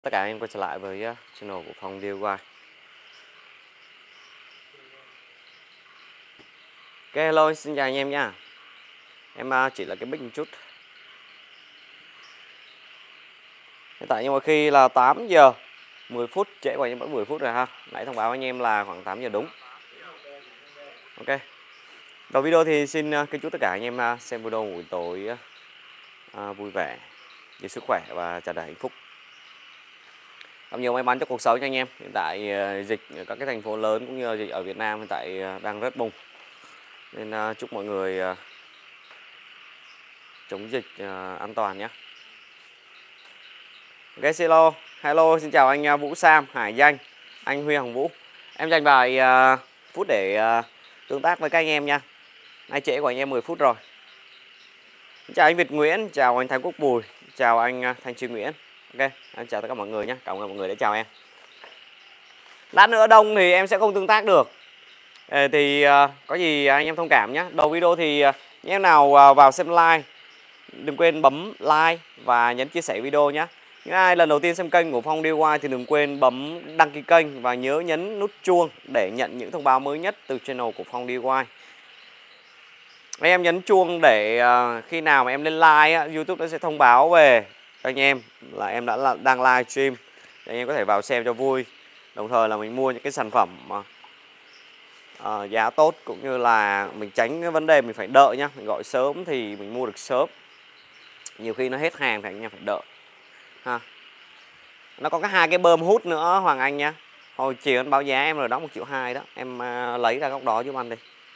Tất cả anh em quay trở lại với channel của Phong DIY. Ok, hello, xin chào anh em nha. Em chỉ là cái mic một chút. Hiện tại nhưng mà khi là 8 giờ 10 phút, trễ của anh em vẫn 10 phút rồi ha. Nãy thông báo anh em là khoảng 8 giờ đúng. Ok. Đầu video thì xin kính chúc tất cả anh em xem video buổi tối vui vẻ, nhiều sức khỏe và tràn đầy hạnh phúc. Gặp nhiều may mắn cho cuộc sống cho anh em. Hiện tại dịch ở các cái thành phố lớn cũng như dịch ở Việt Nam hiện tại đang rất bùng. Nên chúc mọi người chống dịch an toàn nhé. Ok, hello, xin chào anh Vũ Sam, Hải Danh, anh Huy Hồng Vũ. Em dành vài phút để tương tác với các anh em nha. Nay trễ của anh em 10 phút rồi. Xin chào anh Việt Nguyễn, chào anh Thái Quốc Bùi, chào anh Thanh Truy Nguyễn. Ok, em chào tất cả mọi người nhé, cảm ơn mọi người đã chào em. Lát nữa đông thì em sẽ không tương tác được. Thì có gì anh em thông cảm nhé. Đầu video thì anh em nào vào xem like, đừng quên bấm like và nhấn chia sẻ video nhé. Những ai lần đầu tiên xem kênh của Phong DIY thì đừng quên bấm đăng ký kênh và nhớ nhấn nút chuông để nhận những thông báo mới nhất từ channel của Phong DIY. Anh em nhấn chuông để khi nào mà em lên like YouTube nó sẽ thông báo về anh em là em đang live stream để anh em có thể vào xem cho vui. Đồng thời là mình mua những cái sản phẩm giá tốt, cũng như là mình tránh cái vấn đề mình phải đợi nhá. Mình gọi sớm thì mình mua được sớm, nhiều khi nó hết hàng thì anh em phải đợi ha. Nó có hai cái bơm hút nữa Hoàng Anh nha. Hồi chiều anh báo giá em rồi đó, 1,2 triệu đó. Em lấy ra góc đó giúp anh đi.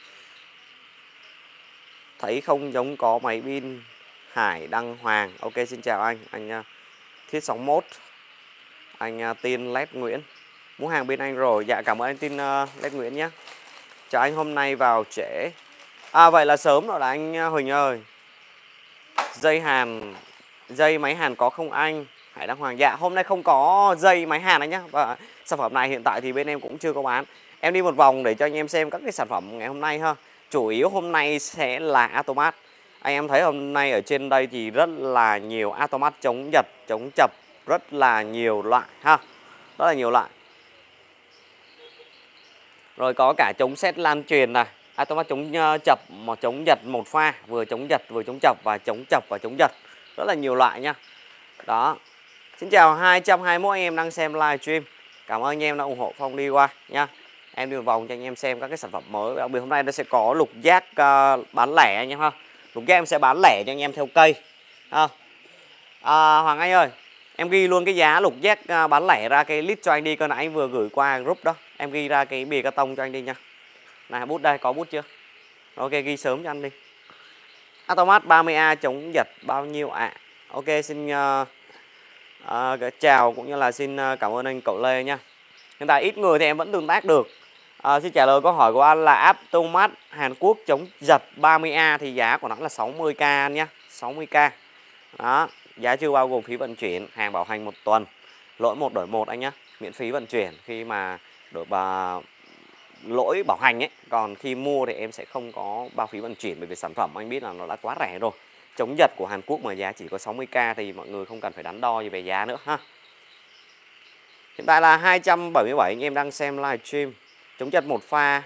Thấy không giống có máy pin. Hải Đăng Hoàng. Ok, xin chào anh Thiết 61, anh Tin Led Nguyễn. Muốn hàng bên anh rồi. Dạ, cảm ơn anh Tin Led Nguyễn nhé. Chào anh, hôm nay vào trễ. Vậy là sớm rồi là anh Huỳnh ơi. Dây máy hàn có không anh? Hải Đăng Hoàng. Dạ, hôm nay không có dây máy hàn anh nhé. Và sản phẩm này hiện tại thì bên em cũng chưa có bán. Em đi một vòng để cho anh em xem các cái sản phẩm ngày hôm nay ha. Chủ yếu hôm nay sẽ là automat. Anh em thấy hôm nay ở trên đây thì rất là nhiều automat chống giật, chống chập, rất là nhiều loại ha. Rất là nhiều loại. Rồi có cả chống sét lan truyền này, automat chống chập, mà chống giật một pha, vừa chống giật vừa chống chập và chống giật. Rất là nhiều loại nha. Đó. Xin chào 221 anh em đang xem live stream. Cảm ơn anh em đã ủng hộ Phong DIY nha. Em đi một vòng cho anh em xem các cái sản phẩm mới. Đặc biệt hôm nay nó sẽ có lục giác bán lẻ anh em ha. Lục giác em sẽ bán lẻ cho anh em theo cây ha. Hoàng Anh ơi, em ghi luôn cái giá lục giác bán lẻ ra cái list cho anh đi, cơ nãy anh vừa gửi qua group đó. Em ghi ra cái bìa carton cho anh đi nha. Này, bút đây, có bút chưa? Ok, ghi sớm cho anh đi. Automat 30A chống giật bao nhiêu ạ? Ok, xin chào cũng như là xin cảm ơn anh Cậu Lê nha. Hiện tại ít người thì em vẫn tương tác được. Xin trả lời câu hỏi của anh là automat Hàn Quốc chống giật 30A thì giá của nó là 60k nhá, 60k. Đó, giá chưa bao gồm phí vận chuyển, hàng bảo hành 1 tuần, lỗi 1 đổi 1 anh nhá, miễn phí vận chuyển khi mà lỗi bảo hành ấy. Còn khi mua thì em sẽ không có bao phí vận chuyển, bởi vì sản phẩm anh biết là nó đã quá rẻ rồi. Chống giật của Hàn Quốc mà giá chỉ có 60k thì mọi người không cần phải đắn đo gì về giá nữa ha. Hiện tại là 277 anh em đang xem live stream. Chống giật một pha.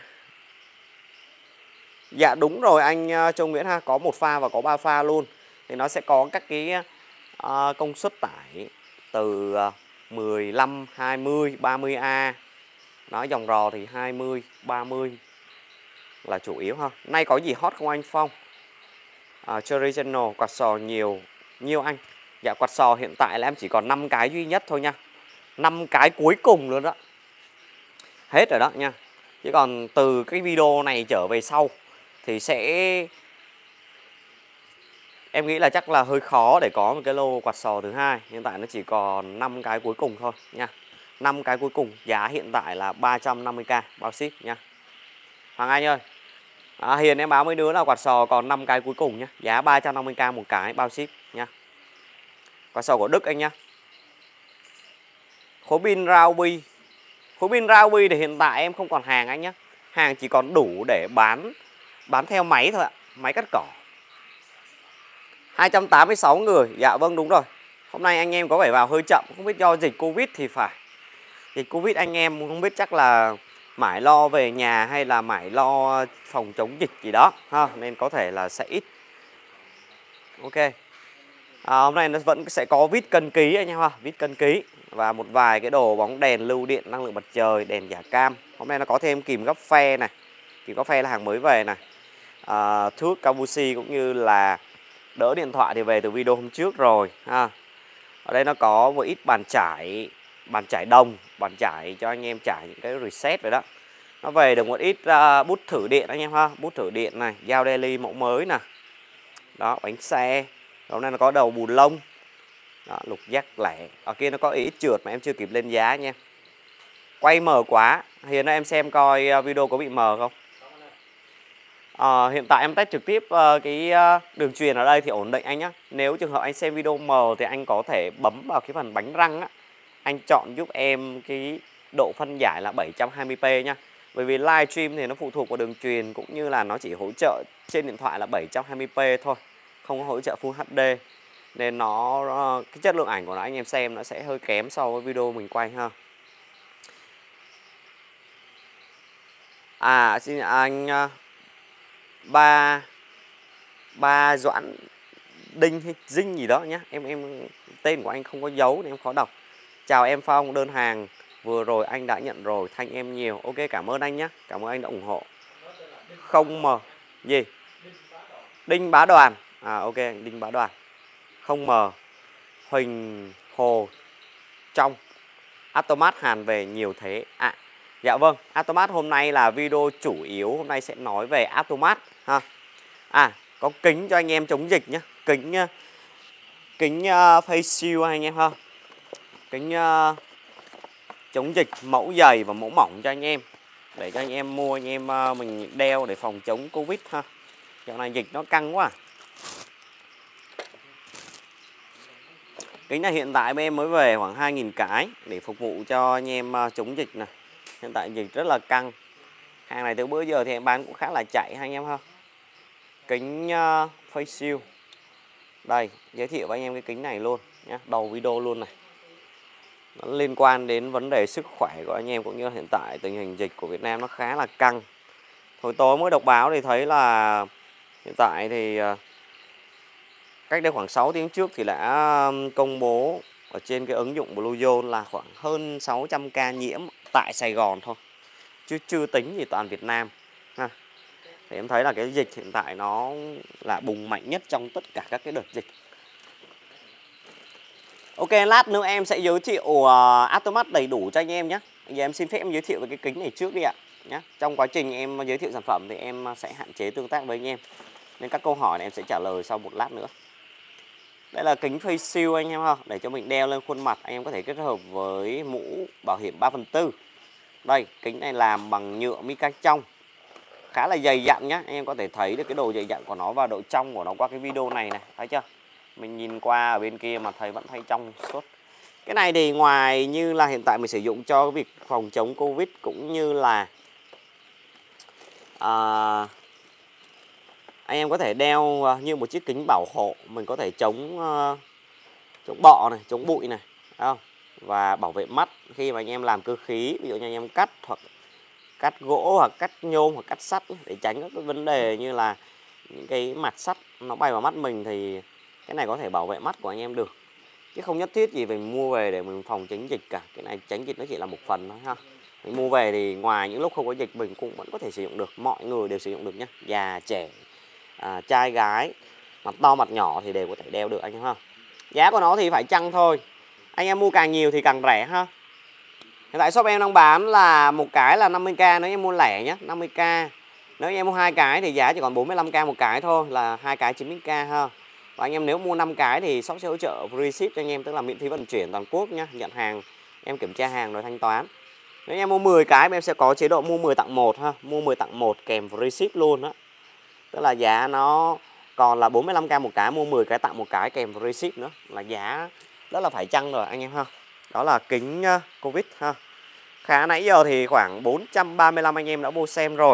Dạ đúng rồi anh Châu Nguyễn ha, có 1 pha và có 3 pha luôn. Thì nó sẽ có các cái công suất tải từ 15, 20, 30A. Nó dòng rò thì 20, 30 là chủ yếu ha. Nay có gì hot không anh Phong? Cherry Channel, quạt sò nhiều anh. Dạ, quạt sò hiện tại là em chỉ còn 5 cái duy nhất thôi nha. 5 cái cuối cùng luôn đó. Hết rồi đó nha. Chứ còn từ cái video này trở về sau thì sẽ, em nghĩ là chắc là hơi khó để có một cái lô quạt sò thứ hai. Hiện tại nó chỉ còn 5 cái cuối cùng thôi nha. 5 cái cuối cùng, giá hiện tại là 350k bao ship nha. Hoàng Anh ơi, Hiền em báo mấy đứa là quạt sò còn 5 cái cuối cùng nhá. Giá 350k một cái bao ship nha. Quạt sò của Đức anh nhá. Khối pin Ryobi. Khối pin Ryobi thì hiện tại em không còn hàng anh nhá. Hàng chỉ còn đủ để bán theo máy thôi ạ. Máy cắt cỏ. 286 người. Dạ vâng, đúng rồi. Hôm nay anh em có vẻ vào hơi chậm, không biết do dịch Covid thì phải. Dịch Covid anh em không biết chắc là mãi lo về nhà hay là mãi lo phòng chống dịch gì đó ha, nên có thể là sẽ ít. Ok. Hôm nay nó vẫn sẽ có vít cân ký anh em ha, vít cân ký và một vài cái đồ bóng đèn lưu điện năng lượng mặt trời, đèn giả cam. Hôm nay nó có thêm kìm gấp phe này, kìm gấp phe là hàng mới về này, thước Kabushi cũng như là đỡ điện thoại thì về từ video hôm trước rồi ha. Ở đây nó có một ít bàn trải đồng, bàn trải cho anh em trải những cái reset vậy đó. Nó về được một ít bút thử điện anh em ha, bút thử điện này, dao daily mẫu mới nè. Đó, bánh xe. Hôm nay nó có đầu bù lông. Đó, lục giác lẻ. Ở kia nó có ít trượt mà em chưa kịp lên giá nha. Quay mờ quá. Hiền ơi, em xem coi video có bị mờ không? Hiện tại em test trực tiếp cái đường truyền ở đây thì ổn định anh nhé. Nếu trường hợp anh xem video mờ thì anh có thể bấm vào cái phần bánh răng á. Anh chọn giúp em cái độ phân giải là 720p nha. Bởi vì livestream thì nó phụ thuộc vào đường truyền cũng như là nó chỉ hỗ trợ trên điện thoại là 720p thôi, không có hỗ trợ Full HD. Nên nó cái chất lượng ảnh của nó anh em xem nó sẽ hơi kém so với video mình quay ha. Xin anh ba Doãn Đinh hay Dinh gì đó nhá. Em tên của anh không có dấu nên em khó đọc. Chào em Phong, đơn hàng vừa rồi anh đã nhận rồi, thanh em nhiều. Ok, cảm ơn anh nhé, cảm ơn anh đã ủng hộ. Không mờ gì? Đinh Bá Đoàn. Ok, Đinh Bá Đoàn. Không mờ. Huỳnh Hồ Trong. Automat Hàn về nhiều thế. Dạ vâng, Automat hôm nay là video chủ yếu, hôm nay sẽ nói về Automat ha. Có kính cho anh em chống dịch nhé. Kính face shield anh em ha. Kính chống dịch mẫu dày và mẫu mỏng cho anh em, để cho anh em mua, anh em mình đeo để phòng chống Covid ha. Dạo này dịch nó căng quá. Kính này hiện tại bên em mới về khoảng 2.000 cái để phục vụ cho anh em chống dịch này. Hiện tại dịch rất là căng. Hàng này từ bữa giờ thì em bán cũng khá là chạy anh em ha. Kính face shield. Đây, giới thiệu với anh em cái kính này luôn nhé, đầu video luôn này. Nó liên quan đến vấn đề sức khỏe của anh em cũng như hiện tại tình hình dịch của Việt Nam nó khá là căng. Hồi tối mới đọc báo thì thấy là hiện tại thì cách đây khoảng 6 tiếng trước thì đã công bố ở trên cái ứng dụng Bluezone là khoảng hơn 600 ca nhiễm tại Sài Gòn thôi, chứ chưa tính gì toàn Việt Nam ha. Thì em thấy là cái dịch hiện tại nó là bùng mạnh nhất trong tất cả các cái đợt dịch. Ok, lát nữa em sẽ giới thiệu Automat đầy đủ cho anh em nhé. Giờ em xin phép em giới thiệu về cái kính này trước đi ạ. Trong quá trình em giới thiệu sản phẩm thì em sẽ hạn chế tương tác với anh em, nên các câu hỏi này em sẽ trả lời sau một lát nữa. Đây là kính face shield anh em ha, để cho mình đeo lên khuôn mặt. Anh em có thể kết hợp với mũ bảo hiểm 3/4. Đây, kính này làm bằng nhựa mica trong, khá là dày dặn nhá. Anh em có thể thấy được cái độ dày dặn của nó và độ trong của nó qua cái video này này, thấy chưa? Mình nhìn qua ở bên kia mà thấy vẫn thấy trong suốt. Cái này thì ngoài như là hiện tại mình sử dụng cho việc phòng chống Covid cũng như là anh em có thể đeo như một chiếc kính bảo hộ. Mình có thể chống bọ này, chống bụi này, thấy không? Và bảo vệ mắt khi mà anh em làm cơ khí, ví dụ như anh em cắt gỗ hoặc cắt nhôm hoặc cắt sắt, để tránh các cái vấn đề như là những cái mặt sắt nó bay vào mắt mình, thì cái này có thể bảo vệ mắt của anh em được, chứ không nhất thiết gì phải mua về để mình phòng tránh dịch cả. Cái này tránh dịch nó chỉ là một phần thôi ha. Mình mua về thì ngoài những lúc không có dịch mình cũng vẫn có thể sử dụng được, mọi người đều sử dụng được nhé, già trẻ, trai gái, mặt to mặt nhỏ thì đều có thể đeo được anh em ha. Giá của nó thì phải chăng thôi, anh em mua càng nhiều thì càng rẻ ha. Hiện tại shop em đang bán là một cái là 50k nếu em mua lẻ nhé, 50k. Nếu em mua 2 cái thì giá chỉ còn 45k một cái thôi, là 2 cái 90k ha. Và anh em nếu mua 5 cái thì shop sẽ hỗ trợ free ship cho anh em, tức là miễn phí vận chuyển toàn quốc nhá. Nhận hàng em kiểm tra hàng rồi thanh toán. Nếu em mua 10 cái em sẽ có chế độ mua 10 tặng 1 ha, mua 10 tặng 1 kèm free ship luôn đó. Tức là giá nó còn là 45k một cái, mua 10 cái tặng một cái kèm free ship nữa, là giá rất là phải chăng rồi anh em ha. Đó là kính Covid ha. Khá nãy giờ thì khoảng 435 anh em đã vô xem rồi.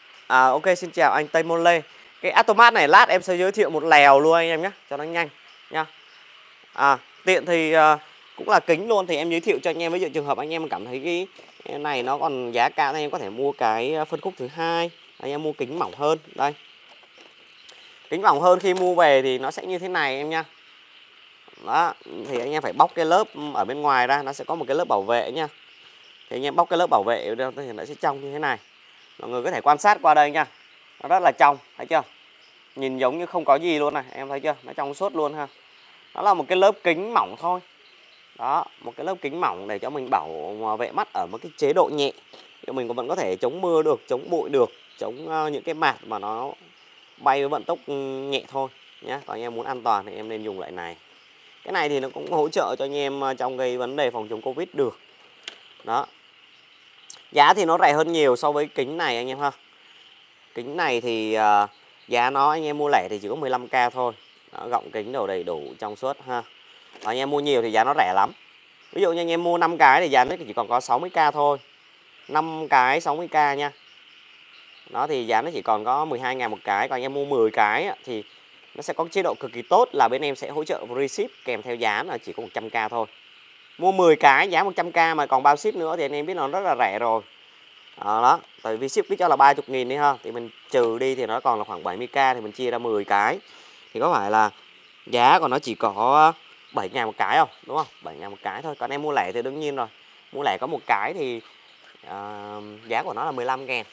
Ok, xin chào anh Tây Môn Lê. Cái Automat này lát em sẽ giới thiệu một lèo luôn anh em nhé, cho nó nhanh. nha. Tiện thì cũng là kính luôn, thì em giới thiệu cho anh em, ví dụ trường hợp anh em cảm thấy cái này nó còn giá cao, anh em có thể mua cái phân khúc thứ hai, anh em mua kính mỏng hơn. Đây, kính mỏng hơn khi mua về thì nó sẽ như thế này em nha. Đó, thì anh em phải bóc cái lớp ở bên ngoài ra, nó sẽ có một cái lớp bảo vệ nha. Thì anh em bóc cái lớp bảo vệ thì nó sẽ trong như thế này. Mọi người có thể quan sát qua đây nha. Nó rất là trong, thấy chưa? Nhìn giống như không có gì luôn này, em thấy chưa? Nó trong suốt luôn ha. Nó là một cái lớp kính mỏng thôi. Đó, một cái lớp kính mỏng để cho mình bảo vệ mắt ở một cái chế độ nhẹ. Nhưng mình vẫn có thể chống mưa được, chống bụi được, chống những cái mạt mà nó bay với vận tốc nhẹ thôi nhé. Còn anh em muốn an toàn thì em nên dùng loại này. Cái này thì nó cũng hỗ trợ cho anh em trong cái vấn đề phòng chống Covid được. Đó. Giá thì nó rẻ hơn nhiều so với kính này anh em ha. Kính này thì giá nó anh em mua lẻ thì chỉ có 15k thôi. Đó, gọng kính đồ đầy đủ trong suốt ha. Và anh em mua nhiều thì giá nó rẻ lắm. Ví dụ như anh em mua 5 cái thì giá nó chỉ còn có 60k thôi. 5 cái 60k nha. Đó thì giá nó chỉ còn có 12.000 một cái. Còn anh em mua 10 cái thì nó sẽ có chế độ cực kỳ tốt là bên em sẽ hỗ trợ free ship kèm theo giá là chỉ có 100k thôi. Mua 10 cái giá 100k mà còn bao ship nữa thì anh em biết nó rất là rẻ rồi. Đó, tại vì ship cứ cho là 30.000 đi ha, thì mình trừ đi thì nó còn là khoảng 70k, thì mình chia ra 10 cái thì có phải là giá của nó chỉ có 7.000 một cái không, đúng không? 7.000 một cái thôi. Còn em mua lẻ thì đương nhiên rồi, mua lẻ có một cái thì giá của nó là 15.000.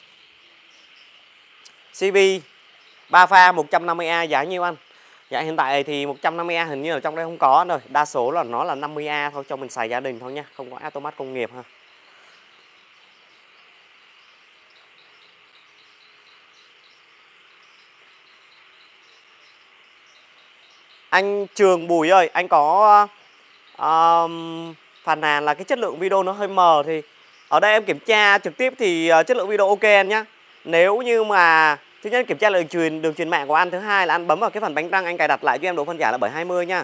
CV 3 pha 150A giá nhiêu anh? Dạ hiện tại thì 150A hình như là trong đây không có rồi, đa số là nó là 50A thôi, cho mình xài gia đình thôi nha, không có automat công nghiệp ha. Anh Trường Bùi ơi, anh có phàn nàn là cái chất lượng video nó hơi mờ, thì ở đây em kiểm tra trực tiếp thì chất lượng video ok anh nhá. Nếu như mà thứ nhất kiểm tra là đường truyền mạng của anh, thứ hai là anh bấm vào cái phần bánh răng, anh cài đặt lại cho em độ phân giải là 720 nhá.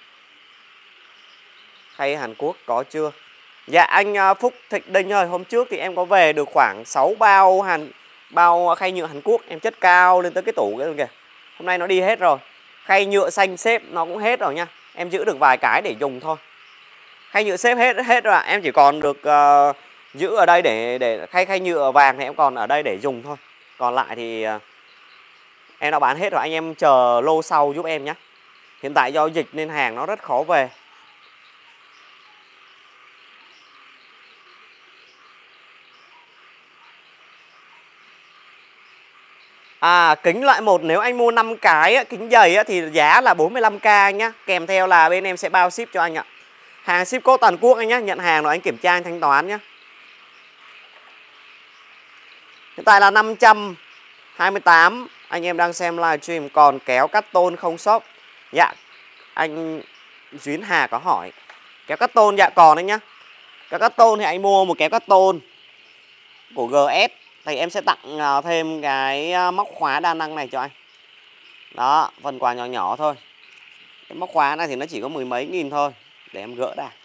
Khay Hàn Quốc có chưa? Dạ anh Phúc Thịnh Đinh ơi, hôm trước thì em có về được khoảng 6 bao khay nhựa Hàn Quốc, em chất cao lên tới cái tủ kìa. Hôm nay nó đi hết rồi. Khay nhựa xanh xếp nó cũng hết rồi nha. Em giữ được vài cái để dùng thôi. Khay nhựa xếp hết rồi ạ. Em chỉ còn được giữ ở đây để khay nhựa vàng thì em còn ở đây để dùng thôi. Còn lại thì em đã bán hết rồi, anh em chờ lô sau giúp em nhé. Hiện tại do dịch nên hàng nó rất khó về. Kính loại 1 nếu anh mua 5 cái kính dày thì giá là 45k nhá, kèm theo là bên em sẽ bao ship cho anh ạ. Hàng ship code toàn quốc anh nhá, nhận hàng rồi anh kiểm tra anh thanh toán nhá. Hiện tại là 528 anh em đang xem livestream, còn kéo cắt tôn không shop. Dạ, anh Duyến Hà có hỏi. Kéo cắt tôn dạ còn anh nhá. Kéo cắt tôn thì anh mua một kéo cắt tôn của GS thì em sẽ tặng thêm cái móc khóa đa năng này cho anh. Đó, phần quà nhỏ nhỏ thôi. Cái móc khóa này thì nó chỉ có 10 mấy nghìn thôi. Để em gỡ ra.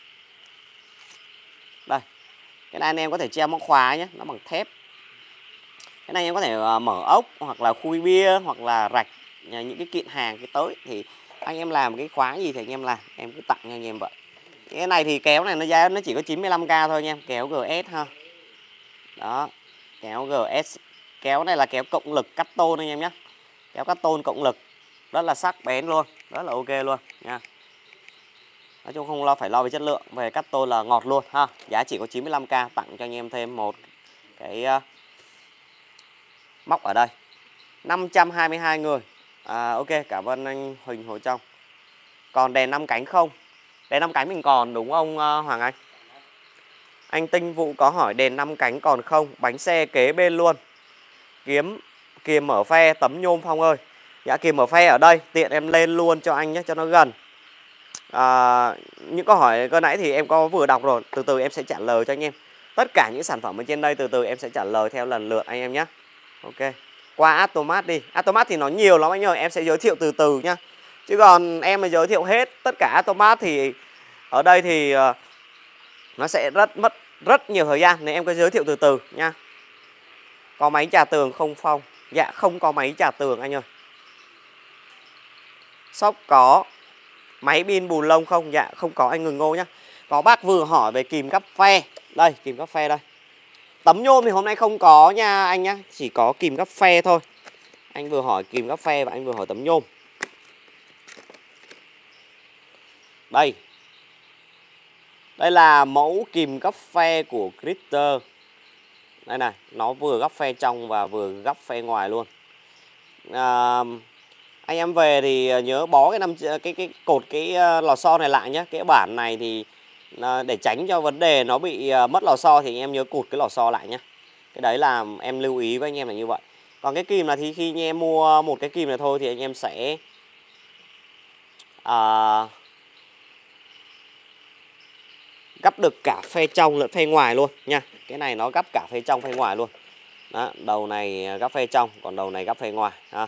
Đây. Cái này anh em có thể treo móc khóa nhé, nó bằng thép. Cái này em có thể mở ốc hoặc là khui bia hoặc là rạch những cái kiện hàng cái tới thì anh em làm cái khóa gì thì anh em làm, em cứ tặng cho anh em vậy. Cái này thì kéo này nó giá nó chỉ có 95k thôi nha, kéo GS ha. Đó, kéo GS. Kéo này là kéo cộng lực cắt tôn anh em nhé. Kéo cắt tôn cộng lực rất là sắc bén luôn, rất là ok luôn nha. Nói chung không phải lo về chất lượng, về cắt tôn là ngọt luôn ha. Giá chỉ có 95k, tặng cho anh em thêm một cái móc ở đây. 522 người. Ok, cảm ơn anh Huỳnh Hồ Trong. Còn đèn 5 cánh không? Đèn 5 cánh mình còn đúng không Hoàng Anh? Anh Tinh Vụ có hỏi đèn 5 cánh còn không? Bánh xe kế bên luôn. Kiềm mở phe tấm nhôm Phong ơi. Dạ kiềm mở phe ở đây, tiện em lên luôn cho anh nhé, cho nó gần. Những câu hỏi cơ nãy thì em có vừa đọc rồi, từ từ em sẽ trả lời cho anh em. Tất cả những sản phẩm ở trên đây từ từ em sẽ trả lời theo lần lượt anh em nhé. Ok. Qua Automat đi. Automat thì nó nhiều lắm anh ơi, em sẽ giới thiệu từ từ nhá. Chứ còn em mà giới thiệu hết tất cả Automat thì ở đây thì nó sẽ mất rất nhiều thời gian, nên em cứ giới thiệu từ từ nha. Có máy trà tường không Phong? Dạ không có máy trà tường anh ơi. Shop có. Máy pin bù lông không? Dạ không có anh Ngừng Ngô nhá. Có bác vừa hỏi về kìm cắp phe. Đây, kìm cắp phe đây. Tấm nhôm thì hôm nay không có nha anh nhá, chỉ có kìm cắp phe thôi. Anh vừa hỏi kìm cắp phe và anh vừa hỏi tấm nhôm. Đây. Đây là mẫu kìm gấp phe của Critter. Đây này, nó vừa gấp phe trong và vừa gấp phe ngoài luôn. Anh em về thì nhớ bó cái cột lò xo này lại nhé. Cái bản này thì để tránh cho vấn đề nó bị mất lò xo thì anh em nhớ cột cái lò xo lại nhé. Cái đấy là em lưu ý với anh em là như vậy. Còn cái kìm là thì khi anh em mua một cái kìm này thôi thì anh em sẽ gấp được cả phe trong lẫn phe ngoài luôn nha. Cái này nó gấp cả phe trong phe ngoài luôn. Đó, đầu này gấp phe trong, còn đầu này gấp phe ngoài ha.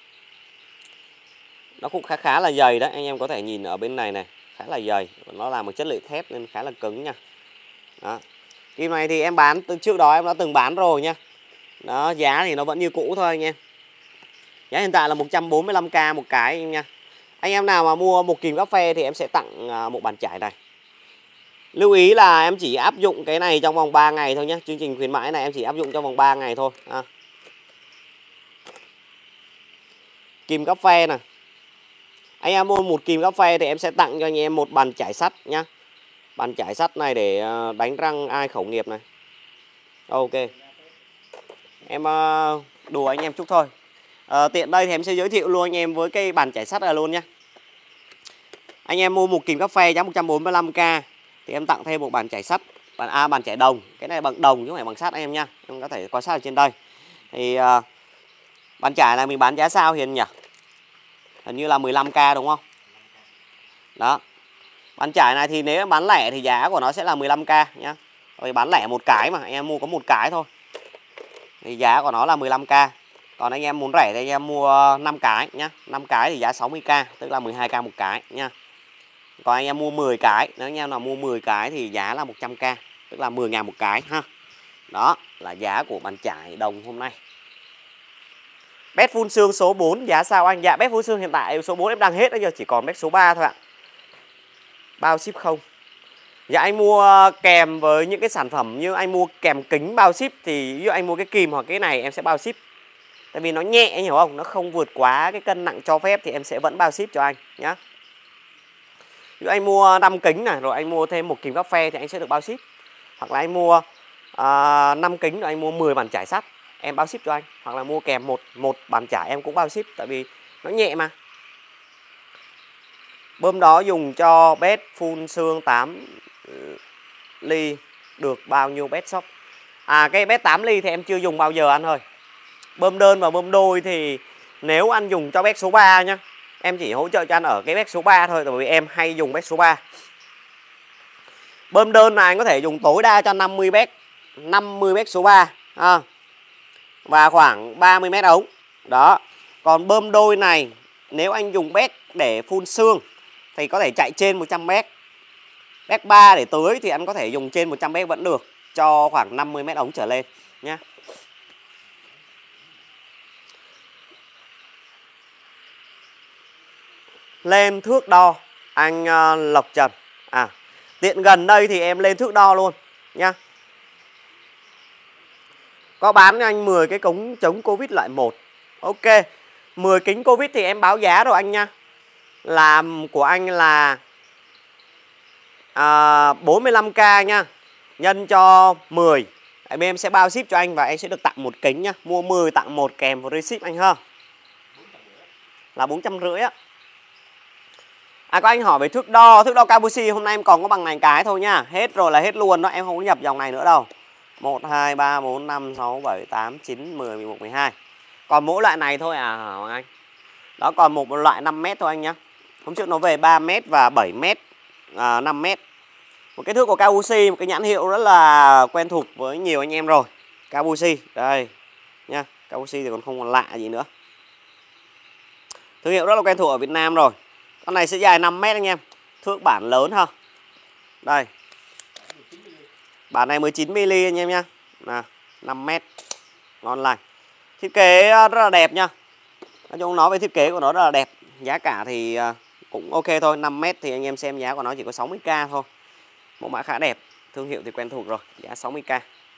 Nó cũng khá là dày đấy, anh em có thể nhìn ở bên này này, khá là dày. Nó là một chất liệu thép nên khá là cứng nha. Đó. Kim này thì em bán từ trước đó em đã từng bán rồi nha. Đó, giá thì nó vẫn như cũ thôi anh em. Giá hiện tại là 145k một cái anh em nha. Anh em nào mà mua một kìm gấp phe thì em sẽ tặng một bàn chải này. Lưu ý là em chỉ áp dụng cái này trong vòng 3 ngày thôi nhé. Chương trình khuyến mãi này em chỉ áp dụng trong vòng 3 ngày thôi. Kìm gấp phe này. Anh em mua một kìm gấp phe thì em sẽ tặng cho anh em một bàn chải sắt nhá. Bàn chải sắt này để đánh răng ai khẩu nghiệp này. Ok. Em đùa anh em chút thôi. Tiện đây thì em sẽ giới thiệu luôn anh em với cái bàn chải sắt này luôn nhé. Anh em mua một kìm gấp phe giá 145k thì em tặng thêm một bàn chải sắt, bàn chải đồng. Cái này bằng đồng chứ không phải bằng sắt anh em nha. Em có thể quan sát ở trên đây. Thì bàn chải này mình bán giá sao Hiền nhỉ? Hình như là 15k đúng không? Đó. Bàn chải này thì nếu em bán lẻ thì giá của nó sẽ là 15k nhá. Rồi bán lẻ một cái mà anh em mua có một cái thôi. Thì giá của nó là 15k. Còn anh em muốn rẻ thì anh em mua 5 cái nhá. 5 cái thì giá 60k, tức là 12k một cái nha. Còn anh em mua 10 cái, nếu anh em nào mua 10 cái thì giá là 100k, tức là 10.000 một cái ha. Đó là giá của bàn chải đồng hôm nay. Bét phun xương số 4 giá sao anh? Dạ bét phun xương hiện tại số 4 em đang hết, bây giờ chỉ còn bét số 3 thôi ạ. Bao ship không? Dạ anh mua kèm với những cái sản phẩm như anh mua kèm kính bao ship thì ví dụ anh mua cái kìm hoặc cái này em sẽ bao ship. Tại vì nó nhẹ anh hiểu không? Nó không vượt quá cái cân nặng cho phép thì em sẽ vẫn bao ship cho anh nhá. Ví dụ anh mua 5 kính này rồi anh mua thêm một kìm gấp phe thì anh sẽ được bao ship. Hoặc là anh mua 5 kính rồi anh mua 10 bàn chải sắt em bao ship cho anh. Hoặc là mua kèm một bàn chải em cũng bao ship, tại vì nó nhẹ mà. Bơm đó dùng cho bét phun xương 8 ly được bao nhiêu bét sóc? Cái bét 8 ly thì em chưa dùng bao giờ anh ơi. Bơm đơn và bơm đôi thì nếu anh dùng cho bét số 3 nhá, em chỉ hỗ trợ cho anh ở cái bét số 3 thôi, tại vì em hay dùng bét số 3. Bơm đơn này anh có thể dùng tối đa cho 50 bét số 3 và khoảng 30 mét ống. Đó. Còn bơm đôi này nếu anh dùng bét để phun xương thì có thể chạy trên 100 mét. Bét 3 để tưới thì anh có thể dùng trên 100 mét vẫn được, cho khoảng 50 mét ống trở lên nhé. Lên thước đo anh Lộc Trần. Tiện gần đây thì em lên thước đo luôn nha. Có bán cho anh 10 cái cống chống Covid loại 1. Ok. 10 kính Covid thì em báo giá rồi anh nha. Làm của anh là 45k nha. Nhân cho 10. Tại bên em sẽ bao ship cho anh và anh sẽ được tặng một kính nha. Mua 10 tặng một kèm free ship anh ha. Là 450 á. Có anh hỏi về thước đo Kabushi hôm nay em còn có bằng này cái thôi nha. Hết rồi là hết luôn đó, em không có nhập dòng này nữa đâu. 1 2 3 4 5 6 7 8 9 10 11 12. Còn mỗi loại này thôi Hoàng Anh. Đó, còn một loại 5 mét thôi anh nhá. Hôm trước nó về 3 mét và 7 mét, 5 mét. Một cái thước của Kabushi, một cái nhãn hiệu rất là quen thuộc với nhiều anh em rồi. Kabushi, đây nha. Kabushi thì còn không còn lạ gì nữa. Thương hiệu rất là quen thuộc ở Việt Nam rồi. Con này sẽ dài 5 mét anh em. Thước bản lớn ha. Đây. Bản này 19mm anh em nha. 5 mét. Ngon lành. Thiết kế rất là đẹp nha. Nói chung nói về thiết kế của nó rất là đẹp. Giá cả thì cũng ok thôi. 5m thì anh em xem giá của nó chỉ có 60k thôi. Mẫu mã khá đẹp, thương hiệu thì quen thuộc rồi, giá 60k.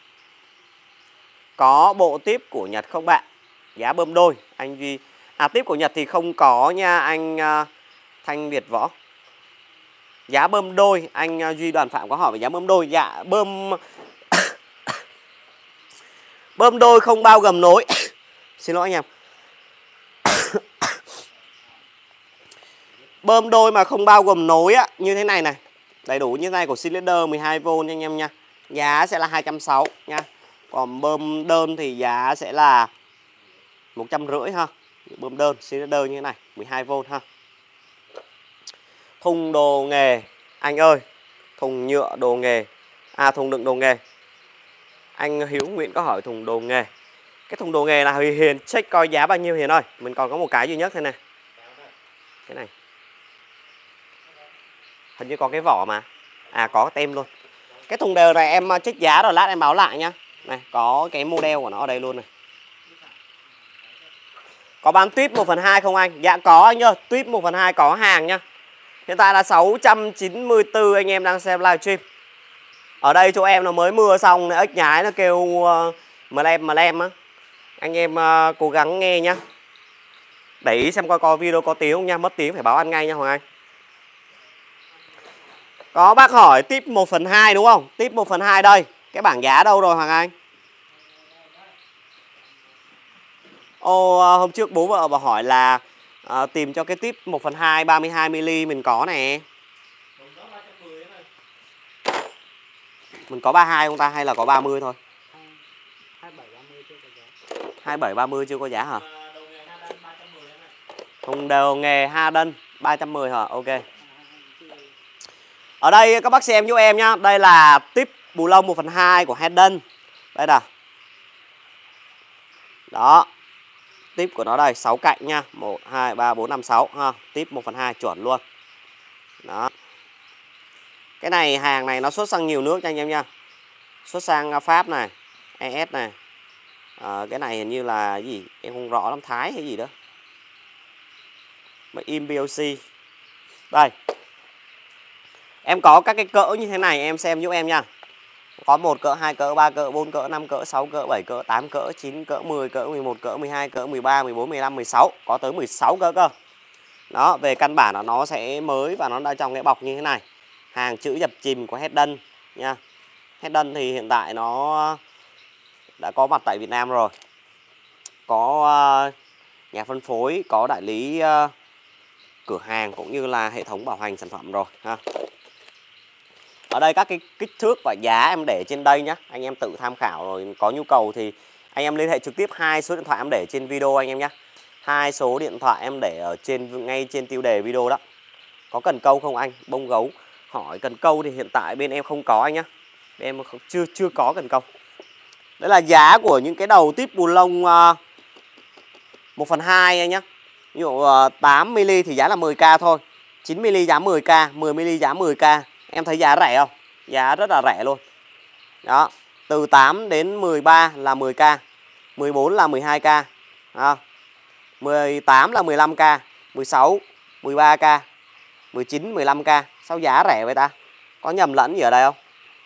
Có bộ tiếp của Nhật không bạn? Giá bơm đôi anh Duy. Tiếp của Nhật thì không có nha anh Thanh Việt Võ. Giá bơm đôi anh Duy Đoàn Phạm có hỏi về giá bơm đôi. Dạ bơm đôi không bao gầm nối. Xin lỗi anh em. Bơm đôi mà không bao gồm nối á, như thế này này, đầy đủ như thế này của cylinder 12V anh em nha. Giá sẽ là 260 nha. Còn bơm đơn thì giá sẽ là 150 ha. Bơm đơn cylinder như thế này 12V ha. Thùng đồ nghề anh ơi, thùng nhựa đồ nghề, thùng đựng đồ nghề. Anh Hiếu Nguyễn có hỏi thùng đồ nghề. Cái thùng đồ nghề là Hiền check coi giá bao nhiêu Hiền ơi. Mình còn có một cái duy nhất thế này. Cái này hình như có cái vỏ mà. Có tem luôn. Cái thùng đều này em check giá rồi, lát em báo lại nhá. Này, có cái model của nó ở đây luôn này. Có bán tuyếp 1/2 không anh? Dạ có anh ơi, tuyếp 1/2 có hàng nhá. Hiện tại là 694 anh em đang xem livestream. Ở đây chỗ em nó mới mưa xong, ếch nhái nó kêu lem á. Anh em cố gắng nghe nhá. Để ý xem coi video có tiếng không nha, mất tiếng phải báo ăn ngay nha Hoàng Anh. Có bác hỏi tip 1/2 đúng không? Tip 1/2 đây. Cái bảng giá đâu rồi Hoàng Anh? Hôm trước bố vợ bảo hỏi là tìm cho cái tip 1/2 32mm mình có nè. Mình có 32 không ta hay là có 30 thôi? 27 30 chưa có giá hả? Thùng đều nghề Haden 310 hả? Ok. Ở đây các bác xem giúp em nhá. Đây là tip bù lông 1/2 của Haden. Đây nè. Đó. Tip của nó đây 6 cạnh nha. 1 2 3 4 5 6 ha. Tip 1/2 chuẩn luôn. Đó. Cái này hàng này nó xuất sang nhiều nước cho anh em nha. Xuất sang Pháp này, ES này. Cái này hình như là cái gì? Em không rõ lắm, Thái hay gì đó. IMBOC. Đây. Em có các cái cỡ như thế này em xem giúp em nha. Có 1 cỡ, 2 cỡ, 3 cỡ, 4 cỡ, 5 cỡ, 6 cỡ, 7 cỡ, 8 cỡ, 9 cỡ, 10 cỡ, 11 cỡ, 12 cỡ, 13, 14, 15, 16. Có tới 16 cỡ cơ. Đó, về căn bản là nó sẽ mới và nó đã trong cái bọc như thế này. Hàng chữ dập chìm của Haden nha. Haden thì hiện tại nó đã có mặt tại Việt Nam rồi. Có nhà phân phối, có đại lý cửa hàng cũng như là hệ thống bảo hành sản phẩm rồi ha. Ở đây các cái kích thước và giá em để trên đây nhé. Anh em tự tham khảo rồi có nhu cầu thì anh em liên hệ trực tiếp. 2 số điện thoại em để trên video anh em nhé. 2 số điện thoại em để ở ngay trên tiêu đề video đó. Có cần câu không anh? Bông gấu hỏi cần câu thì hiện tại bên em không có anh nhé. Bên em chưa có cần câu. Đấy là giá của những cái đầu tiếp bù lông 1/2 anh nhé. Ví dụ 8mm thì giá là 10k thôi. 9mm giá 10k, 10mm giá 10k. Em thấy giá rẻ không? Giá rất là rẻ luôn. Đó, từ 8 đến 13 là 10k, 14 là 12k, 18 là 15k, 16, 13k, 19, 15k. Sao giá rẻ vậy ta? Có nhầm lẫn gì ở đây không?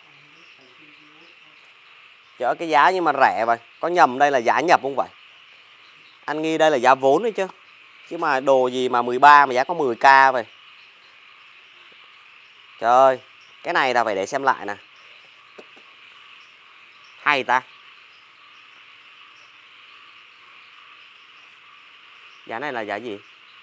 Chở cái giá nhưng mà rẻ vậy. Có nhầm đây là giá nhập không vậy? Anh nghi đây là giá vốn đấy chứ. Chứ mà đồ gì mà 13 mà giá có 10k vậy? Trời ơi, cái này là phải để xem lại nè. Hay ta. Giá này là giá gì?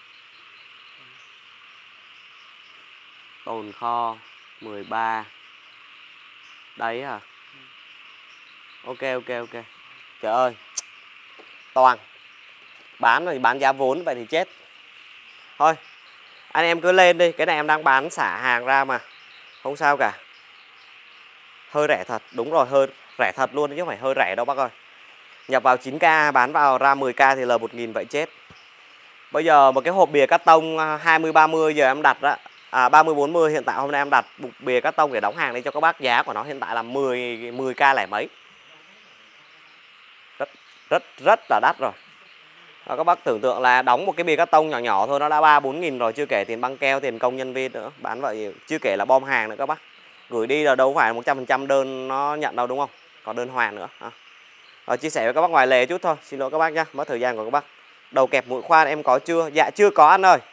Tồn kho 13. Đấy à. Ok. Trời ơi. Toàn. Bán rồi bán giá vốn vậy thì chết. Thôi. Anh em cứ lên đi. Cái này em đang bán xả hàng ra mà. Không sao cả. Hơi rẻ thật. Đúng rồi, hơi rẻ thật luôn chứ không phải hơi rẻ đâu bác ơi. Nhập vào 9k bán vào ra 10k thì là 1.000 vậy chết. Bây giờ một cái hộp bìa cắt tông 20-30 giờ em đặt đó. 30-40 hiện tại hôm nay em đặt bìa cắt tông để đóng hàng đi cho các bác. Giá của nó hiện tại là 10k lẻ mấy. Rất là đắt rồi. Và các bác tưởng tượng là đóng một cái bìa cắt tông nhỏ nhỏ thôi nó đã 3-4 nghìn rồi, chưa kể tiền băng keo, tiền công nhân viên nữa. Bán vậy chưa kể là bom hàng nữa các bác. Gửi đi là đâu phải 100% đơn nó nhận đâu đúng không? Còn đơn hoàn nữa. Rồi chia sẻ với các bác ngoài lề chút thôi. Xin lỗi các bác nhá, mất thời gian của các bác. Đầu kẹp mũi khoan em có chưa? Dạ chưa có anh ơi.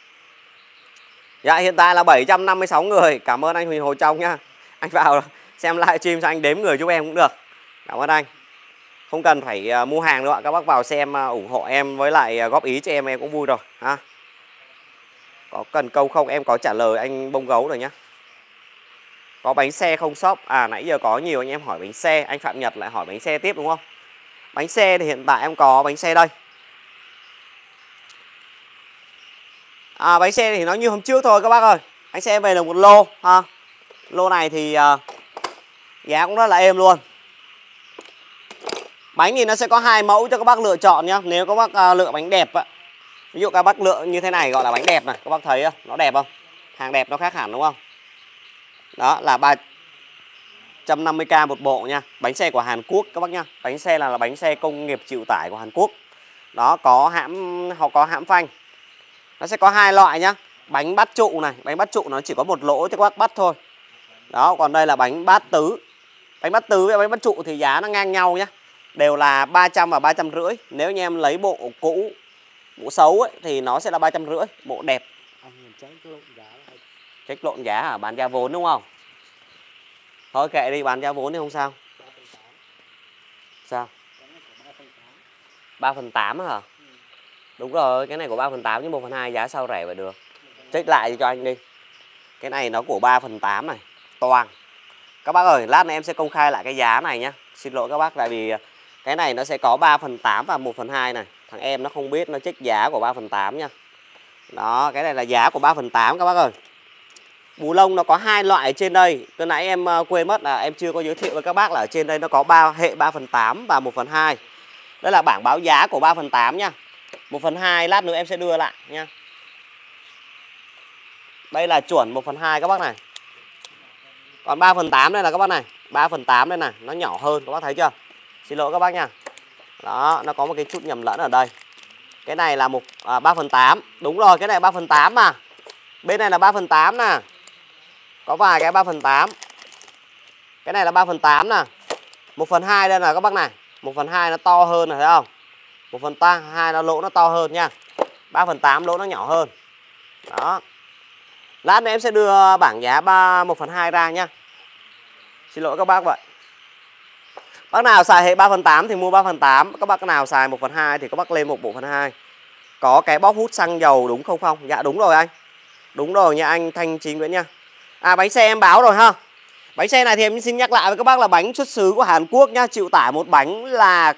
Dạ hiện tại là 756 người. Cảm ơn anh Huỳnh Hồ Trong nhá. Anh vào xem livestream cho anh đếm người giúp em cũng được. Cảm ơn anh. Không cần phải mua hàng nữa ạ. Các bác vào xem ủng hộ em với lại góp ý cho em cũng vui rồi ha. Có cần câu không em có trả lời anh Bông Gấu rồi nhá. Có bánh xe không shop? À nãy giờ có nhiều anh em hỏi bánh xe. Anh Phạm Nhật lại hỏi bánh xe tiếp đúng không? Bánh xe thì hiện tại em có bánh xe đây. Bánh xe thì nó như hôm trước thôi các bác ơi. Bánh xe về được một lô ha. Lô này thì giá cũng rất là êm luôn. Bánh thì nó sẽ có 2 mẫu cho các bác lựa chọn nhá. Nếu các bác lựa bánh đẹp á, ví dụ các bác lựa như thế này gọi là bánh đẹp này, các bác thấy không? Nó đẹp không? Hàng đẹp nó khác hẳn đúng không? Đó là 350k một bộ nha. Bánh xe của Hàn Quốc các bác nhá. Bánh xe là bánh xe công nghiệp chịu tải của Hàn Quốc. Đó có hãm phanh. Nó sẽ có 2 loại nhá. Bánh bát trụ này, bánh bát trụ nó chỉ có một lỗ cho các bác bắt thôi. Đó, còn đây là bánh bát tứ. Bánh bát tứ với bánh bát trụ thì giá nó ngang nhau nhá. Đều là 300 và 350. Nếu như em lấy bộ cũ, bộ xấu ấy, thì nó sẽ là 350. Bộ đẹp trách lộn giá à? Bán giá vốn đúng không? Thôi kệ đi, bán giá vốn thì không sao. Sao? 3/8 hả? Đúng rồi, cái này của 3/8 chứ 1/2 giá sao rẻ vậy được. Check lại cho anh đi. Cái này nó của 3/8 này, toàn. Các bác ơi, lát nữa em sẽ công khai lại cái giá này nhá. Xin lỗi các bác, tại vì cái này nó sẽ có 3/8 và 1/2 này. Thằng em nó không biết, nó check giá của 3/8 nha. Đó, cái này là giá của 3/8 các bác ơi. Bù lông nó có 2 loại ở trên đây. Từ nãy em quên mất là em chưa có giới thiệu với các bác là ở trên đây nó có 3 hệ 3/8 và 1/2. Đây là bảng báo giá của 3/8 nha. 1/2 lát nữa em sẽ đưa lại nha. Đây là chuẩn 1/2 các bác này. Còn 3/8 đây là các bác này. 3/8 đây này, nó nhỏ hơn các bác thấy chưa? Xin lỗi các bác nha. Đó, nó có một cái chút nhầm lẫn ở đây. Cái này là 3/8. Đúng rồi, cái này 3/8 mà. Bên này là 3/8 nè. Có vài cái 3/8. Cái này là 3/8 nè. 1/2 đây là các bác này. 1/2 nó to hơn này thấy không? 1/2 nó lỗ nó to hơn nha. 3/8 lỗ nó nhỏ hơn. Đó. Lát nữa em sẽ đưa bảng giá 1/2 ra nhá. Xin lỗi các bác vậy. Bác nào xài hệ 3/8 thì mua 3/8. Các bác nào xài 1/2 thì các bác lên 1/2. Có cái bóp hút xăng dầu đúng không không? Dạ đúng rồi anh. Đúng rồi nha anh Thanh Chí Nguyễn nha. Bánh xe em báo rồi ha. Bánh xe này thì em xin nhắc lại với các bác là bánh xuất xứ của Hàn Quốc nhá. Chịu tải một bánh là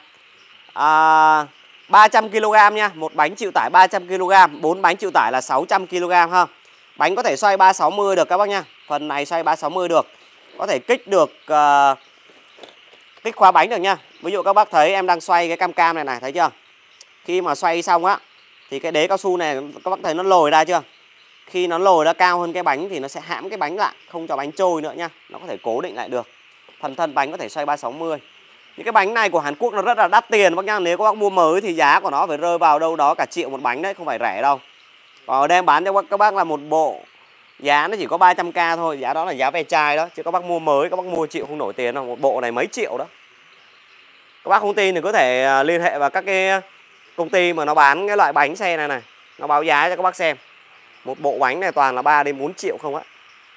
300 kg nha. Một bánh chịu tải 300 kg. 4 bánh chịu tải là 600 kg ha. Bánh có thể xoay 360 được các bác nha. Phần này xoay 360 được. Có thể kích được kích khóa bánh được nha. Ví dụ các bác thấy em đang xoay cái cam này này, thấy chưa? Khi mà xoay xong á thì cái đế cao su này các bác thấy nó lồi ra chưa? Khi nó lồi ra cao hơn cái bánh thì nó sẽ hãm cái bánh lại, không cho bánh trôi nữa nha. Nó có thể cố định lại được. Phần thân bánh có thể xoay 360. Những cái bánh này của Hàn Quốc nó rất là đắt tiền bác nhá. Nếu các bác mua mới thì giá của nó phải rơi vào đâu đó cả triệu một bánh đấy, không phải rẻ đâu. Còn ở đây em bán cho các bác là một bộ giá nó chỉ có 300k thôi. Giá đó là giá ve chai đó. Chứ các bác mua mới, các bác mua triệu không nổi tiền đâu. Một bộ này mấy triệu đó. Các bác không tin thì có thể liên hệ vào các cái công ty mà nó bán cái loại bánh xe này này. Nó báo giá cho các bác xem. Một bộ bánh này toàn là 3 đến 4 triệu không á.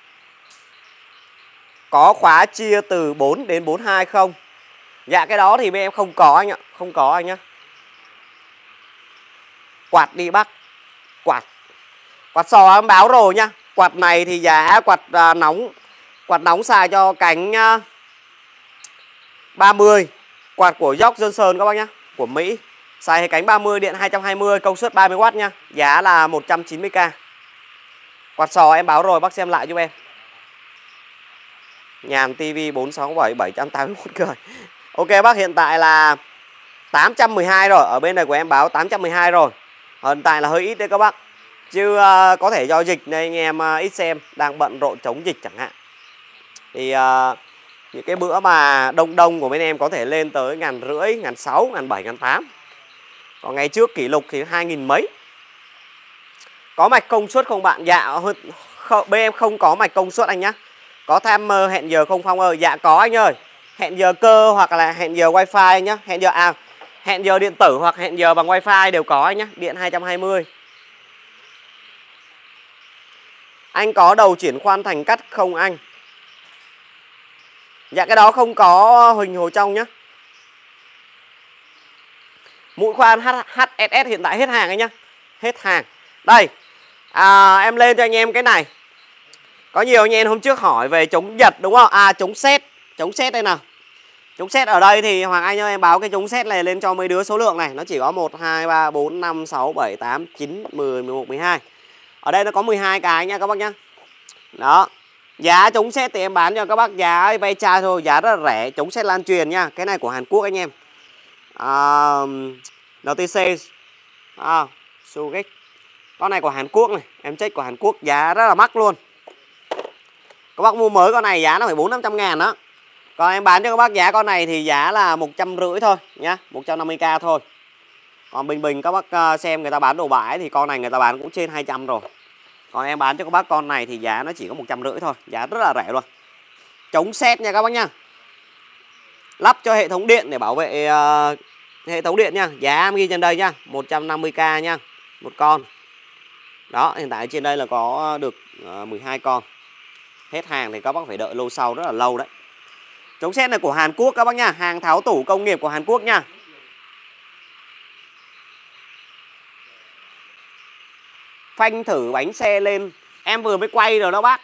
Có khóa chia từ 4 đến 42 không? Dạ cái đó thì bên em không có anh ạ. Không có anh nhá. Quạt đi bác. Quạt sò em báo rồi nhá. Quạt này thì giá quạt nóng xài cho cánh 30. Quạt của York Johnson các bác nhá. Của Mỹ. Xài cánh 30 điện 220 công suất 30W nha. Giá là 190k. Quạt sò em báo rồi, bác xem lại giúp em. Nhàn TV 467 781 cười. Ok bác, hiện tại là 812 rồi. Ở bên này của em báo 812 rồi. Hiện tại là hơi ít đấy các bác. Chứ có thể do dịch nên anh em ít xem, đang bận rộn chống dịch chẳng hạn. Thì những cái bữa mà đông của bên em có thể lên tới 1.500, 1.600, 1.700, 1.800. Còn ngày trước kỷ lục thì 2000 mấy. Có mạch công suất không bạn? Dạ bên em không có mạch công suất anh nhá. Có timer hẹn giờ không Phong ơi? Dạ có anh ơi. Hẹn giờ cơ hoặc là hẹn giờ wifi anh nhá. Hẹn giờ điện tử hoặc hẹn giờ bằng wifi đều có anh nhá. Điện 220. Anh có đầu chuyển khoan thành cắt không anh? Dạ cái đó không có Huỳnh Hồ Trong nhá. Mũi khoan HSS hiện tại hết hàng anh nhá. Hết hàng. Đây em lên cho anh em cái này. Có nhiều anh em hôm trước hỏi về chống giật đúng không? Chống sét. Chống sét đây nào. Chống sét ở đây thì Hoàng Anh ơi, em báo cái chống sét này lên cho mấy đứa số lượng này. Nó chỉ có 1, 2, 3, 4, 5, 6, 7, 8, 9, 10, 11, 12. Ở đây nó có 12 cái nha các bác nhá. Đó. Giá chống sét thì em bán cho các bác giá bay chai thôi. Giá rất là rẻ. Chống sét lan truyền nha. Cái này của Hàn Quốc anh em. NTC Sugek. Con này của Hàn Quốc này. Em check của Hàn Quốc giá rất là mắc luôn. Các bác mua mới con này giá nó phải 400-500 ngàn đó. Còn em bán cho các bác giá con này thì giá là 150 thôi nhá, 150k thôi. Còn bình bình các bác xem người ta bán đồ bãi thì con này người ta bán cũng trên 200 rồi. Còn em bán cho các bác con này thì giá nó chỉ có 150 thôi, giá rất là rẻ luôn. Chống sét nha các bác nhá. Lắp cho hệ thống điện để bảo vệ hệ thống điện nha. Giá em ghi trên đây nhá, 150k nha, một con. Đó, hiện tại trên đây là có được 12 con. Hết hàng thì các bác phải đợi lâu sau rất là lâu đấy. Chống sét này của Hàn Quốc các bác nha, hàng tháo tủ công nghiệp của Hàn Quốc nha. Phanh thử bánh xe lên. Em vừa mới quay rồi đó bác.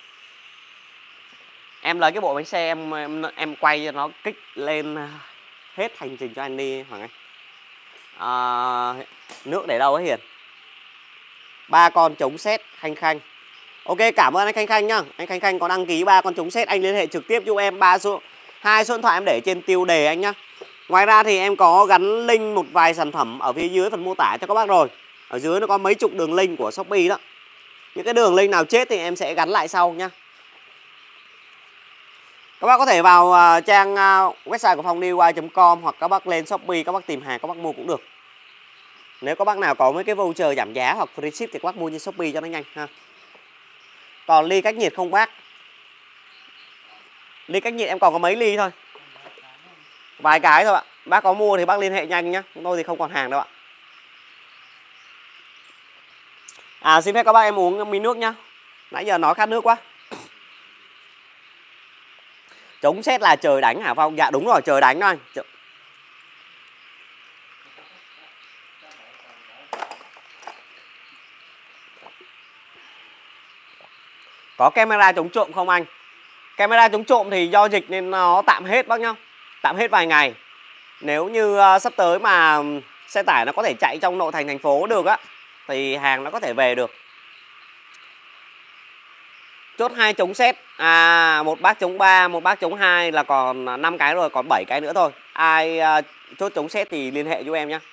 Em lấy cái bộ bánh xe em quay cho nó kích lên hết hành trình cho anh đi Hoàng Anh. Nước để đâu ấy Hiền? 3 con chống sét Khanh Khanh. Ok, cảm ơn anh Khanh Khanh nhá. Anh Khanh Khanh có đăng ký 3 con chống sét, anh liên hệ trực tiếp giúp em 2 số điện thoại em để trên tiêu đề anh nhá. Ngoài ra thì em có gắn link một vài sản phẩm ở phía dưới phần mô tả cho các bác rồi. Ở dưới nó có mấy chục đường link của Shopee đó. Những cái đường link nào chết thì em sẽ gắn lại sau nhá. Các bác có thể vào trang website của phongdiy.com hoặc các bác lên Shopee, các bác tìm hàng các bác mua cũng được. Nếu các bác nào có mấy cái voucher giảm giá hoặc free ship thì các bác mua trên Shopee cho nó nhanh ha. Còn ly cách nhiệt không bác? Ly cách nhiệt em còn có mấy ly thôi. Vài cái thôi ạ. Bác có mua thì bác liên hệ nhanh nhá. Chúng tôi thì không còn hàng đâu ạ. Xin phép các bác em uống miếng nước nhá. Nãy giờ nói khát nước quá. Chống sét là trời đánh hả Phong? Dạ đúng rồi, trời đánh đó anh. Có camera chống trộm không anh? Camera chống trộm thì do dịch nên nó tạm hết bác nhá. Tạm hết vài ngày. Nếu như sắp tới mà xe tải nó có thể chạy trong nội thành thành phố được á thì hàng nó có thể về được. Chốt 2 chống sét. Một bác chống 3, một bác chống 2 là còn 5 cái rồi, còn 7 cái nữa thôi. Ai chốt chống sét thì liên hệ giúp em nhé.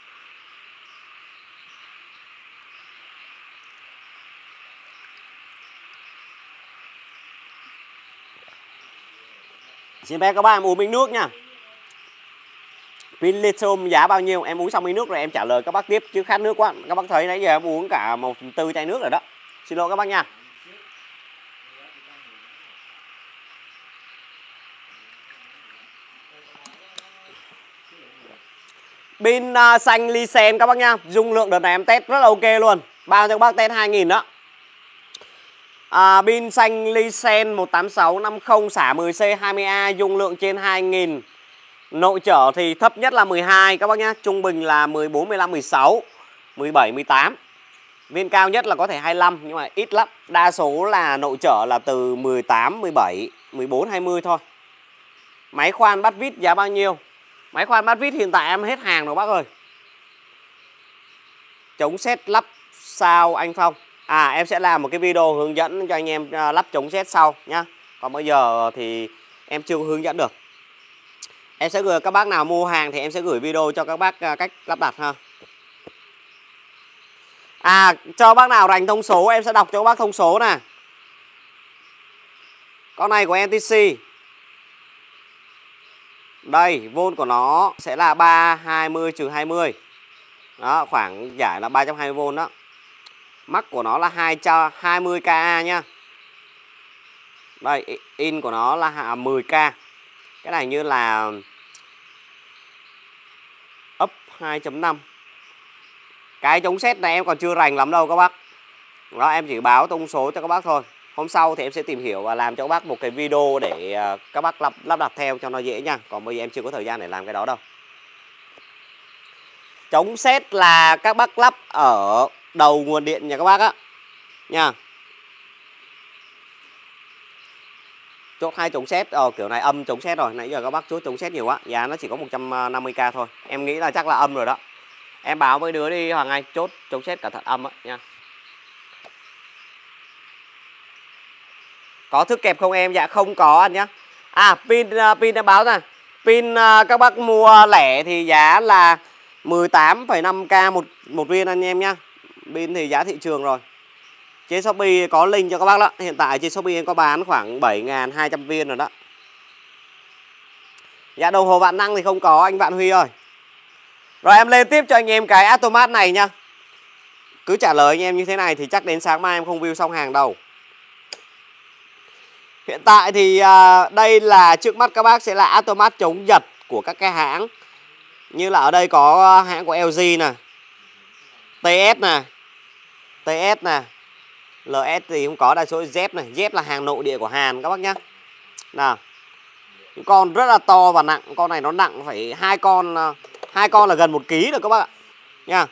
Xin phép các bác em uống miếng nước nha. Pin lithium giá bao nhiêu? Em uống xong miếng nước rồi em trả lời các bác tiếp chứ khát nước quá. Các bác thấy nãy giờ em uống cả 1/4 chai nước rồi đó. Xin lỗi các bác nha. Pin xanh Lysen các bác nha. Dung lượng đợt này em test rất là ok luôn. Bao cho các bác test 2000 đó. Pin xanh Lysen 18650 xả 10C 20A, dung lượng trên 2000. Nội chở thì thấp nhất là 12 các bác nhá, trung bình là 14, 15, 16, 17, 18. Viên cao nhất là có thể 25 nhưng mà ít lắm. Đa số là nội chở là từ 18, 17, 14, 20 thôi. Máy khoan bắt vít giá bao nhiêu? Máy khoan bắt vít hiện tại em hết hàng rồi bác ơi. Chống sét lắp sao anh Phong? Em sẽ làm một cái video hướng dẫn cho anh em lắp chống sét sau nhá. Còn bây giờ thì em chưa hướng dẫn được. Em sẽ gửi các bác nào mua hàng thì em sẽ gửi video cho các bác cách lắp đặt ha. Cho bác nào rành thông số em sẽ đọc cho các bác thông số nè. Con này của NTC. Đây, volt của nó sẽ là 320-20. Đó, khoảng giải là 320V đó. Mắc của nó là 220K nhá. Đây, in của nó là 10K. Cái này như là up 2.5. Cái chống sét này em còn chưa rành lắm đâu các bác. Đó, em chỉ báo thông số cho các bác thôi. Hôm sau thì em sẽ tìm hiểu và làm cho các bác một cái video để các bác lắp đặt theo cho nó dễ nha. Còn bây giờ em chưa có thời gian để làm cái đó đâu. Chống sét là các bác lắp ở đầu nguồn điện nhà các bác á nha. Chốt 2 chống sét kiểu này âm chống sét rồi. Nãy giờ các bác chốt chống sét nhiều quá. Giá nó chỉ có 150k thôi. Em nghĩ là chắc là âm rồi đó. Em báo với đứa đi Hoàng Anh chốt chống sét cả thật âm á nha. Có thức kẹp không em? Dạ không có anh nhá. Pin em báo ra. Pin các bác mua lẻ thì giá là 18,5k một viên anh em nhá. Pin thì giá thị trường rồi. Trên Shopee có link cho các bác đó. Hiện tại trên Shopee em có bán khoảng 7.200 viên rồi đó. Dạ đồng hồ vạn năng thì không có anh Vạn Huy ơi. Rồi em lên tiếp cho anh em cái automat này nha. Cứ trả lời anh em như thế này thì chắc đến sáng mai em không view xong hàng đâu. Hiện tại thì đây là trước mắt các bác sẽ là automat chống giật của các cái hãng. Như là ở đây có hãng của LG nè, TS nè, TS nè, LS thì không có, đa số Z này. Z là hàng nội địa của Hàn các bác nhá. Nào, những con rất là to và nặng. Con này nó nặng phải hai con là gần 1 kg rồi các bác ạ nha.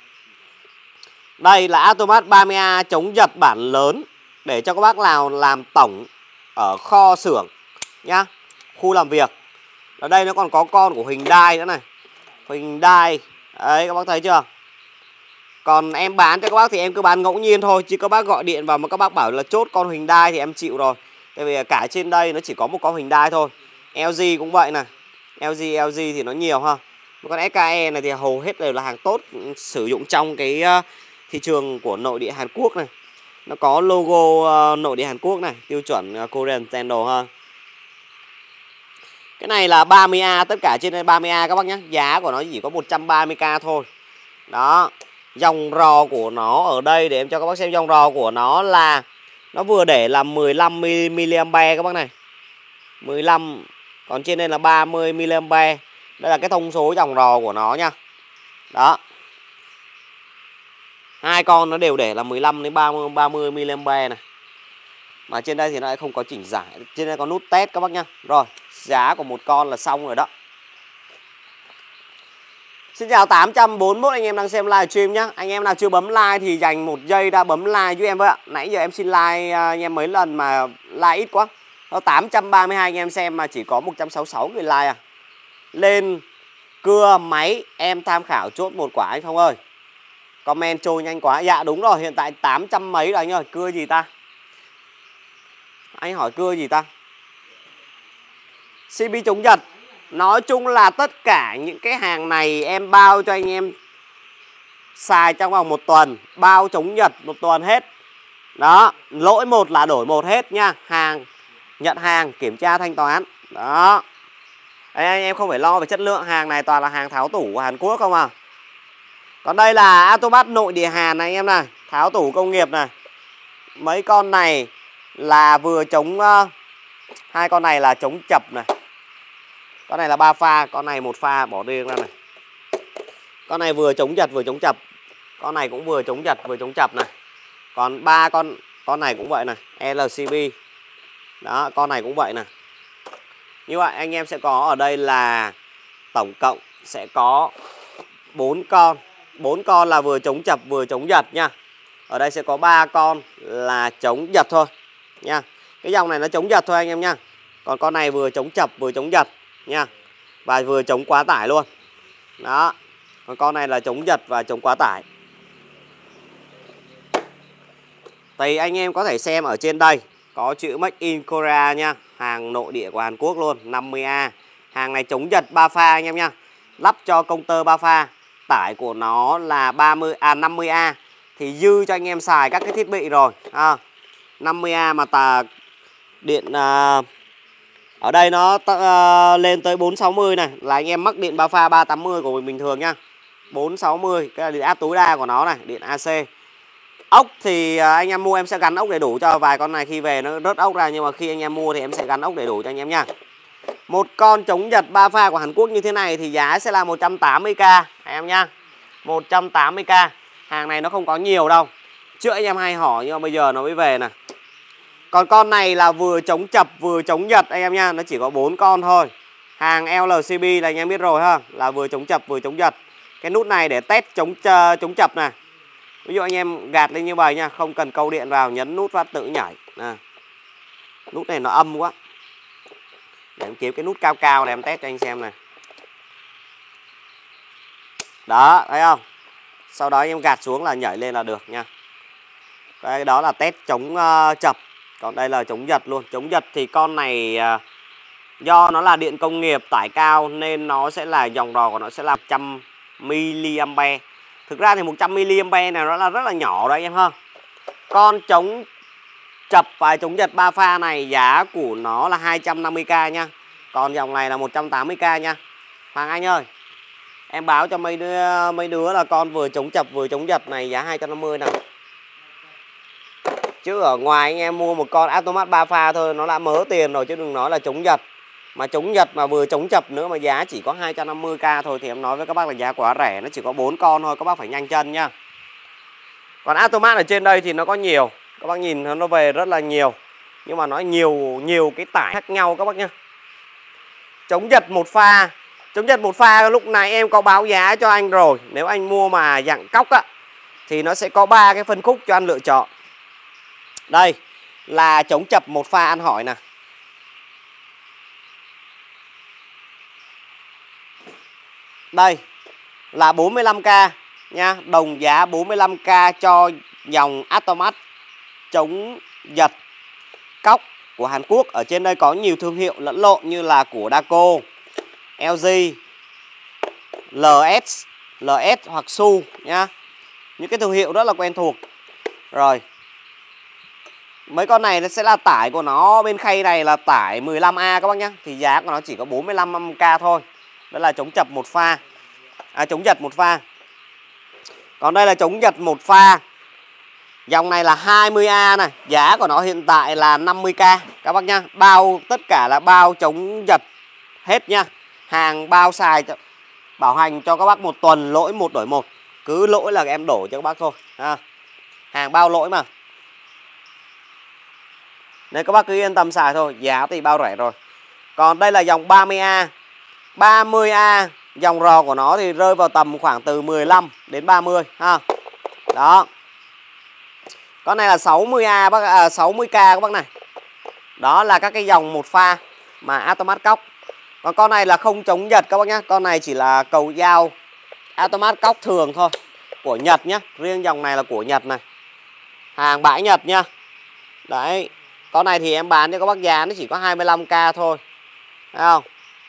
Đây là automat 30A chống giật bản lớn để cho các bác nào làm tổng ở kho xưởng nhá, khu làm việc. Ở đây nó còn có con của Hyundai nữa này. Hyundai. Đấy các bác thấy chưa? Còn em bán cho các bác thì em cứ bán ngẫu nhiên thôi, chứ các bác gọi điện vào mà các bác bảo là chốt con Hyundai thì em chịu rồi. Tại vì cả trên đây nó chỉ có một con Hyundai thôi. LG cũng vậy nè. LG thì nó nhiều ha. Một con SKE này thì hầu hết đều là hàng tốt, sử dụng trong cái thị trường của nội địa Hàn Quốc này. Nó có logo nội địa Hàn Quốc này, tiêu chuẩn Korean Standard ha. Cái này là 30A, tất cả trên đây 30A các bác nhé. Giá của nó chỉ có 130k thôi. Đó. Dòng rò của nó ở đây để em cho các bác xem dòng rò của nó là nó vừa để là 15mA các bác này. 15, còn trên đây là 30mA. Đây là cái thông số dòng rò của nó nha. Đó. Hai con nó đều để là 15 đến 30mA này. Mà trên đây thì nó lại không có chỉnh giải. Trên đây có nút test các bác nhá. Rồi, giá của một con là xong rồi đó. Xin chào 841 anh em đang xem live stream nhá. Anh em nào chưa bấm like thì dành 1 giây ra bấm like giúp em với ạ. Nãy giờ em xin like anh em mấy lần mà like ít quá. Có 832 anh em xem mà chỉ có 166 người like à. Lên cưa máy em tham khảo chốt một quả anh Phong ơi. Comment trôi nhanh quá. Dạ đúng rồi, hiện tại 800 mấy rồi anh ơi. Cưa gì ta? Anh hỏi cưa gì ta? CP chống giật. Nói chung là tất cả những cái hàng này em bao cho anh em xài trong vòng 1 tuần. Bao chống giật 1 tuần hết. Đó, lỗi một là đổi một hết nha. Hàng, nhận hàng, kiểm tra thanh toán. Đó. Đấy, anh em không phải lo về chất lượng. Hàng này toàn là hàng tháo tủ của Hàn Quốc không à. Còn đây là automat nội địa Hàn này anh em này. Tháo tủ công nghiệp này. Mấy con này là vừa chống hai con này là chống chập này. Con này là 3 pha, con này 1 pha bỏ riêng ra này. Con này vừa chống giật vừa chống chập. Con này cũng vừa chống giật vừa chống chập này. Còn 3 con này cũng vậy này, LCB. Đó, con này cũng vậy này. Như vậy anh em sẽ có ở đây là tổng cộng sẽ có 4 con. 4 con là vừa chống chập vừa chống giật nha. Ở đây sẽ có 3 con là chống giật thôi nha. Cái dòng này nó chống giật thôi anh em nha. Còn con này vừa chống chập vừa chống giật nha. Và vừa chống quá tải luôn. Đó. Còn con này là chống giật và chống quá tải. Thì anh em có thể xem ở trên đây có chữ Make in Korea nha. Hàng nội địa của Hàn Quốc luôn, 50A. Hàng này chống giật 3 pha anh em nha. Lắp cho công tơ 3 pha. Tải của nó là 50A. Thì dư cho anh em xài các cái thiết bị rồi 50A mà điện ở đây nó lên tới 460 này là anh em mắc điện 3 pha 380 của mình bình thường nha. 460. Cái là điện áp tối đa của nó này, điện AC. Ốc thì anh em mua em sẽ gắn ốc đầy đủ cho. Vài con này khi về nó rớt ốc ra, nhưng mà khi anh em mua thì em sẽ gắn ốc đầy đủ cho anh em nha. Một con chống giật 3 pha của Hàn Quốc như thế này thì giá sẽ là 180k anh em nhá. 180k. Hàng này nó không có nhiều đâu. Trước anh em hay hỏi nhưng mà bây giờ nó mới về nè. Còn con này là vừa chống chập vừa chống giật anh em nha. Nó chỉ có 4 con thôi. Hàng LCB là anh em biết rồi ha. Là vừa chống chập vừa chống giật. Cái nút này để test chống chập này. Ví dụ anh em gạt lên như vậy nha. Không cần câu điện vào, nhấn nút phát tự nhảy nè. Nút này nó âm quá. Để em kiếm cái nút cao cao để em test cho anh xem này. Đó, thấy không? Sau đó em gạt xuống là nhảy lên là được nha. Cái đó là test chống chập. Còn đây là chống giật luôn. Chống giật thì con này do nó là điện công nghiệp tải cao nên nó sẽ là dòng đò của nó sẽ là 100 mA. Thực ra thì 100 mA này nó là rất là nhỏ đấy em ha. Con chống chập và chống giật 3 pha này giá của nó là 250k nha. Còn dòng này là 180k nha. Hoàng Anh ơi, em báo cho mấy đứa là con vừa chống chập vừa chống giật này giá 250 nào. Chứ ở ngoài anh em mua một con automat 3 pha thôi nó đã mớ tiền rồi, chứ đừng nói là chống giật. Mà chống giật mà vừa chống chập nữa mà giá chỉ có 250k thôi thì em nói với các bác là giá quá rẻ. Nó chỉ có 4 con thôi, các bác phải nhanh chân nha. Còn automat ở trên đây thì nó có nhiều. Các bác nhìn nó về rất là nhiều. Nhưng mà nó nhiều cái tải khác nhau các bác nhá. Chống giật một pha. Chống giật một pha lúc này em có báo giá cho anh rồi. Nếu anh mua mà dạng cóc á thì nó sẽ có 3 cái phân khúc cho anh lựa chọn. Đây là chống chập một pha ăn hỏi nè. Đây là 45k nha, đồng giá 45k cho dòng automat chống giật cóc của Hàn Quốc. Ở trên đây có nhiều thương hiệu lẫn lộn như là của Daco, LG, LS hoặc Su nhá. Những cái thương hiệu rất là quen thuộc. Rồi. Mấy con này nó sẽ là tải của nó bên khay này là tải 15A các bác nhá. Thì giá của nó chỉ có 45k thôi. Đó là chống chập một pha. Chống giật một pha. Còn đây là chống giật một pha. Dòng này là 20A này. Giá của nó hiện tại là 50k các bác nhá. Bao tất cả là bao chống giật hết nha. Hàng bao xài bảo hành cho các bác 1 tuần, lỗi 1 đổi 1. Cứ lỗi là em đổ cho các bác thôi. Hàng bao lỗi mà. Nên các bác cứ yên tâm xài thôi. Giá thì bao rẻ rồi. Còn đây là dòng 30A. 30A dòng rò của nó thì rơi vào tầm khoảng từ 15 đến 30 ha. Đó. Con này là 60A 60k các bác này. Đó là các cái dòng một pha mà automat cóc. Còn con này là không chống giật các bác nhá. Con này chỉ là cầu dao automat cóc thường thôi. Của Nhật nhá. Riêng dòng này là của Nhật này. Hàng bãi Nhật nhá. Đấy. Con này thì em bán cho các bác giá nó chỉ có 25k thôi. Thấy không?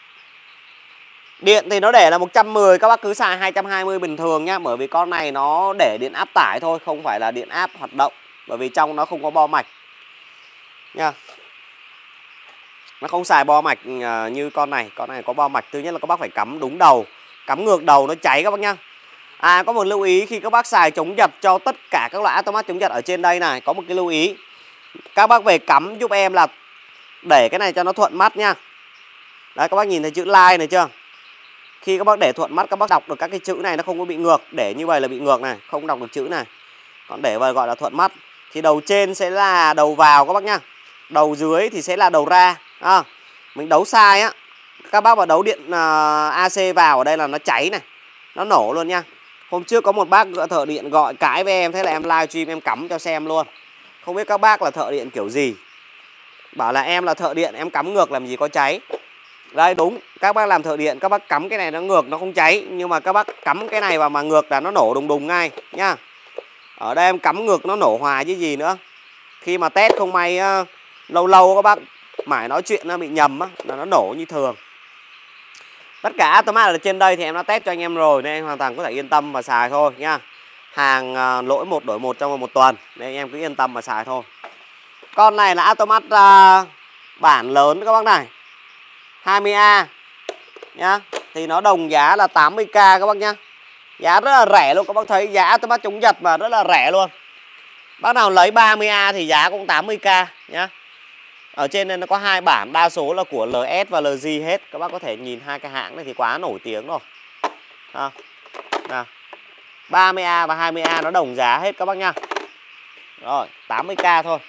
Điện thì nó để là 110, các bác cứ xài 220 bình thường nhá. Bởi vì con này nó để điện áp tải thôi, không phải là điện áp hoạt động. Bởi vì trong nó không có bo mạch nha. Nó không xài bo mạch như con này. Con này có bo mạch. Thứ nhất là các bác phải cắm đúng đầu. Cắm ngược đầu nó cháy các bác nhá. Có một lưu ý khi các bác xài chống giật cho tất cả các loại automat chống giật ở trên đây này. Có một cái lưu ý. Các bác về cắm giúp em là để cái này cho nó thuận mắt nha. Đấy, các bác nhìn thấy chữ like này chưa? Khi các bác để thuận mắt, các bác đọc được các cái chữ này nó không có bị ngược. Để như vậy là bị ngược này, không đọc được chữ này. Còn để vào gọi là thuận mắt. Thì đầu trên sẽ là đầu vào các bác nhá. Đầu dưới thì sẽ là đầu ra. Mình đấu sai á, các bác vào đấu điện AC vào ở đây là nó cháy này, nó nổ luôn nha. Hôm trước có một bác thợ điện gọi cãi với em, thế là em livestream em cắm cho xem luôn. Không biết các bác là thợ điện kiểu gì. Bảo là em là thợ điện, em cắm ngược làm gì có cháy. Đây đúng, các bác làm thợ điện, các bác cắm cái này nó ngược nó không cháy. Nhưng mà các bác cắm cái này vào mà ngược là nó nổ đùng đùng ngay nhá. Ở đây em cắm ngược nó nổ hòa chứ gì nữa. Khi mà test không may lâu lâu các bác mãi nói chuyện nó bị nhầm á, là nó nổ như thường. Tất cả automat ở trên đây thì em đã test cho anh em rồi, nên anh hoàn toàn có thể yên tâm và xài thôi nha. Hàng lỗi 1 đổi 1 trong 1 tuần, nên anh em cứ yên tâm mà xài thôi. Con này là automat bản lớn các bác này, 20A nhá. Thì nó đồng giá là 80k các bác nhá. Giá rất là rẻ luôn, các bác thấy giá automat chống giật mà rất là rẻ luôn. Bác nào lấy 30A thì giá cũng 80k nhá. Ở trên đây nó có hai bản, đa số là của LS và LG hết. Các bác có thể nhìn hai cái hãng này thì quá nổi tiếng rồi. Nào, 30A và 20A nó đồng giá hết các bác nha. Rồi, 80k thôi.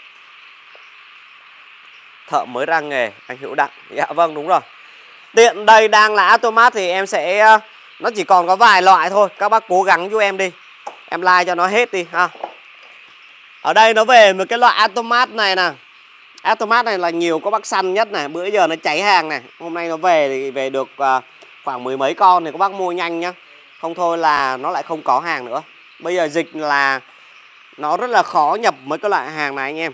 Thợ mới ra nghề, anh Hữu Đặng. Dạ vâng, đúng rồi. Tiện đây đang là automat thì em sẽ, nó chỉ còn có vài loại thôi. Các bác cố gắng giúp em đi, em like cho nó hết đi ha. Ở đây nó về một cái loại automat này nè. Automat này là nhiều các bác săn nhất này. Bữa giờ nó cháy hàng này. Hôm nay nó về thì về được khoảng mười mấy con thì các bác mua nhanh nhá. Không thôi là nó lại không có hàng nữa. Bây giờ dịch là nó rất là khó nhập mấy cái loại hàng này anh em.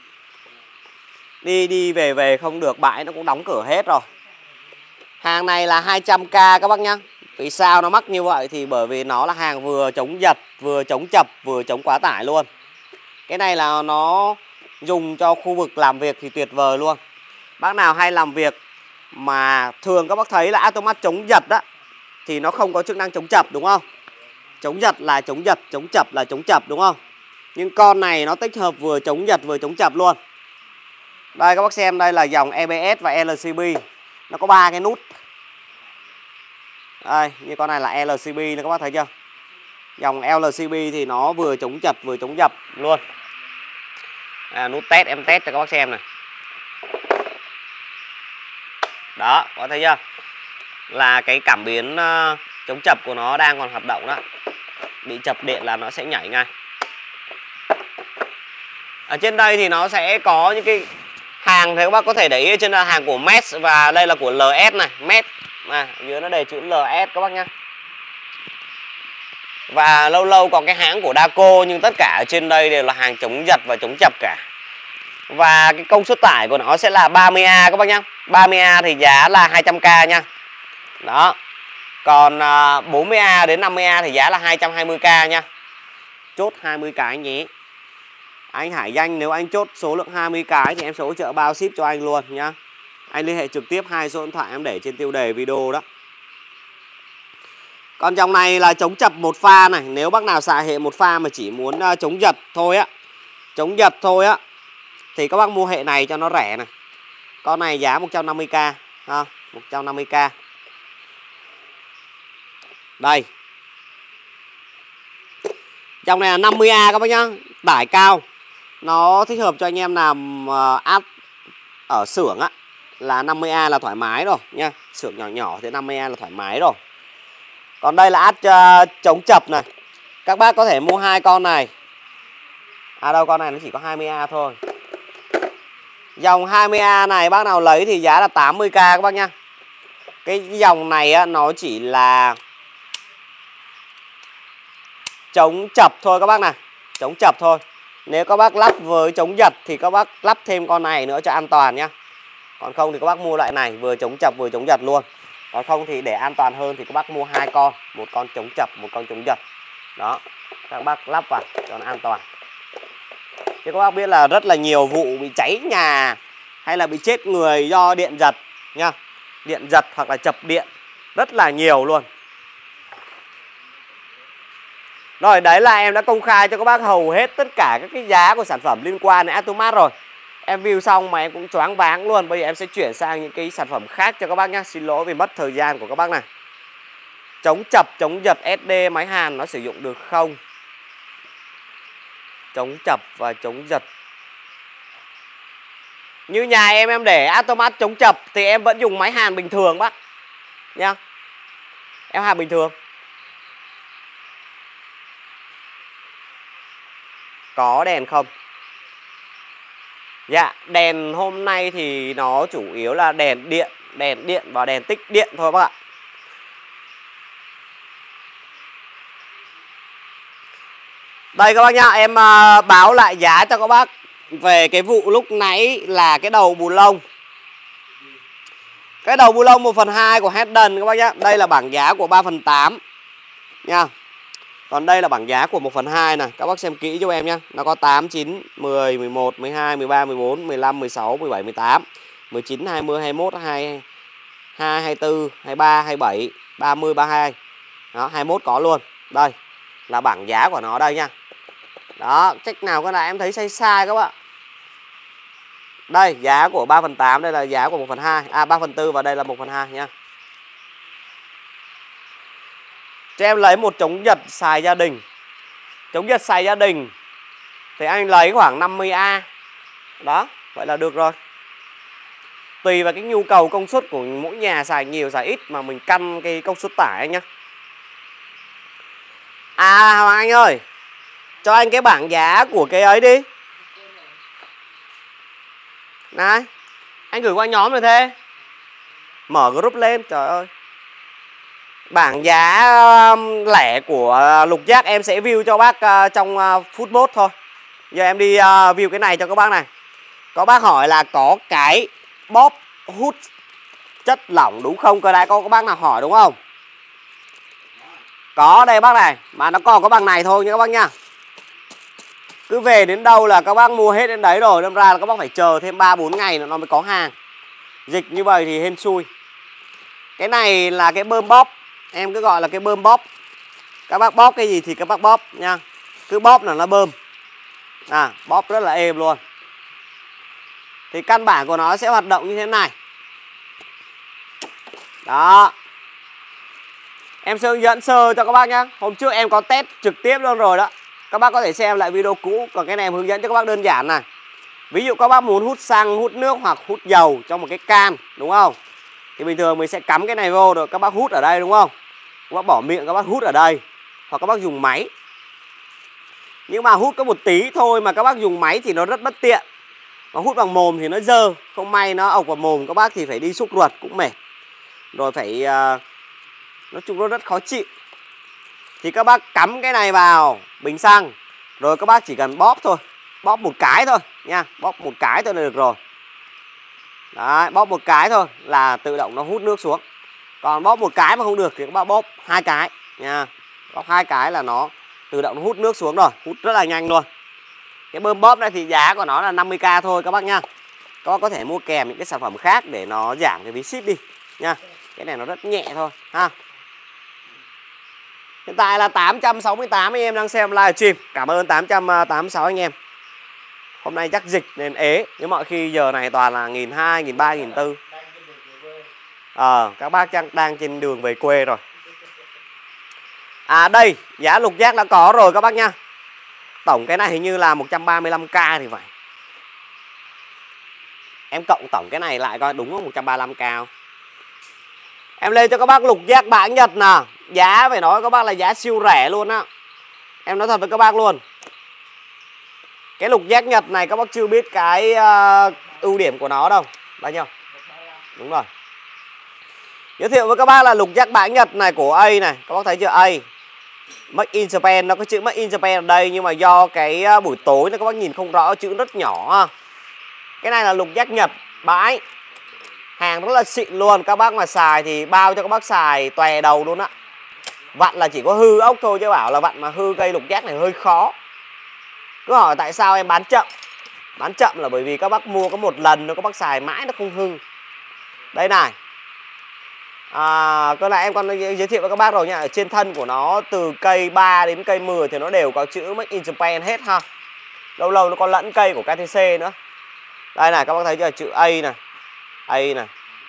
Đi về không được, bãi nó cũng đóng cửa hết rồi. Hàng này là 200k các bác nhá. Vì sao nó mắc như vậy thì bởi vì nó là hàng vừa chống giật, vừa chống chập, vừa chống quá tải luôn. Cái này là nó dùng cho khu vực làm việc thì tuyệt vời luôn. Bác nào hay làm việc mà thường các bác thấy là automat chống giật á thì nó không có chức năng chống chập đúng không? Chống giật là chống giật, chống chập là chống chập đúng không? Nhưng con này nó tích hợp vừa chống giật vừa chống chập luôn. Đây các bác xem, đây là dòng EBS và LCB. Nó có 3 cái nút. Đây, như con này là LCB này các bác thấy chưa? Dòng LCB thì nó vừa chống chập vừa chống dập luôn. Nút test em test cho các bác xem này. Đó, có thấy chưa? Là cái cảm biến chống chập của nó đang còn hoạt động đó. Bị chập điện là nó sẽ nhảy ngay. Ở trên đây thì nó sẽ có những cái hàng thì các bác có thể để ý, trên là hàng của MES và đây là của LS này, MES. Dưới nó đề chữ LS các bác nhá. Và lâu lâu có cái hãng của Daco, nhưng tất cả ở trên đây đều là hàng chống giật và chống chập cả. Và cái công suất tải của nó sẽ là 30A các bác nhá. 30A thì giá là 200k nha. Đó. Còn 40A đến 50A thì giá là 220k nha. Chốt 20 cái nhé. Anh Hải Danh nếu anh chốt số lượng 20 cái thì em sẽ hỗ trợ bao ship cho anh luôn nhá. Anh liên hệ trực tiếp, hai số điện thoại em để trên tiêu đề video đó. Còn dòng này là chống chập một pha này. Nếu bác nào xài hệ một pha mà chỉ muốn chống giật thôi á, chống giật thôi á, thì các bác mua hệ này cho nó rẻ này. Con này giá 150k ha, 150k. Đây. Dòng này là 50A các bác nhá, tải cao. Nó thích hợp cho anh em làm áp ở xưởng á, là 50A là thoải mái rồi nha. Xưởng nhỏ nhỏ thì 50A là thoải mái rồi. Còn đây là áp chống chập này. Các bác có thể mua hai con này. Đâu, con này nó chỉ có 20A thôi. Dòng 20A này bác nào lấy thì giá là 80k các bác nhá. Cái dòng này á, nó chỉ là chống chập thôi các bác này, chống chập thôi. Nếu các bác lắp với chống giật thì các bác lắp thêm con này nữa cho an toàn nhá. Còn không thì các bác mua loại này vừa chống chập vừa chống giật luôn. Còn không thì để an toàn hơn thì các bác mua hai con, một con chống chập, một con chống giật. Đó, các bác lắp vào cho nó an toàn. Chứ các bác biết là rất là nhiều vụ bị cháy nhà hay là bị chết người do điện giật nha. Điện giật hoặc là chập điện rất là nhiều luôn. Rồi, đấy là em đã công khai cho các bác hầu hết tất cả các cái giá của sản phẩm liên quan đến automat rồi. Em view xong mà em cũng choáng váng luôn. Bây giờ em sẽ chuyển sang những cái sản phẩm khác cho các bác nhé. Xin lỗi vì mất thời gian của các bác này. Chống chập, chống giật SD máy hàn nó sử dụng được không? Chống chập và chống giật. Như nhà em để automat chống chập thì em vẫn dùng máy hàn bình thường bác nha. Em hàn bình thường. Có đèn không? Dạ, đèn hôm nay thì nó chủ yếu là đèn điện và đèn tích điện thôi bác ạ. Đây các bác nhá, em báo lại giá cho các bác về cái vụ lúc nãy là cái đầu bù lông. Cái đầu bù lông 1/2 của Hedden các bác nhá. Đây là bảng giá của 3/8 nha. Còn đây là bảng giá của 1/2 này. Các bác xem kỹ cho em nhé. Nó có 8, 9, 10, 11, 12, 13, 14, 15, 16, 17, 18, 19, 20, 21, 22, 24, 23, 27, 30, 32. Đó, 21 có luôn. Đây là bảng giá của nó đây nha. Đó, trách nào cái này em thấy sai sai các bạn. Đây, giá của 3/8, đây là giá của 1/2. À 3/4 và đây là 1/2 nha. Cho em lấy một chống giật xài gia đình. Chống giật xài gia đình thì anh lấy khoảng 50A. Đó, vậy là được rồi. Tùy vào cái nhu cầu công suất của mỗi nhà, xài nhiều xài ít mà mình căn cái công suất tải anh nhá. À Hoàng Anh ơi, cho anh cái bảng giá của cái ấy đi. Này, anh gửi qua nhóm rồi thế. Mở group lên, trời ơi. Bảng giá lẻ của lục giác em sẽ view cho bác trong phút mốt thôi. Giờ em đi view cái này cho các bác này. Có bác hỏi là có cái bóp hút chất lỏng đúng không? Cơ đại có các bác nào hỏi đúng không? Có đây bác này. Mà nó còn có bằng này thôi nha các bác nha. Cứ về đến đâu là các bác mua hết đến đấy rồi. Đâm ra là các bác phải chờ thêm 3-4 ngày nữa nó mới có hàng. Dịch như vậy thì hên xui. Cái này là cái bơm bóp. Em cứ gọi là cái bơm bóp. Các bác bóp cái gì thì các bác bóp nha. Cứ bóp là nó bơm. Bóp rất là êm luôn. Thì căn bản của nó sẽ hoạt động như thế này. Đó. Em sẽ hướng dẫn sơ cho các bác nhá. Hôm trước em có test trực tiếp luôn rồi đó. Các bác có thể xem lại video cũ. Còn cái này em hướng dẫn cho các bác đơn giản này. Ví dụ các bác muốn hút xăng, hút nước hoặc hút dầu trong một cái can, đúng không? Thì bình thường mình sẽ cắm cái này vô rồi các bác hút ở đây, đúng không? Các bác bỏ miệng các bác hút ở đây. Hoặc các bác dùng máy. Nhưng mà hút có một tí thôi mà các bác dùng máy thì nó rất bất tiện. Mà hút bằng mồm thì nó dơ. Không may nó ộc vào mồm các bác thì phải đi xúc ruột cũng mệt. Rồi phải nói chung nó rất khó chịu. Thì các bác cắm cái này vào bình xăng. Rồi các bác chỉ cần bóp thôi. Bóp một cái thôi nha. Bóp một cái thôi là được rồi. Đấy, bóp một cái thôi là tự động nó hút nước xuống. Còn bóp một cái mà không được thì các bác bóp 2 cái nha. Bóp 2 cái là nó tự động nó hút nước xuống rồi. Hút rất là nhanh luôn. Cái bơm bóp này thì giá của nó là 50k thôi các bác nha. Các bác có thể mua kèm những cái sản phẩm khác để nó giảm cái phí ship đi nha. Cái này nó rất nhẹ thôi ha. Hiện tại là 868 anh em đang xem live stream. Cảm ơn 886 anh em. Hôm nay chắc dịch nên ế. Nhưng mọi khi giờ này toàn là 1.200, 1.300, 1.400. Các bác chắc đang trên đường về quê rồi. À đây, giá lục giác đã có rồi các bác nha. Tổng cái này hình như là 135k thì phải. Em cộng tổng cái này lại coi đúng không, 135k không? Em lên cho các bác lục giác bảng Nhật nào. Giá phải nói các bác là giá siêu rẻ luôn á. Em nói thật với các bác luôn. Cái lục giác Nhật này các bác chưa biết cái ưu điểm của nó đâu. Bao nhiêu? Đúng rồi. Giới thiệu với các bác là lục giác bảng Nhật này của A này. Các bác thấy chưa? A Made in Japan, nó có chữ Made in Japan ở đây. Nhưng mà do cái buổi tối này các bác nhìn không rõ, chữ rất nhỏ. Cái này là lục giác Nhật bãi. Hàng rất là xịn luôn. Các bác mà xài thì bao cho các bác xài tòe đầu luôn á. Vặn là chỉ có hư ốc thôi, chứ bảo là vặn mà hư cây lục giác này hơi khó. Cứ hỏi tại sao em bán chậm. Bán chậm là bởi vì các bác mua có một lần nó các bác xài mãi nó không hư. Đây này. Cái này em còn giới thiệu với các bác rồi nha. Ở trên thân của nó từ cây 3 đến cây 10 thì nó đều có chữ Made in Japan hết ha. Lâu lâu nó còn lẫn cây của KTC nữa. Đây này, các bác thấy chưa? Chữ A này. A này.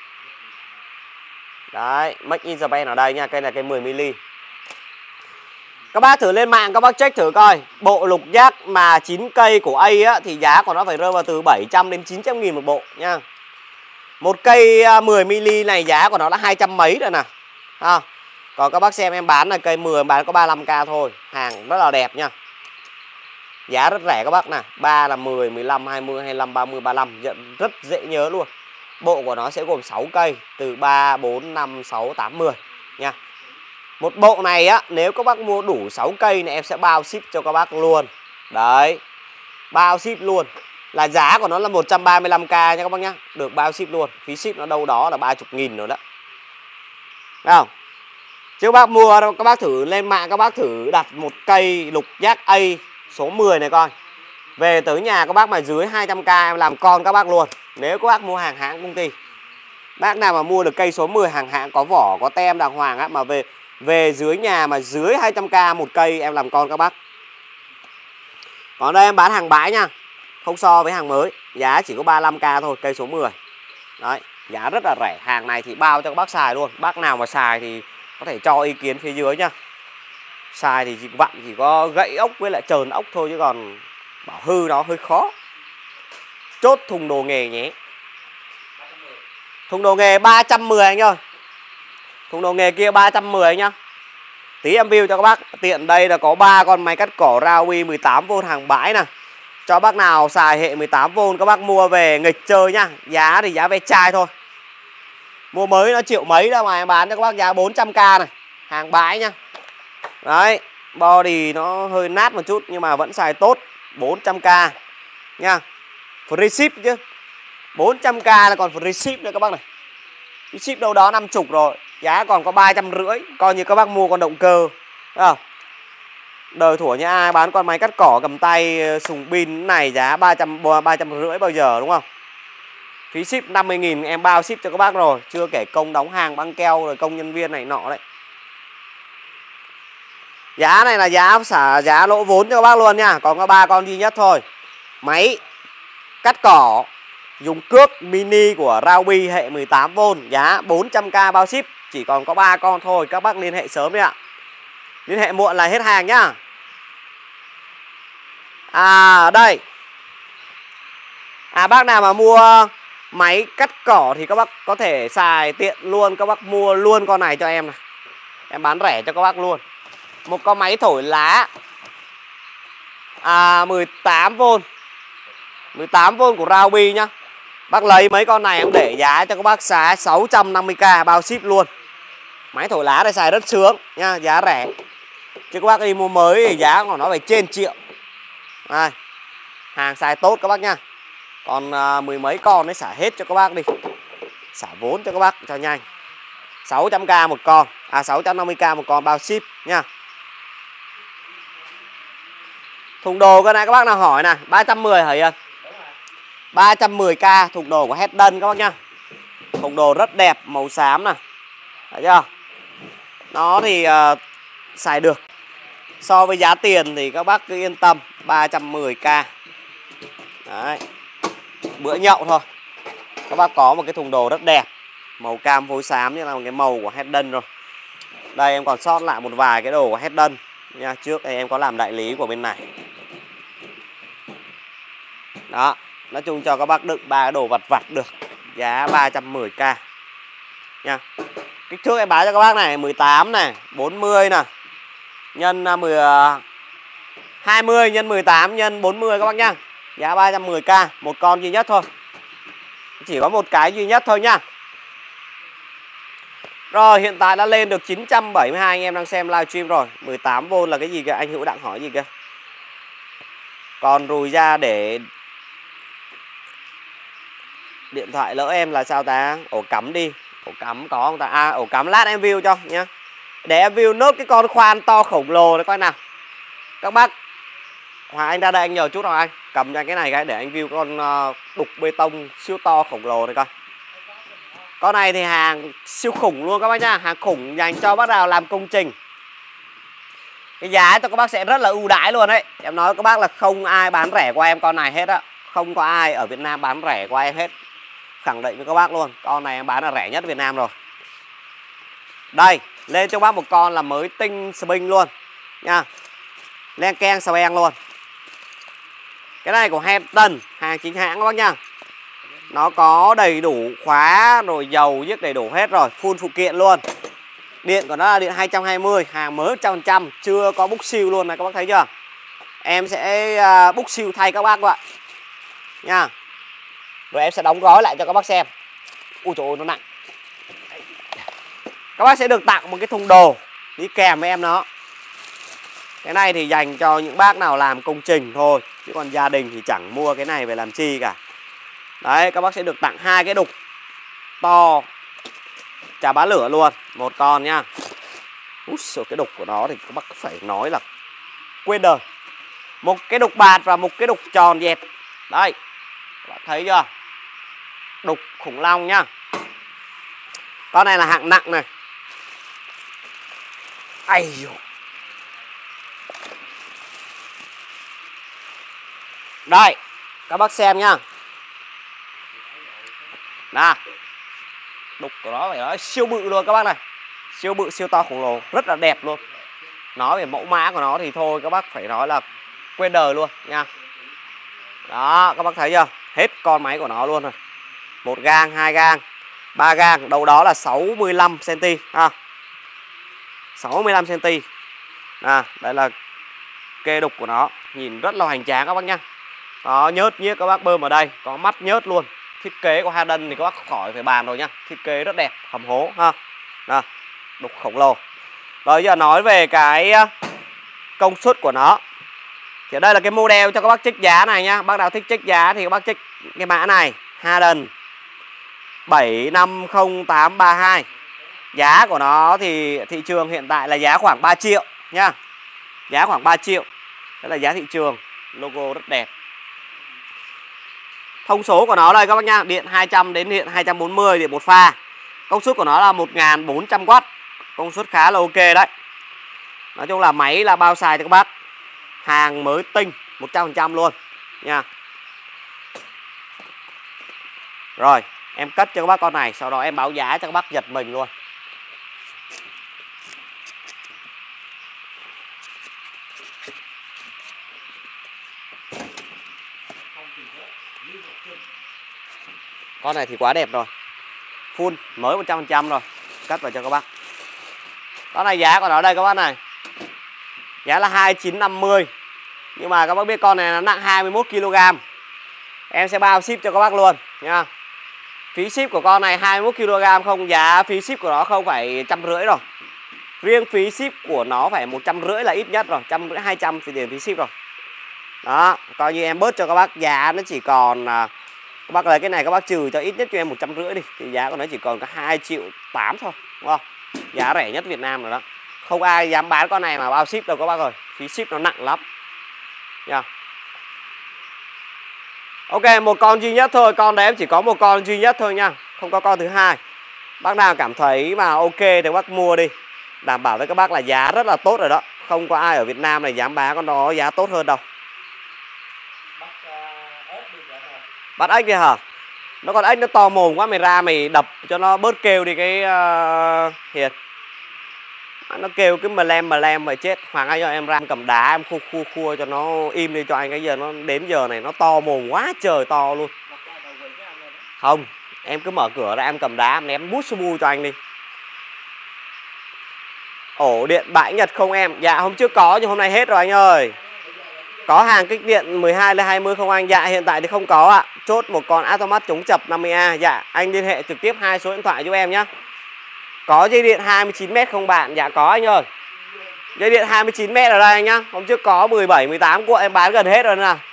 Đấy, Made in Japan ở đây nha. Cây này cây 10mm. Các bác thử lên mạng các bác check thử coi. Bộ lục giác mà 9 cây của A á, thì giá của nó phải rơi vào từ 700 đến 900 nghìn một bộ nha. Một cây 10mm này giá của nó là 200 mấy rồi nè. Còn các bác xem em bán là cây 10 em bán có 35k thôi. Hàng rất là đẹp nha. Giá rất rẻ các bác nè. 3 là 10, 15, 20, 25, 30, 35. Rất dễ nhớ luôn. Bộ của nó sẽ gồm 6 cây. Từ 3, 4, 5, 6, 8, 10 nha. Một bộ này á, nếu các bác mua đủ 6 cây này em sẽ bao ship cho các bác luôn. Đấy. Bao ship luôn. Là giá của nó là 135k nha các bác nhá. Được bao ship luôn. Phí ship nó đâu đó là 30.000 rồi đó. Thấy không? Chứ các bác mua các bác thử lên mạng các bác thử đặt một cây lục giác A số 10 này coi. Về tới nhà các bác mà dưới 200k em làm con các bác luôn. Nếu các bác mua hàng hãng công ty. Bác nào mà mua được cây số 10 hàng hãng có vỏ có tem đàng hoàng á, mà về Về dưới nhà mà dưới 200k một cây em làm con các bác. Còn đây em bán hàng bãi nha, không so với hàng mới. Giá chỉ có 35k thôi, cây số 10. Đấy, giá rất là rẻ. Hàng này thì bao cho các bác xài luôn. Bác nào mà xài thì có thể cho ý kiến phía dưới nha. Xài thì chỉ có gãy ốc với lại trờn ốc thôi, chứ còn bảo hư nó hơi khó. Chốt thùng đồ nghề nhé. Thùng đồ nghề 310 anh ơi. Thùng đồ nghề kia 310 nhá. Tí em view cho các bác. Tiện đây là có 3 con máy cắt cỏ Ryobi 18V hàng bãi nè. Cho bác nào xài hệ 18V các bác mua về nghịch chơi nhá. Giá thì giá ve chai thôi. Mua mới nó triệu mấy đâu mà em bán cho các bác giá 400k này. Hàng bãi nhá. Đấy, body nó hơi nát một chút nhưng mà vẫn xài tốt. 400k nha. Free ship chứ. 400k là còn free ship nữa các bác này. Free ship đâu đó 50 rồi. Giá còn có 350. Coi như các bác mua con động cơ. Thấy không? Đời thủa như ai bán con máy cắt cỏ cầm tay sùng pin này giá 350 bao giờ đúng không? Phí ship 50.000 em bao ship cho các bác rồi. Chưa kể công đóng hàng, băng keo rồi công nhân viên này nọ đấy. Giá này là giá lỗ vốn cho các bác luôn nha. Còn có 3 con duy nhất thôi. Máy cắt cỏ dùng cước mini của Ryobi hệ 18V, giá 400k bao ship. Chỉ còn có 3 con thôi. Các bác liên hệ sớm đi ạ. Liên hệ muộn là hết hàng nhá. Đây. Bác nào mà mua máy cắt cỏ thì các bác có thể xài tiện luôn. Các bác mua luôn con này cho em này. Em bán rẻ cho các bác luôn. Một con máy thổi lá 18V 18V của Ryobi nhá. Bác lấy mấy con này em để giá cho các bác giá 650k bao ship luôn. Máy thổi lá này xài rất sướng nha, giá rẻ. Chứ các bác đi mua mới thì giá của nó phải trên triệu. Đây. Hàng xài tốt các bác nha. Còn mười mấy con ấy xả hết cho các bác đi. Xả vốn cho các bác cho nhanh. 600k một con, 650k một con bao ship nha. Thùng đồ cái này các bác nào hỏi nè, 310 hả Yên? 310k thùng đồ của Hedden các bác nhá. Thùng đồ rất đẹp, màu xám nè. Thấy chưa? Nó thì xài được. So với giá tiền thì các bác cứ yên tâm, 310k. Đấy. Bữa nhậu thôi. Các bác có một cái thùng đồ rất đẹp, màu cam phối xám như là một cái màu của Hedden rồi. Đây em còn sót lại một vài cái đồ của Hedden nha. Trước đây em có làm đại lý của bên này. Đó, nói chung cho các bác đựng 3 cái đồ vặt vặt được. Giá 310k nha. Kích thước em bán cho các bác này 18 này, 40 nè. Nhân 20 nhân 18 nhân 40 các bác nhá. Giá 310k, một con duy nhất thôi. Chỉ có một cái duy nhất thôi nhá. Rồi hiện tại đã lên được 972 anh em đang xem livestream rồi. 18V là cái gì kìa? Anh Hữu Đặng hỏi gì kìa? Còn rùi ra để điện thoại lỡ em là sao ta? Ổ cắm đi. Ổ cắm có không ta? Ổ cắm lát em view cho nhá. Để em view nốt cái con khoan to khổng lồ này coi nào. Các bác Hoàng Anh ra đây anh nhờ chút Hoàng Anh cầm cho anh cái này cái để anh view con đục bê tông siêu to khổng lồ này coi. Con này thì hàng siêu khủng luôn các bác nhá. Hàng khủng dành cho bác nào làm công trình. Cái giá cho các bác sẽ rất là ưu đãi luôn đấy. Em nói các bác là không ai bán rẻ qua em con này hết á. Không có ai ở Việt Nam bán rẻ qua em hết. Khẳng định với các bác luôn. Con này em bán là rẻ nhất Việt Nam rồi. Đây, lên cho bác một con là mới tinh spring luôn nha. Len keng sờ beng luôn. Cái này của Hedden, hàng chính hãng các bác nha. Nó có đầy đủ khóa rồi dầu giết đầy đủ hết rồi, full phụ kiện luôn. Điện của nó là điện 220, hàng mới 100%, chưa có búc siêu luôn này các bác thấy chưa? Em sẽ búc siêu thay các bác vậy nha. Rồi em sẽ đóng gói lại cho các bác xem. Ui trời ơi nó nặng. Các bác sẽ được tặng một cái thùng đồ đi kèm với em nó. Cái này thì dành cho những bác nào làm công trình thôi, chứ còn gia đình thì chẳng mua cái này về làm chi cả. Đấy, các bác sẽ được tặng 2 cái đục to chà bá lửa luôn, một con nha. Úi xời, cái đục của nó thì các bác phải nói là quên đời. Một cái đục bạt và một cái đục tròn dẹt. Đây, các bạn thấy chưa? Đục khủng long nhá. Con này là hạng nặng này. Ai dồi. Đây, các bác xem nhá. Nè. Đục của nó phải nói siêu bự luôn các bác này. Siêu bự, siêu to khổng lồ, rất là đẹp luôn. Nói về mẫu mã của nó thì thôi các bác phải nói là quên đời luôn nha. Đó, các bác thấy chưa? Hết con máy của nó luôn rồi. 1 gang, 2 gang, 3 gang, đầu đó là 65 cm ha. 65 cm. Đây là kê đục của nó, nhìn rất là hoành tráng các bác nhá. Đó, nhớt nhiếc các bác bơm ở đây, có mắt nhớt luôn. Thiết kế của Harden thì các bác khỏi phải bàn rồi nhá. Thiết kế rất đẹp, hầm hố ha. Đó, đục khổng lồ. Rồi giờ nói về cái công suất của nó. Thì đây là cái model cho các bác check giá này nhá. Bác nào thích check giá thì các bác check cái mã này, Harden 75032. Giá của nó thì thị trường hiện tại là giá khoảng 3 triệu nhá. Giá khoảng 3 triệu. Đó là giá thị trường. Logo rất đẹp. Thông số của nó đây các bác nhá, điện 200 đến điện 240, điện một pha. Công suất của nó là 1400W. Công suất khá là ok đấy. Nói chung là máy là bao xài cho các bác. Hàng mới tinh 100% luôn nha. Rồi, em cất cho các bác con này, sau đó em báo giá cho các bác giật mình luôn. Con này thì quá đẹp rồi. Full mới 100% rồi. Cất vào cho các bác. Con này giá của nó đây các bác này. Giá là 2950. Nhưng mà các bác biết con này nó nặng 21 kg. Em sẽ bao ship cho các bác luôn nha. Phí ship của con này 21 kg không, giá phí ship của nó không phải 150 rồi. Riêng phí ship của nó phải 150 là ít nhất rồi, 150 200 thì tiền phí ship rồi. Đó, coi như em bớt cho các bác, giá nó chỉ còn các bác lấy cái này các bác trừ cho ít nhất cho em 150 đi thì giá của nó chỉ còn có 2,8 triệu thôi, đúng không? Giá rẻ nhất Việt Nam rồi đó. Không ai dám bán con này mà bao ship đâu các bác ơi. Phí ship nó nặng lắm nha. Ok, một con duy nhất thôi. Con đấy em chỉ có một con duy nhất thôi nha, không có con thứ hai. Bác nào cảm thấy mà ok thì các bác mua đi. Đảm bảo với các bác là giá rất là tốt rồi đó. Không có ai ở Việt Nam này dám bán con đó giá tốt hơn đâu. Bắt ếch đi hả? Nó còn ếch nó to mồm quá, mày ra mày đập cho nó bớt kêu đi cái Hiền. Nó kêu cứ mà lem mà chết. Hoàng ơi, cho em ra em cầm đá em khua cho nó im đi cho anh. Cái giờ nó đến giờ này nó to mồm quá trời to luôn. Không, em cứ mở cửa ra em cầm đá em ném bút su bu cho anh đi. Ổ điện bãi Nhật không em? Dạ hôm trước có nhưng hôm nay hết rồi anh ơi. Có hàng kích điện 12 lên 20 không anh? Dạ hiện tại thì không có ạ. Chốt một con automat chống chập 50A. Dạ anh liên hệ trực tiếp 2 số điện thoại giúp em nhé. Có dây điện 29m không bạn? Dạ có anh ơi. Dây điện 29m ở đây anh nhá. Hôm trước có 17, 18 cuộn em bán gần hết rồi nè.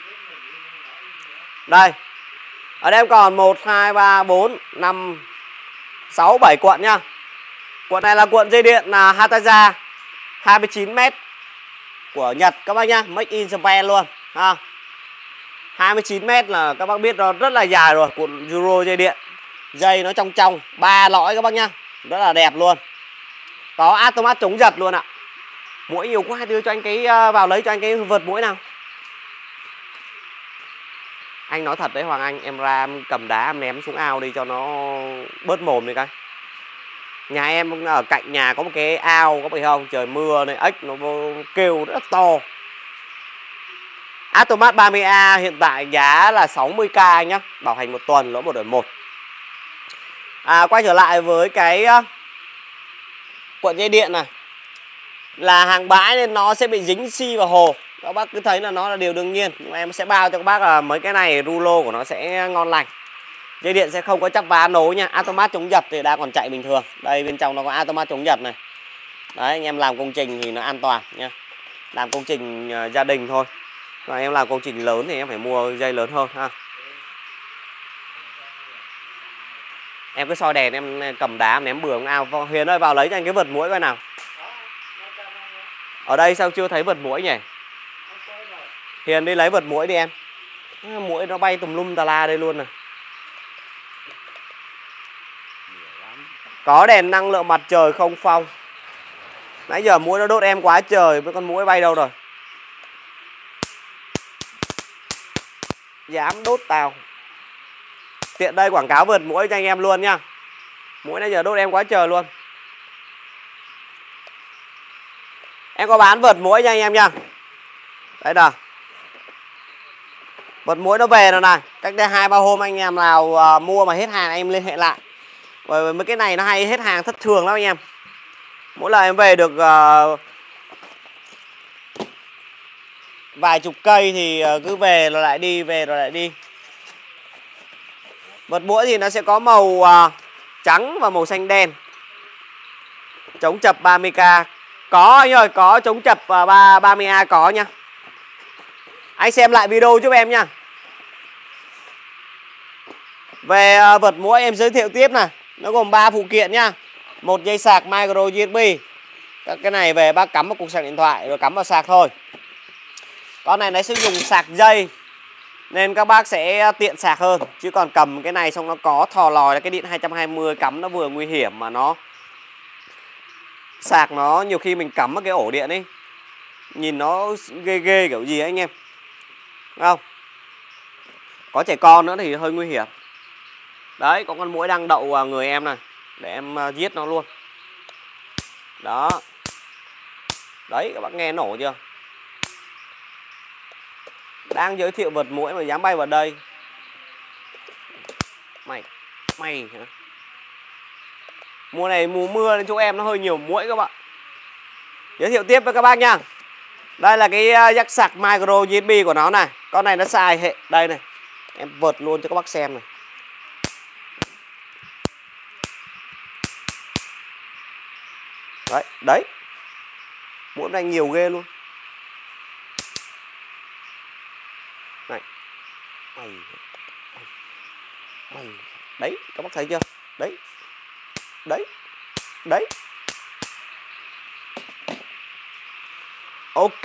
Đây. Ở đây em còn 1, 2, 3, 4, 5, 6, 7 cuộn nhá. Cuộn này là cuộn dây điện là Hataza 29m của Nhật các bác nhá. Make in Japan luôn ha. 29m là các bác biết nó rất là dài rồi. Cuộn Euro dây điện. Dây nó trong 3 lõi các bác nhá. Rất là đẹp luôn. Có automat chống giật luôn ạ. Muỗi nhiều quá, đưa cho anh cái vào lấy cho anh cái vợt muỗi nào. Anh nói thật đấy Hoàng Anh, em ra em cầm đá em ném xuống ao đi cho nó bớt mồm đi cái. Nhà em ở cạnh nhà có một cái ao, có phải không? Trời mưa này ếch nó kêu rất to. Automat 30A hiện tại giá là 60k anh nhá. Bảo hành 1 tuần, lỗ 1 đổi 1. Quay trở lại với cái cuộn dây điện này. Là hàng bãi nên nó sẽ bị dính xi vào hồ. Các bác cứ thấy là nó là điều đương nhiên. Nhưng mà em sẽ bao cho các bác là mấy cái này rulo của nó sẽ ngon lành. Dây điện sẽ không có chắp vá nối nha. Automat chống giật thì đang còn chạy bình thường. Đây bên trong nó có automat chống giật này. Đấy anh em làm công trình thì nó an toàn nha. Làm công trình gia đình thôi. Còn em làm công trình lớn thì em phải mua dây lớn hơn ha. Em cứ soi đèn em cầm đá em ném bừa trong ao. Huyền ơi vào lấy cho anh cái vợt muỗi coi nào. Ở đây sao chưa thấy vợt muỗi nhỉ? Hiền đi lấy vợt muỗi đi em. Muỗi nó bay tùm lum tà la đây luôn nè. Có đèn năng lượng mặt trời không phong. Nãy giờ muỗi nó đốt em quá trời, với con muỗi bay đâu rồi? Dám đốt tao. Tiện đây quảng cáo vượt muỗi cho anh em luôn nhá. Muỗi nãy giờ đốt em quá trời luôn. Em có bán vượt muỗi cho anh em nha. Đây nào. Vượt muỗi nó về rồi này. Cách đây 2-3 hôm anh em nào mua mà hết hàng em liên hệ lại. Bởi mấy cái này nó hay hết hàng thất thường lắm anh em. Mỗi lần em về được vài chục cây thì cứ về rồi lại đi, về rồi lại đi. Vượt muỗi thì nó sẽ có màu trắng và màu xanh đen. Chống chập 30k. Có anh ơi, có chống chập 30A có nha. Anh xem lại video giúp em nha. Về vượt muỗi em giới thiệu tiếp này. Nó gồm 3 phụ kiện nha. Một dây sạc micro USB. Các cái này về bác cắm vào cục sạc điện thoại rồi cắm vào sạc thôi. Con này nó sử dụng sạc dây nên các bác sẽ tiện sạc hơn. Chứ còn cầm cái này xong nó có thò lòi là cái điện 220 cắm nó vừa nguy hiểm mà nó sạc nó nhiều khi mình cắm vào cái ổ điện ấy, nhìn nó ghê ghê kiểu gì ấy anh em. Đúng không? Có trẻ con nữa thì hơi nguy hiểm. Đấy, có con muỗi đang đậu vào người em này. Để em giết nó luôn. Đó. Đấy, các bác nghe nổ chưa? Đang giới thiệu vượt muỗi mà dám bay vào đây. Mày hả? Mùa này mùa mưa nên chỗ em nó hơi nhiều muỗi các bạn. Giới thiệu tiếp với các bác nha. Đây là cái jack sạc micro USB của nó này. Con này nó xài hệ đây này. Em vượt luôn cho các bác xem này. Đấy, đấy. Muỗi này nhiều ghê luôn. Này. Mày. Đấy, các bác thấy chưa? Đấy. Đấy. Đấy. Ok.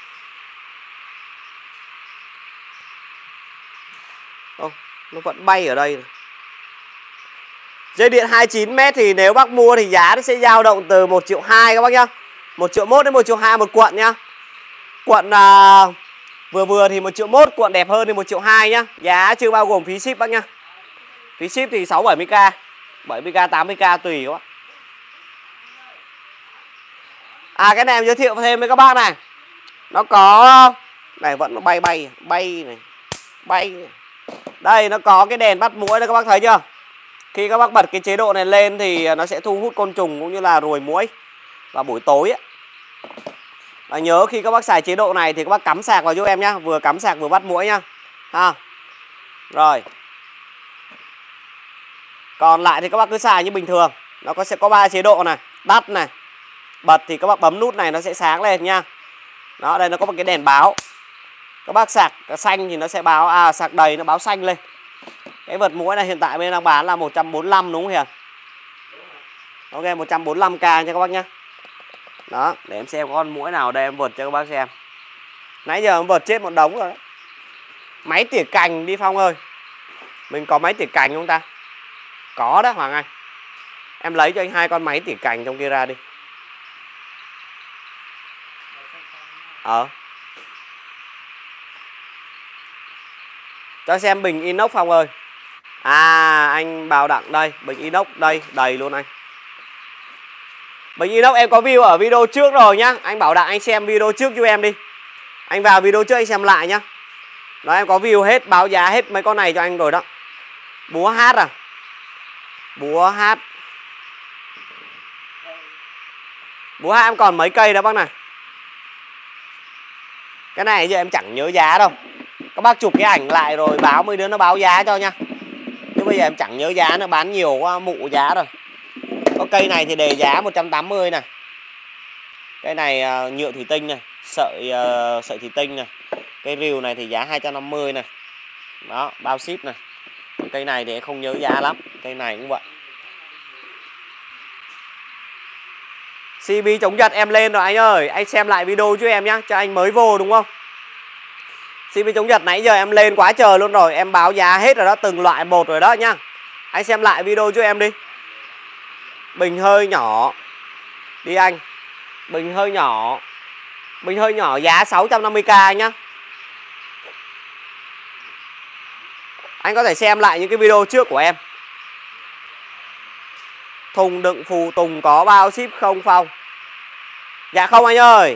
Nó vẫn bay ở đây này. Dây điện 29m thì nếu bác mua thì giá nó sẽ dao động từ 1,2 triệu các bác nhá. 1,1 triệu đến 1,2 triệu một cuộn nhá. Cuộn vừa vừa thì 1,1 triệu, cuộn đẹp hơn thì 1,2 triệu nhá. Giá chưa bao gồm phí ship bác nhá. Phí ship thì 60-70k, 70k, 80k tùy các bác. Cái này em giới thiệu thêm với các bác này. Nó có này vẫn nó bay này, bay này. Đây nó có cái đèn bắt muỗi đây các bác thấy chưa? Khi các bác bật cái chế độ này lên thì nó sẽ thu hút côn trùng cũng như là ruồi muỗi vào buổi tối ấy. Và nhớ khi các bác xài chế độ này thì các bác cắm sạc vào giúp em nhá, vừa cắm sạc vừa bắt muỗi nhá. Ha. Rồi. Còn lại thì các bác cứ xài như bình thường. Nó sẽ có 3 chế độ này, tắt này, bật thì các bác bấm nút này nó sẽ sáng lên nha. Đó, đây nó có một cái đèn báo. Các bác sạc xanh thì nó sẽ báo sạc đầy nó báo xanh lên. Cái vượt muỗi này hiện tại bên đang bán là 145 đúng không Hiền? Ok, 145k cho các bác nhá. Đó, để em xem có con muỗi nào đây em vượt cho các bác xem. Nãy giờ em vượt chết một đống rồi đấy. Máy tỉa cành đi Phong ơi. Mình có máy tỉa cành không ta? Có đó Hoàng Anh. Em lấy cho anh 2 con máy tỉa cành trong kia ra đi. Cho xem bình inox Phong ơi. Anh Bảo Đặng đây, bình inox đây, đầy luôn anh. Bình inox em có view ở video trước rồi nhá. Anh Bảo Đặng anh xem video trước cho em đi. Anh vào video trước anh xem lại nhá. Đó em có view hết, báo giá hết mấy con này cho anh rồi đó. Búa hát à? Búa hát. Búa hát em còn mấy cây đó bác này. Cái này giờ em chẳng nhớ giá đâu. Các bác chụp cái ảnh lại rồi báo mấy đứa nó báo giá cho nha. Chứ bây giờ em chẳng nhớ giá nữa, bán nhiều quá mụ giá rồi. Có cây này thì đề giá 180 này. Cây này nhựa thủy tinh này, sợi thủy tinh này. Cây rìu này thì giá 250 này. Đó, bao ship này. Cây này thì em không nhớ giá lắm. Cây này cũng vậy. CB chống giật em lên rồi anh ơi. Anh xem lại video cho em nhá. Cho anh mới vô đúng không? CB chống giật nãy giờ em lên quá trời luôn rồi. Em báo giá hết rồi đó, từng loại một rồi đó nhá. Anh xem lại video cho em đi. Bình hơi nhỏ. Đi anh. Bình hơi nhỏ. Bình hơi nhỏ giá 650k nhá. Anh có thể xem lại những cái video trước của em. Thùng đựng phụ tùng có bao ship không Phong? Dạ không anh ơi.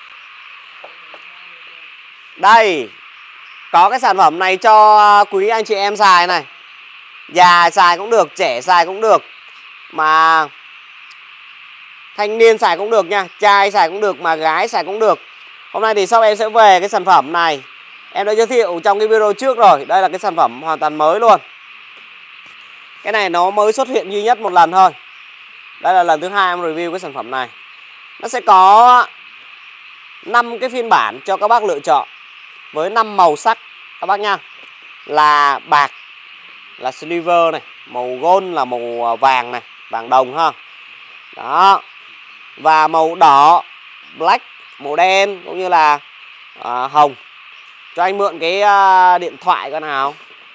Đây, có cái sản phẩm này cho quý anh chị em xài này. Già xài cũng được, trẻ xài cũng được, mà thanh niên xài cũng được nha, trai xài cũng được, mà gái xài cũng được. Hôm nay thì sau em sẽ về cái sản phẩm này. Em đã giới thiệu trong cái video trước rồi. Đây là cái sản phẩm hoàn toàn mới luôn. Cái này nó mới xuất hiện duy nhất một lần thôi. Đây là lần thứ hai em review cái sản phẩm này. Nó sẽ có 5 cái phiên bản cho các bác lựa chọn, với 5 màu sắc các bác nha. Là bạc là silver này, màu gold là màu vàng này, vàng đồng ha. Đó. Và màu đỏ black, màu đen cũng như là hồng. Cho anh mượn cái điện thoại coi nào.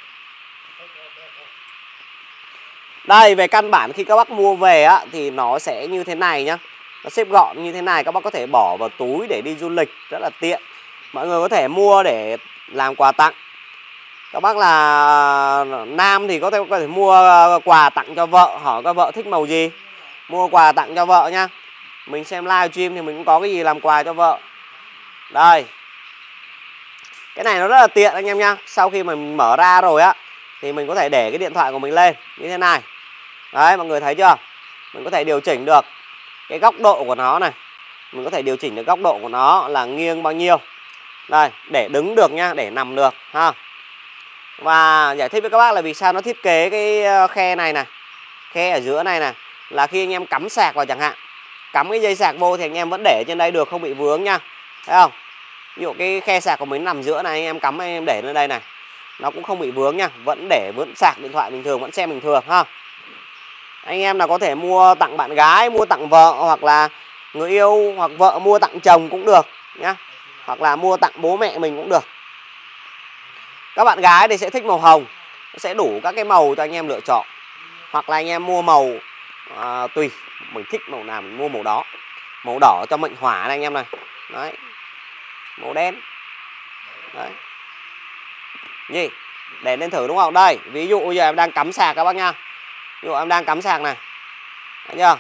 Đây, về căn bản khi các bác mua về á thì nó sẽ như thế này nhá. Nó xếp gọn như thế này, các bác có thể bỏ vào túi để đi du lịch rất là tiện. Mọi người có thể mua để làm quà tặng. Các bác là nam thì có thể mua quà tặng cho vợ, hỏi các vợ thích màu gì, mua quà tặng cho vợ nha. Mình xem live stream thì mình cũng có cái gì làm quà cho vợ. Đây. Cái này nó rất là tiện anh em nha. Sau khi mình mở ra rồi á thì mình có thể để cái điện thoại của mình lên như thế này. Đấy, mọi người thấy chưa? Mình có thể điều chỉnh được cái góc độ của nó này. Mình có thể điều chỉnh được góc độ của nó là nghiêng bao nhiêu. Đây, để đứng được nha, để nằm được ha. Và giải thích với các bác là vì sao nó thiết kế cái khe này này, khe ở giữa này này, là khi anh em cắm sạc vào chẳng hạn, cắm cái dây sạc vô thì anh em vẫn để trên đây được, không bị vướng nha. Thấy không? Ví dụ cái khe sạc của mình nằm giữa này, anh em cắm, anh em để lên đây này, nó cũng không bị vướng nha, vẫn sạc điện thoại bình thường, vẫn xem bình thường ha. Anh em là có thể mua tặng bạn gái, mua tặng vợ, hoặc là người yêu hoặc vợ mua tặng chồng cũng được nhá, hoặc là mua tặng bố mẹ mình cũng được. Các bạn gái thì sẽ thích màu hồng, nó sẽ đủ các cái màu cho anh em lựa chọn. Hoặc là anh em mua màu tùy mình thích màu nào mình mua màu đó. Màu đỏ cho mệnh hỏa này anh em này. Đấy. Màu đen. Đấy. Gì? Để lên thử đúng không? Đây, ví dụ bây giờ em đang cắm sạc các bác nha. Ví dụ em đang cắm sạc này. Thấy chưa?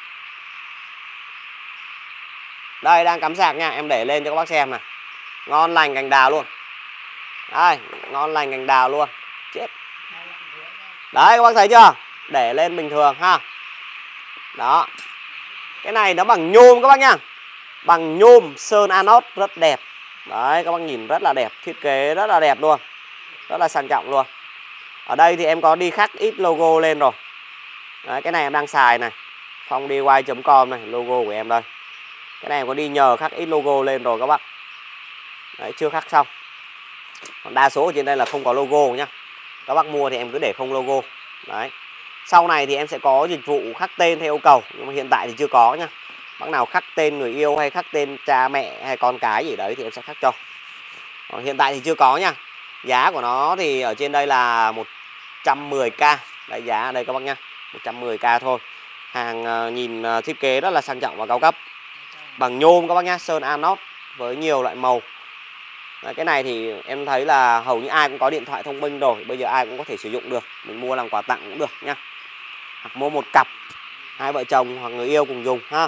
Đây, đang cắm sạc nha, em để lên cho các bác xem này. Ngon lành cành đào luôn. Đây, ngon lành cành đào luôn. Chết. Đấy, các bác thấy chưa? Để lên bình thường ha. Đó. Cái này nó bằng nhôm các bác nha. Bằng nhôm sơn anode rất đẹp. Đấy, các bác nhìn rất là đẹp, thiết kế rất là đẹp luôn. Rất là sang trọng luôn. Ở đây thì em có đi khắc ít logo lên rồi. Đấy, cái này em đang xài này, phongdy.com này, logo của em đây. Cái này em có đi nhờ khắc ít logo lên rồi các bác. Đấy, chưa khắc xong. Còn đa số ở trên đây là không có logo nhá. Các bác mua thì em cứ để không logo. Đấy. Sau này thì em sẽ có dịch vụ khắc tên theo yêu cầu, nhưng mà hiện tại thì chưa có nhá. Bác nào khắc tên người yêu hay khắc tên cha mẹ hay con cái gì đấy thì em sẽ khắc cho. Còn hiện tại thì chưa có nha. Giá của nó thì ở trên đây là 110k. Đấy, giá ở đây các bác nha, 110k thôi. Hàng nhìn thiết kế rất là sang trọng và cao cấp. Bằng nhôm các bác nhá, sơn anode với nhiều loại màu. Đấy, cái này thì em thấy là hầu như ai cũng có điện thoại thông minh rồi, bây giờ ai cũng có thể sử dụng được. Mình mua làm quà tặng cũng được nhá. Hoặc mua một cặp, hai vợ chồng hoặc người yêu cùng dùng ha.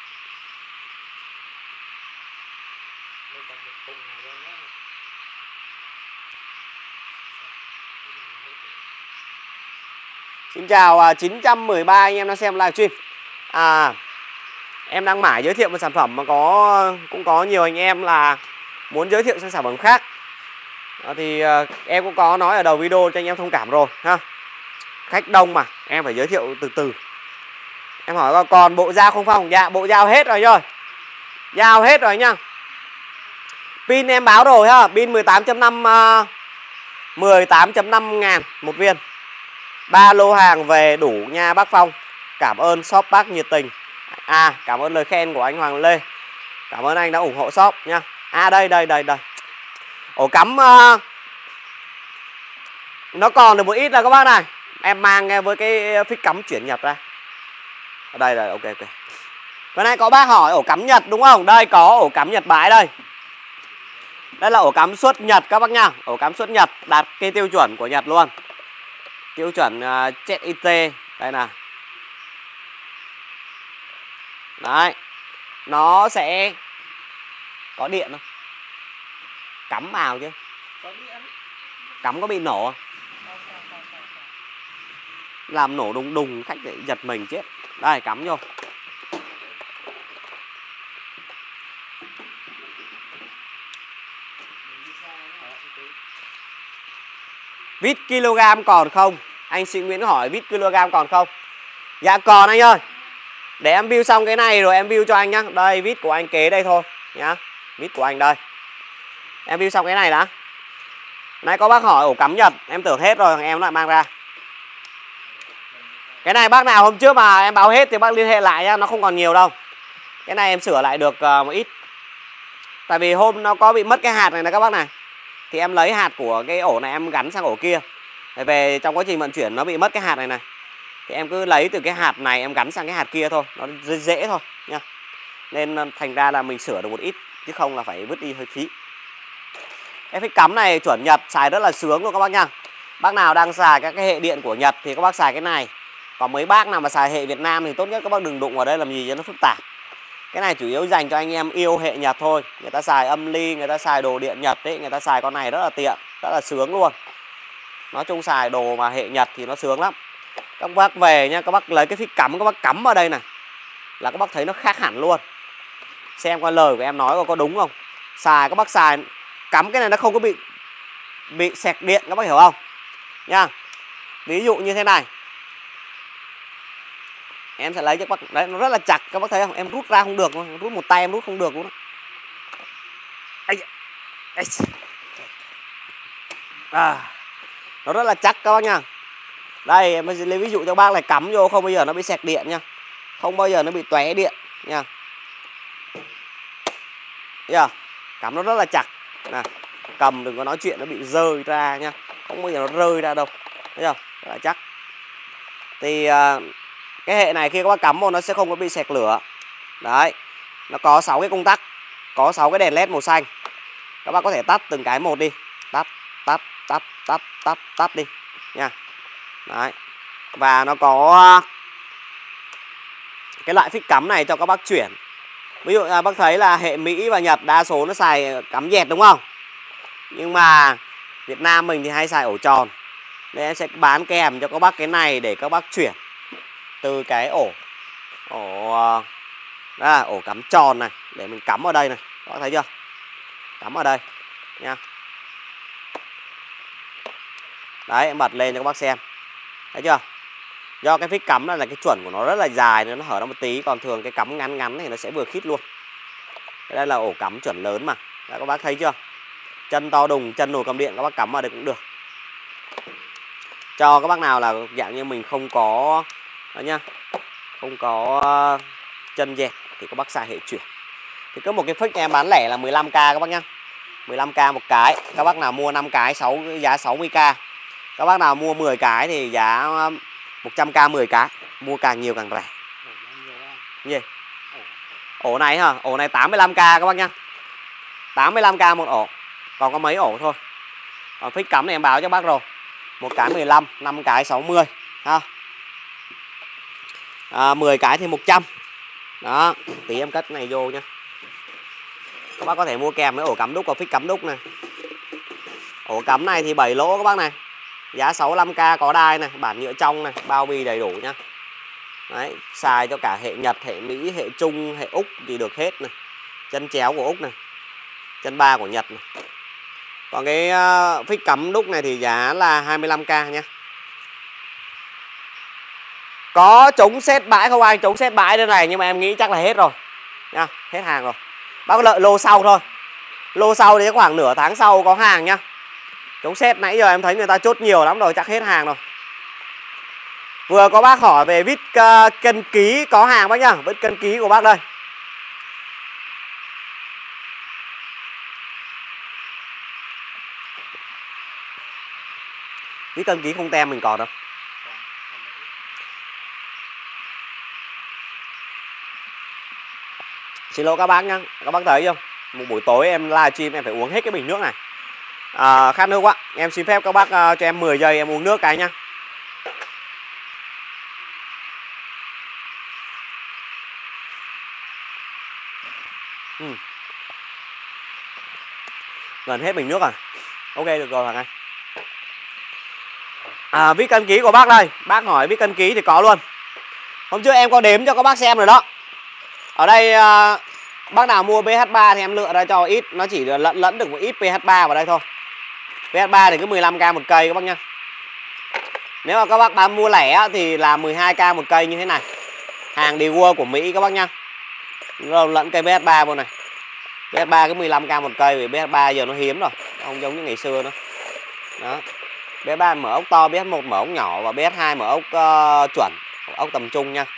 Xin chào 913 anh em đang xem live stream. Em đang mãi giới thiệu một sản phẩm mà cũng có nhiều anh em là muốn giới thiệu sang sản phẩm khác. Thì em cũng có nói ở đầu video cho anh em thông cảm rồi ha. Khách đông mà, em phải giới thiệu từ từ. Em hỏi còn bộ dao không Phong? Dạ, bộ dao hết rồi. Dao hết rồi nhá. Pin em báo rồi ha, pin 18.5 18.5 ngàn một viên. 3 lô hàng về đủ nha bác Phong. Cảm ơn shop bác nhiệt tình. Cảm ơn lời khen của anh Hoàng Lê. Cảm ơn anh đã ủng hộ shop nha. Đây. Ổ cắm nó còn được một ít là các bác này. Em mang với cái phích cắm chuyển nhập ra. Ở đây rồi, ok. Cái này có bác hỏi ổ cắm Nhật đúng không? Đây có ổ cắm Nhật bãi đây. Đây là ổ cắm xuất Nhật các bác nha. Ổ cắm xuất Nhật đạt cái tiêu chuẩn của Nhật luôn. Tiêu chuẩn ZIT. Đây nè. Đấy. Nó sẽ có điện không? Cắm vào chứ. Cắm có bị nổ không? Làm nổ đùng đùng khách lại giật mình chết. Đây cắm vô. Vít kg còn không? Anh Sĩ Nguyễn hỏi vít kg còn không? Dạ còn anh ơi. Để em view xong cái này rồi em view cho anh nhá. Đây vít của anh kế đây thôi nhá. Vít của anh đây. Em view xong cái này đã. Nãy có bác hỏi ổ cắm Nhật, em tưởng hết rồi em lại mang ra. Cái này bác nào hôm trước mà em báo hết thì bác liên hệ lại nhá, nó không còn nhiều đâu. Cái này em sửa lại được một ít. Tại vì hôm nó có bị mất cái hạt này nè các bác này. Thì em lấy hạt của cái ổ này em gắn sang ổ kia. Để về trong quá trình vận chuyển nó bị mất cái hạt này này. Thì em cứ lấy từ cái hạt này em gắn sang cái hạt kia thôi, nó dễ thôi nha. Nên thành ra là mình sửa được một ít chứ không là phải vứt đi hơi phí. Cái phích cắm này chuẩn Nhật xài rất là sướng luôn các bác nha. Bác nào đang xài các cái hệ điện của Nhật thì các bác xài cái này. Còn mấy bác nào mà xài hệ Việt Nam thì tốt nhất các bác đừng đụng vào đây làm gì cho nó phức tạp. Cái này chủ yếu dành cho anh em yêu hệ Nhật thôi. Người ta xài âm ly, người ta xài đồ điện Nhật ấy, người ta xài con này rất là tiện, rất là sướng luôn. Nói chung xài đồ mà hệ Nhật thì nó sướng lắm. Các bác về nha, các bác lấy cái phích cắm các bác cắm vào đây này là các bác thấy nó khác hẳn luôn. Xem qua lời của em nói có đúng không. Xài các bác xài cắm cái này nó không có bị xẹt điện, các bác hiểu không nha. Ví dụ như thế này, em sẽ lấy cho các bác. Đấy, nó rất là chặt các bác thấy không. Em rút ra không được, rút một tay em rút không được luôn đó. Nó rất là chắc các bác nha. Đây em lấy ví dụ cho bác này, cắm vô không bao giờ nó bị xẹt điện nha. Không bao giờ nó bị tóe điện nha. Thấy chưa? Cắm nó rất là chặt nè. Cầm đừng có nói chuyện nó bị rơi ra nha. Không bao giờ nó rơi ra đâu. Thấy chưa? Rất là chắc. Thì cái hệ này khi các bác cắm vào nó sẽ không có bị xẹt lửa. Đấy. Nó có 6 cái công tắc, có 6 cái đèn led màu xanh. Các bác có thể tắt từng cái một đi. Tắt đi nha. Đấy. Và nó có cái loại phích cắm này cho các bác chuyển. Ví dụ bác thấy là hệ Mỹ và Nhật đa số nó xài cắm dẹt đúng không? Nhưng mà Việt Nam mình thì hay xài ổ tròn. Nên em sẽ bán kèm cho các bác cái này để các bác chuyển từ cái ổ cắm tròn này để mình cắm ở đây này. Các bác thấy chưa? Cắm ở đây nha. Đấy, em bật lên cho các bác xem. Thấy chưa? Do cái phích cắm là cái chuẩn của nó rất là dài nên nó hở ra một tí. Còn thường cái cắm ngắn ngắn thì nó sẽ vừa khít luôn. Đây là ổ cắm chuẩn lớn mà. Đấy, các bác thấy chưa? Chân to đùng, chân nồi cầm điện các bác cắm vào đây cũng được. Cho các bác nào là dạng như mình không có đó nhá, không có chân dẹt thì các bác xài hệ chuyển. Thì có một cái phích em bán lẻ là 15k các bác nhá. 15k một cái. Các bác nào mua 5 cái giá 60k. Các bác nào mua 10 cái thì giá 100k 10 cái. Mua càng nhiều càng rẻ. Gì? Ổ này hả? Ổ này 85k các bác nhá. 85k một ổ. Còn có mấy ổ thôi. Còn phích cắm này em báo cho bác rồi. Một cái 15, 5 cái 60 ha. 10 cái thì 100. Đó, tí em cất cái này vô nha. Các bác có thể mua kèm với ổ cắm đúc và phích cắm đúc này. Ổ cắm này thì 7 lỗ các bác này. Giá 65k có đai này, bản nhựa trong này, bao bì đầy đủ nhá. Đấy, xài cho cả hệ Nhật, hệ Mỹ, hệ Trung, hệ Úc thì được hết này. Chân chéo của Úc này, chân 3 của Nhật này. Còn cái phích cắm đúc này thì giá là 25k nhá. Có chống xét bãi không anh? Chống xét bãi đây này nhưng mà em nghĩ chắc là hết rồi nha, hết hàng rồi. Bác đợi lô sau thôi. Lô sau thì khoảng nửa tháng sau có hàng nhá. Chống xét nãy giờ em thấy người ta chốt nhiều lắm rồi, chắc hết hàng rồi. Vừa có bác hỏi về vít cân ký có hàng bác nhá, vít cân ký của bác đây. Vít cân ký không tem mình còn đâu. Xin lỗi các bác nhá. Các bác thấy không? Một buổi tối em livestream em phải uống hết cái bình nước này. Khát nước quá. Em xin phép các bác cho em 10 giây em uống nước cái nhá. Gần hết bình nước rồi. Ok được rồi Hoàng Anh. Vít cân ký của bác đây. Bác hỏi vít cân ký thì có luôn. Hôm trước em có đếm cho các bác xem rồi đó. Ở đây bác nào mua PH3 thì em lựa ra cho ít. Nó chỉ lẫn được một ít PH3 vào đây thôi. PH3 thì cứ 15k một cây các bác nhá. Nếu mà các bác bán mua lẻ thì là 12k một cây như thế này. Hàng Dewar của Mỹ các bác nhá. Lẫn cây PH3 vô này. PH3 cứ 15k một cây. Vì PH3 giờ nó hiếm rồi, không giống như ngày xưa nữa. Đó. PH3 mở ốc to, PH1 mở ốc nhỏ và PH2 mở ốc chuẩn, ốc tầm trung nha.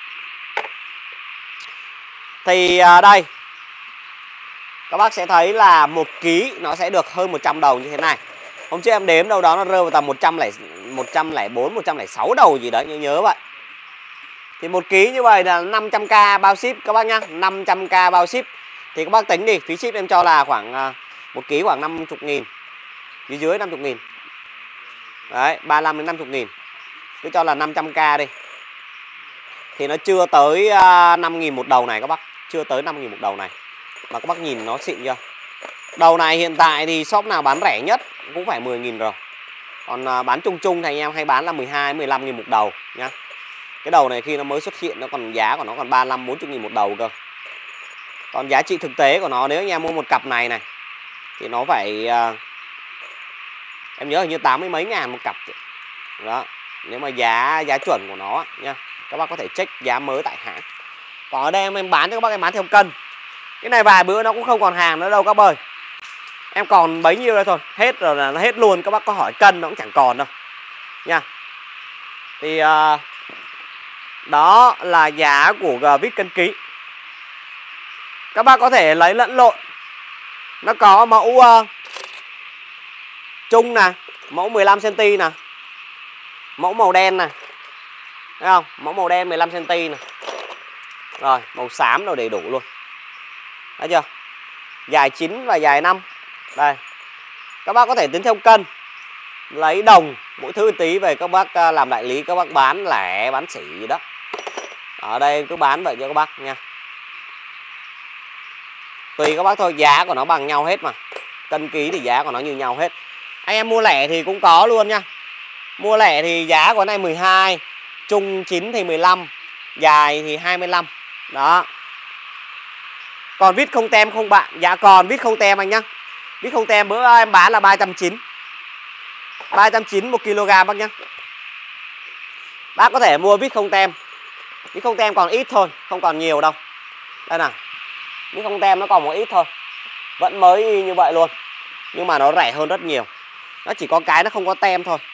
Thì đây các bác sẽ thấy là 1 kg nó sẽ được hơn 100 đầu như thế này. Hôm trước em đếm đâu đó nó rơi vào tầm 104, 106 đầu gì đấy, nhớ vậy. Thì 1 kg như vậy là 500k bao ship các bác nhá, 500k bao ship. Thì các bác tính đi, phí ship em cho là khoảng 1 kg khoảng 50.000, dưới 50.000. Đấy, 35 đến 50.000. Cứ cho là 500k đi. Thì nó chưa tới 5.000 một đầu này các bác, chưa tới 5.000 một đầu này. Mà các bác nhìn nó xịn chưa? Đầu này hiện tại thì shop nào bán rẻ nhất cũng phải 10.000 rồi. Còn bán chung chung thì anh em hay bán là 12, 15.000 một đầu nhá. Cái đầu này khi nó mới xuất hiện nó còn giá của nó còn 35, 40.000 một đầu cơ. Còn giá trị thực tế của nó nếu anh em mua một cặp này thì nó phải em nhớ hình như 80 mấy ngàn một cặp. Đó, nếu mà giá chuẩn của nó nha. Các bác có thể check giá mới tại hãng. Còn ở đây em bán cho các bác, em bán theo cân. Cái này vài bữa nó cũng không còn hàng nữa đâu các bơi. Em còn bấy nhiêu đây thôi, hết rồi là nó hết luôn. Các bác có hỏi cân nó cũng chẳng còn đâu nha. Thì đó là giá của vít cân ký. Các bác có thể lấy lẫn lộn. Nó có mẫu chung nè, mẫu 15cm nè, mẫu màu đen nè, thấy không? Mẫu màu đen 15cm nè. Rồi, màu xám đâu đầy đủ luôn. Thấy chưa? Dài 9 và dài 5. Đây. Các bác có thể tính theo cân. Lấy đồng, mỗi thứ tí về các bác làm đại lý, các bác bán lẻ, bán sỉ gì đó. Ở đây cứ bán vậy cho các bác nha. Tùy các bác thôi, giá của nó bằng nhau hết mà. Cân ký thì giá của nó như nhau hết. Anh em mua lẻ thì cũng có luôn nha. Mua lẻ thì giá của cái này 12, chung 9 thì 15, dài thì 25. Đó. Còn vít không tem không bạn? Dạ còn vít không tem anh nhá. Vít không tem bữa em bán là 390. 390 1 kg bác nhá. Bác có thể mua vít không tem. Vít không tem còn ít thôi, không còn nhiều đâu. Đây nào. Vít không tem nó còn một ít thôi. Vẫn mới như vậy luôn. Nhưng mà nó rẻ hơn rất nhiều. Nó chỉ có cái nó không có tem thôi.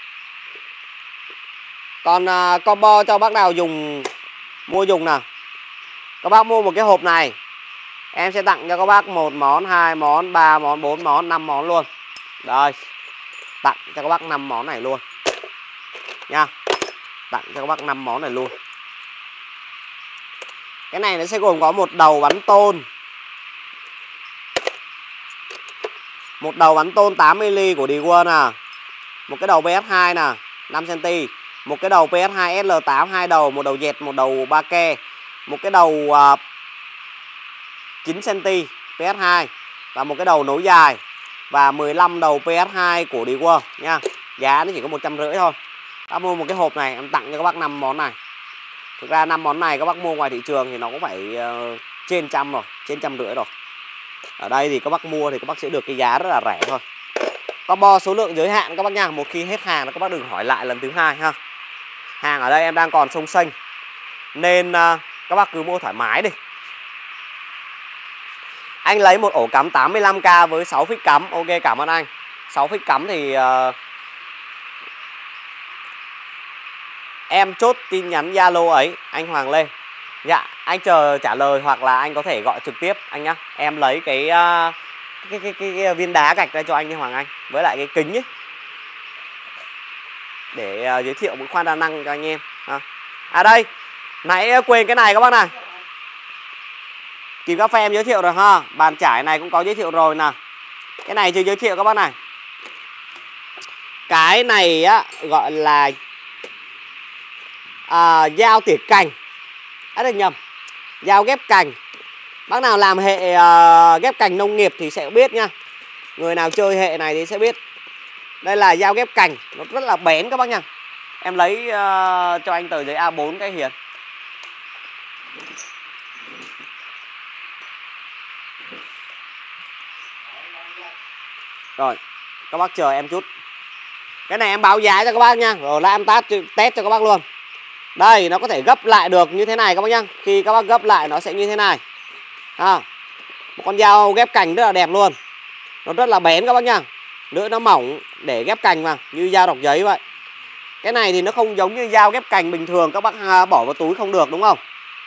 Còn combo cho bác nào mua dùng nào. Các bác mua một cái hộp này, em sẽ tặng cho các bác 1 món, 2 món, 3 món, 4 món, 5 món luôn. Đây. Tặng cho các bác 5 món này luôn. Nha. Tặng cho các bác 5 món này luôn. Cái này nó sẽ gồm có một đầu bắn tôn. Một đầu bắn tôn 8mm của Dewar nè. Một cái đầu PS2 nè, 5cm. Một cái đầu PS2 SL8 hai đầu, một đầu dẹt, một đầu ba ke. Một cái đầu 9cm PS2 và một cái đầu nối dài và 15 đầu PS2 của Dewar nha. Giá nó chỉ có 150 thôi. Các mua một cái hộp này em tặng cho các bác 5 món này. Thực ra 5 món này các bác mua ngoài thị trường thì nó cũng phải trên trăm rồi, trên 150 rồi. Ở đây thì các bác mua thì các bác sẽ được cái giá rất là rẻ thôi. Combo số lượng giới hạn các bác nha. Một khi hết hàng các bác đừng hỏi lại lần thứ hai ha. Hàng ở đây em đang còn sông xanh nên các bác cứ mua thoải mái đi. Anh lấy một ổ cắm 85k với 6 phích cắm. Ok, cảm ơn anh. 6 phích cắm thì em chốt tin nhắn Zalo ấy, anh Hoàng Lê. Dạ, anh chờ trả lời hoặc là anh có thể gọi trực tiếp anh nhá. Em lấy cái viên đá gạch ra cho anh Hoàng Anh với lại cái kính ấy để giới thiệu một khoan đa năng cho anh em. À đây, nãy quên cái này các bác này. Kìm cà phê em giới thiệu rồi ha. Bàn chải này cũng có giới thiệu rồi nè. Cái này chưa giới thiệu các bác này. Cái này á gọi là dao tỉa cành. Được nhầm, dao ghép cành. Bác nào làm hệ ghép cành nông nghiệp thì sẽ biết nha. Người nào chơi hệ này thì sẽ biết. Đây là dao ghép cành, nó rất là bén các bác nha. Em lấy cho anh tờ giấy A4 cái Hiền. Rồi, các bác chờ em chút. Cái này em báo giá cho các bác nha. Rồi lại em test cho các bác luôn. Đây, nó có thể gấp lại được như thế này các bác nhá. Khi các bác gấp lại nó sẽ như thế này. Một con dao ghép cành rất là đẹp luôn. Nó rất là bén các bác nhá. Lưỡi nó mỏng để ghép cành mà, như dao đọc giấy vậy. Cái này thì nó không giống như dao ghép cành bình thường các bác bỏ vào túi không được đúng không?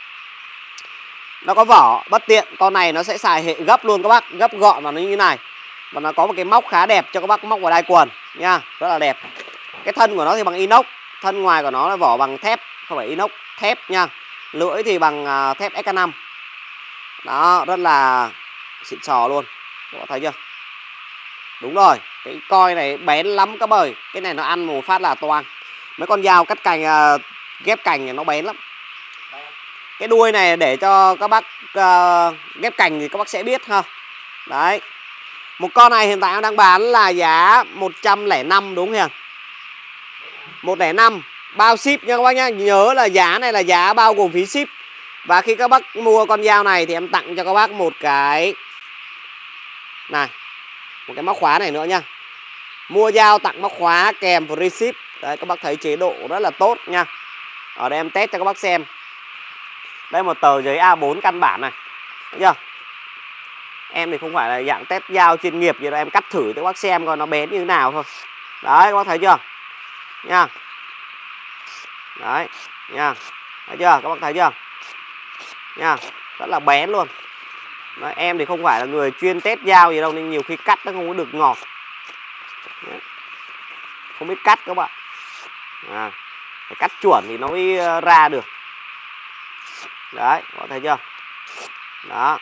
Nó có vỏ bất tiện. Con này nó sẽ xài hệ gấp luôn các bác. Gấp gọn vào nó như thế này. Và nó có một cái móc khá đẹp cho các bác móc vào đai quần nha. Rất là đẹp. Cái thân của nó thì bằng inox. Thân ngoài của nó là vỏ bằng thép, không phải inox, thép nha. Lưỡi thì bằng thép SK5. Đó, rất là xịn sò luôn. Các bạn thấy chưa? Đúng rồi, cái coi này bén lắm các bơi. Cái này nó ăn một phát là toang. Mấy con dao cắt cành ghép cành này nó bén lắm. Cái đuôi này để cho các bác ghép cành thì các bác sẽ biết ha. Đấy. Một con này hiện tại em đang bán là giá 105 đúng không Hiền? 105 bao ship nha các bác nhá. Nhớ là giá này là giá bao gồm phí ship. Và khi các bác mua con dao này thì em tặng cho các bác một cái này, một cái móc khóa này nữa nha. Mua dao tặng móc khóa kèm free ship. Đấy, các bác thấy chế độ rất là tốt nha. Ở đây em test cho các bác xem. Đây một tờ giấy A4 căn bản này. Thấy chưa? Em thì không phải là dạng test dao chuyên nghiệp gì đâu, em cắt thử cho các bác xem coi nó bén như thế nào thôi. Đấy, các bác thấy chưa? Nha. Đấy, nha. Thấy chưa? Các bác thấy chưa? Nha, rất là bén luôn. Đấy, em thì không phải là người chuyên test dao gì đâu nên nhiều khi cắt nó không có được ngọt. Đấy. Không biết cắt các bạn. Phải cắt chuẩn thì nó mới ra được. Đấy, các bạn thấy chưa? Đó.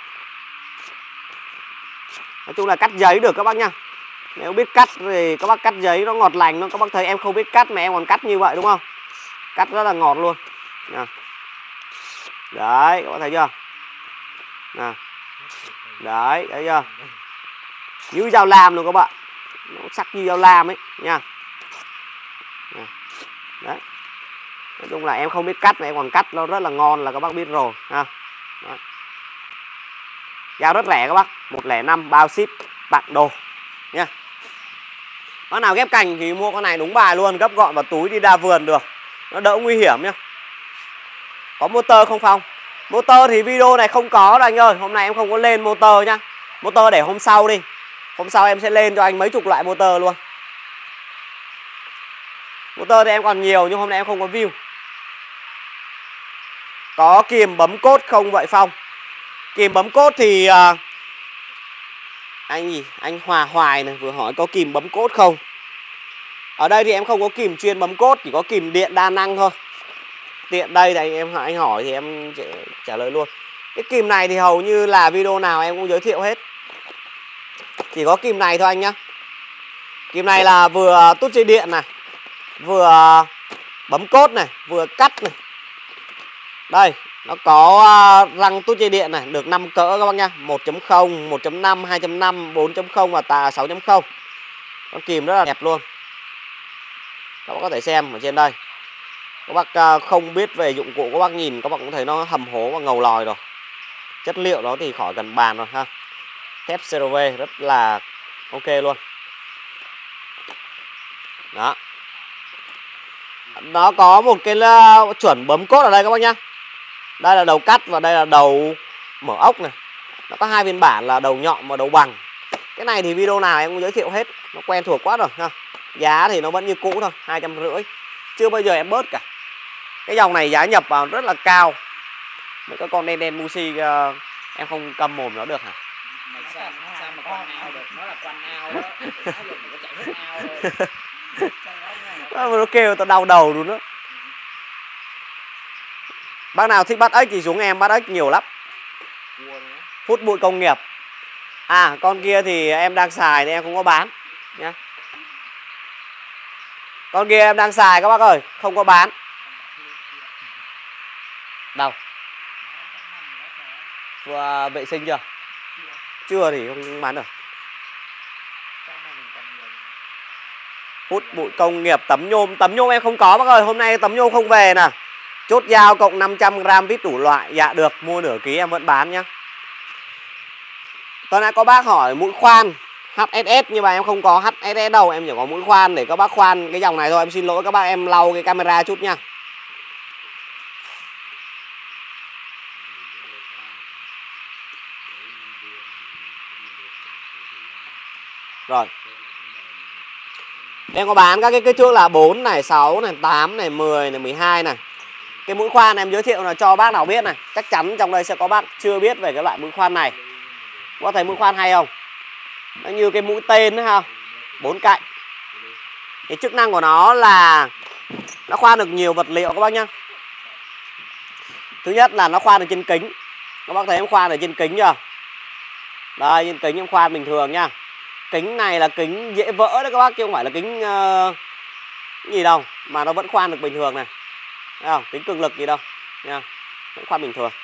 Nói chung là cắt giấy được các bác nha. Nếu biết cắt thì các bác cắt giấy nó ngọt lành. Các bác thấy em không biết cắt mà em còn cắt như vậy đúng không? Cắt rất là ngọt luôn nha. Đấy, các bác thấy chưa? Nè. Đấy, thấy chưa? Như dao lam luôn các bạn. Nó sắc như dao lam ấy nha. Đấy. Nói chung là em không biết cắt mà em còn cắt nó rất là ngon là các bác biết rồi ha. Đấy. Dao rất rẻ các bác, 105 bao ship tặng đồ nha. Bác nào ghép cành thì mua con này đúng bài luôn, gấp gọn vào túi đi ra vườn được. Nó đỡ nguy hiểm nhá. Có motor không Phong? Motor thì video này không có đâu anh ơi. Hôm nay em không có lên motor nhá. Motor để hôm sau đi. Hôm sau em sẽ lên cho anh mấy chục loại motor luôn. Motor thì em còn nhiều nhưng hôm nay em không có view. Có kìm bấm cốt không vậy Phong? Kìm bấm cốt thì anh Hòa Hoài này vừa hỏi có kìm bấm cốt không. Ở đây thì em không có kìm chuyên bấm cốt, chỉ có kìm điện đa năng thôi. Tiện đây thì anh hỏi thì em trả lời luôn. Cái kìm này thì hầu như là video nào em cũng giới thiệu hết. Chỉ có kìm này thôi anh nhá. Kìm này là vừa tút dây điện này, vừa bấm cốt này, vừa cắt này. Đây, nó có răng tút dây điện này, được 5 cỡ các bác nhá. 1.0, 1.5, 2.5, 4.0 và 6.0. Con kìm rất là đẹp luôn. Các bác có thể xem ở trên đây. Các bác không biết về dụng cụ, các bác nhìn các bác cũng thấy nó hầm hố và ngầu lòi rồi. Chất liệu đó thì khỏi cần bàn rồi ha. Thép CRV rất là ok luôn. Đó. Nó có một cái chuẩn bấm cốt ở đây các bác nhá. Đây là đầu cắt và đây là đầu mở ốc này. Nó có hai phiên bản là đầu nhọn và đầu bằng. Cái này thì video nào em cũng giới thiệu hết. Nó quen thuộc quá rồi ha. Giá thì nó vẫn như cũ thôi, 250. Chưa bao giờ em bớt cả. Cái dòng này giá nhập vào rất là cao. Mấy cái con đen đen Musi em không cầm mồm nó được hả? Sao mà quanh ao được? Nó là quanh ao đó. Nó dùng nó chạy hết ao thôi. Nó kêu tao đau đầu luôn đó. Bác nào thích bắt ếch thì xuống em bắt ếch nhiều lắm. Hút bụi công nghiệp. À, con kia thì em đang xài thì em không có bán nhá. Con kia em đang xài các bác ơi, không có bán. Đâu? Vừa vệ sinh chưa? Chưa thì không bán được. Hút bụi công nghiệp tấm nhôm em không có bác ơi, hôm nay tấm nhôm không về nè. Chốt dao cộng 500g vít đủ loại. Dạ được, mua nửa ký em vẫn bán nhá. Tối nay có bác hỏi mũi khoan HSS nhưng mà em không có HSS đâu, em chỉ có mũi khoan để các bác khoan cái dòng này thôi. Em xin lỗi các bác, em lau cái camera chút nha. Rồi. Em có bán các cái kích thước là 4 này, 6 này, 8 này, 10 này, 12 này. Cái mũi khoan em giới thiệu là cho bác nào biết này. Chắc chắn trong đây sẽ có bác chưa biết về cái loại mũi khoan này. Có thấy mũi khoan hay không? Nó như cái mũi tên nữa ha. 4 cạnh. Cái chức năng của nó là nó khoan được nhiều vật liệu các bác nhá. Thứ nhất là nó khoan được trên kính. Các bác thấy em khoan ở trên kính chưa? Đây, trên kính em khoan bình thường nha. Kính này là kính dễ vỡ đấy các bác, chứ không phải là kính gì đâu, mà nó vẫn khoan được bình thường này. Thấy không? Kính cường lực gì đâu nha. Vẫn khoan bình thường.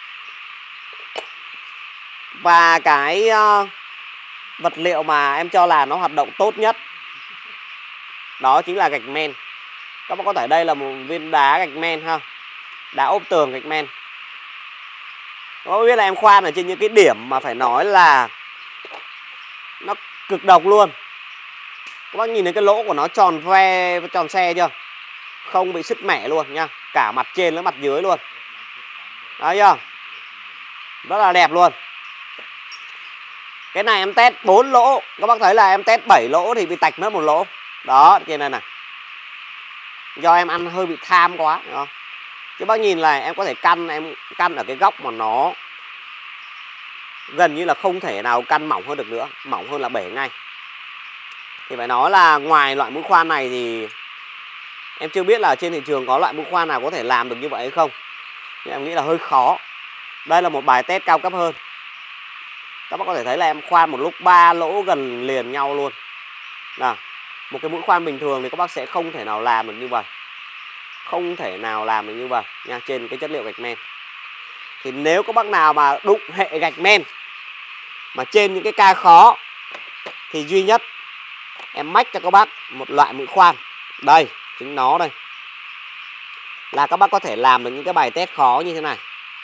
Và cái vật liệu mà em cho là nó hoạt động tốt nhất đó chính là gạch men. Các bác có thể đây là một viên đá gạch men ha. Đá ốp tường gạch men. Các bác biết là em khoan ở trên những cái điểm mà phải nói là nó cực độc luôn. Các bác nhìn thấy cái lỗ của nó tròn ve, tròn xe chưa? Không bị sứt mẻ luôn nha. Cả mặt trên lẫn mặt dưới luôn. Đấy chưa? Rất là đẹp luôn. Cái này em test 4 lỗ. Các bác thấy là em test 7 lỗ thì bị tạch mất một lỗ. Đó, trên đây này. Do em ăn hơi bị tham quá, hiểu không? Chứ bác nhìn là em có thể em căn ở cái góc mà nó gần như là không thể nào căn mỏng hơn được nữa. Mỏng hơn là bể ngay. Thì phải nói là ngoài loại mũi khoan này thì em chưa biết là trên thị trường có loại mũi khoan nào có thể làm được như vậy hay không. Nhưng em nghĩ là hơi khó. Đây là một bài test cao cấp hơn. Các bác có thể thấy là em khoan một lúc 3 lỗ gần liền nhau luôn. Nào, một cái mũi khoan bình thường thì các bác sẽ không thể nào làm được như vậy. Không thể nào làm được như vậy nha, trên cái chất liệu gạch men. Thì nếu có bác nào mà đụng hệ gạch men mà trên những cái ca khó thì duy nhất em mách cho các bác một loại mũi khoan. Đây, chính nó đây. Là các bác có thể làm được những cái bài test khó như thế này.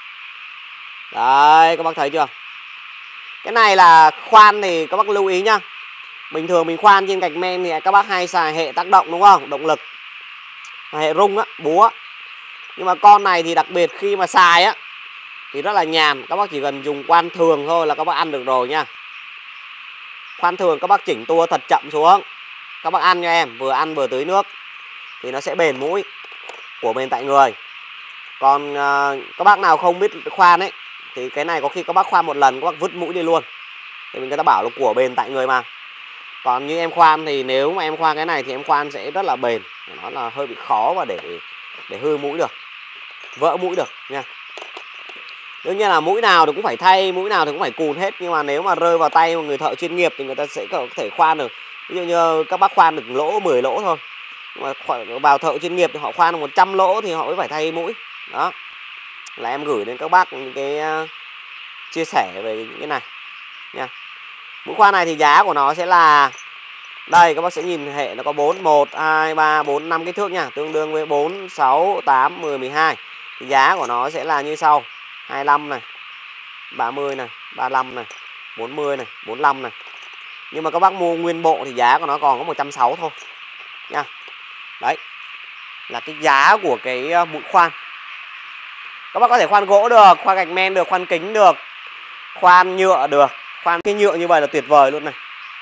Đấy, các bác thấy chưa? Cái này là khoan thì các bác lưu ý nhá. Bình thường mình khoan trên gạch men thì các bác hay xài hệ tác động đúng không? Động lực. Hệ rung á, búa. Nhưng mà con này thì đặc biệt khi mà xài á thì rất là nhàn. Các bác chỉ cần dùng khoan thường thôi là các bác ăn được rồi nha. Khoan thường các bác chỉnh tua thật chậm xuống. Các bác ăn cho em, vừa ăn vừa tưới nước. Thì nó sẽ bền mũi. Của bền tại người. Còn các bác nào không biết khoan ấy thì cái này có khi các bác khoan một lần các bác vứt mũi đi luôn. Thì người ta bảo là của bền tại người mà. Còn như em khoan thì nếu mà em khoan cái này thì em khoan sẽ rất là bền. Nó là hơi bị khó và để hư mũi được, vỡ mũi được nha. Đương nhiên là mũi nào thì cũng phải thay, mũi nào thì cũng phải cùn hết. Nhưng mà nếu mà rơi vào tay một người thợ chuyên nghiệp thì người ta sẽ có thể khoan được. Ví dụ như các bác khoan được lỗ 10 lỗ thôi. Nhưng mà vào thợ chuyên nghiệp thì họ khoan được 100 lỗ thì họ mới phải thay mũi. Đó là em gửi đến các bác những cái chia sẻ về những cái này nha. Mũi khoan này thì giá của nó sẽ là đây, các bác sẽ nhìn hệ nó có 4, 1, 2, 3, 4, 5 kích thước nha. Tương đương với 4, 6, 8, 10, 12. Thì giá của nó sẽ là như sau: 25 này, 30 này, 35 này, 40 này, 45 này. Nhưng mà các bác mua nguyên bộ thì giá của nó còn có 160 thôi nha. Đấy là cái giá của cái mũi khoan. Các bác có thể khoan gỗ được, khoan gạch men được, khoan kính được, khoan nhựa được. Khoan cái nhựa như vậy là tuyệt vời luôn này.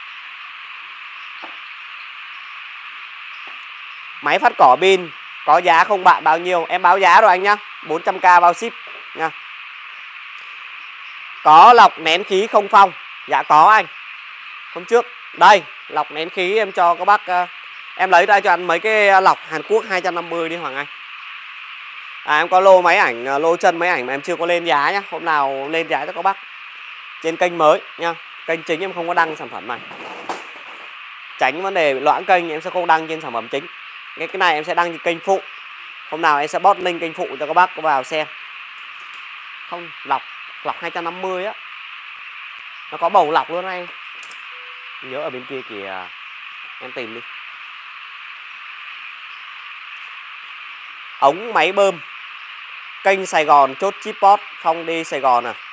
Máy phát cỏ pin có giá không bạn bao nhiêu? Em báo giá rồi anh nhá. 400k bao ship nha. Có lọc nén khí không phong? Dạ có anh. Hôm trước đây lọc nén khí em cho các bác, em lấy ra cho anh mấy cái lọc Hàn Quốc 250 đi Hoàng Anh. Em có lô máy ảnh, lô chân máy ảnh mà em chưa có lên giá nhá. Hôm nào lên giá cho các bác. trên kênh mới nha. Kênh chính em không có đăng sản phẩm này. Tránh vấn đề bị loãng kênh em sẽ không đăng trên sản phẩm chính. Cái này em sẽ đăng trên kênh phụ. Hôm nào em sẽ post link kênh phụ cho các bác có vào xem. Không, lọc 250 á. Nó có bầu lọc luôn anh. Nhớ ở bên kia kìa. Em tìm đi. Ống máy bơm kênh Sài Gòn chốt chipot Phong đi Sài Gòn à.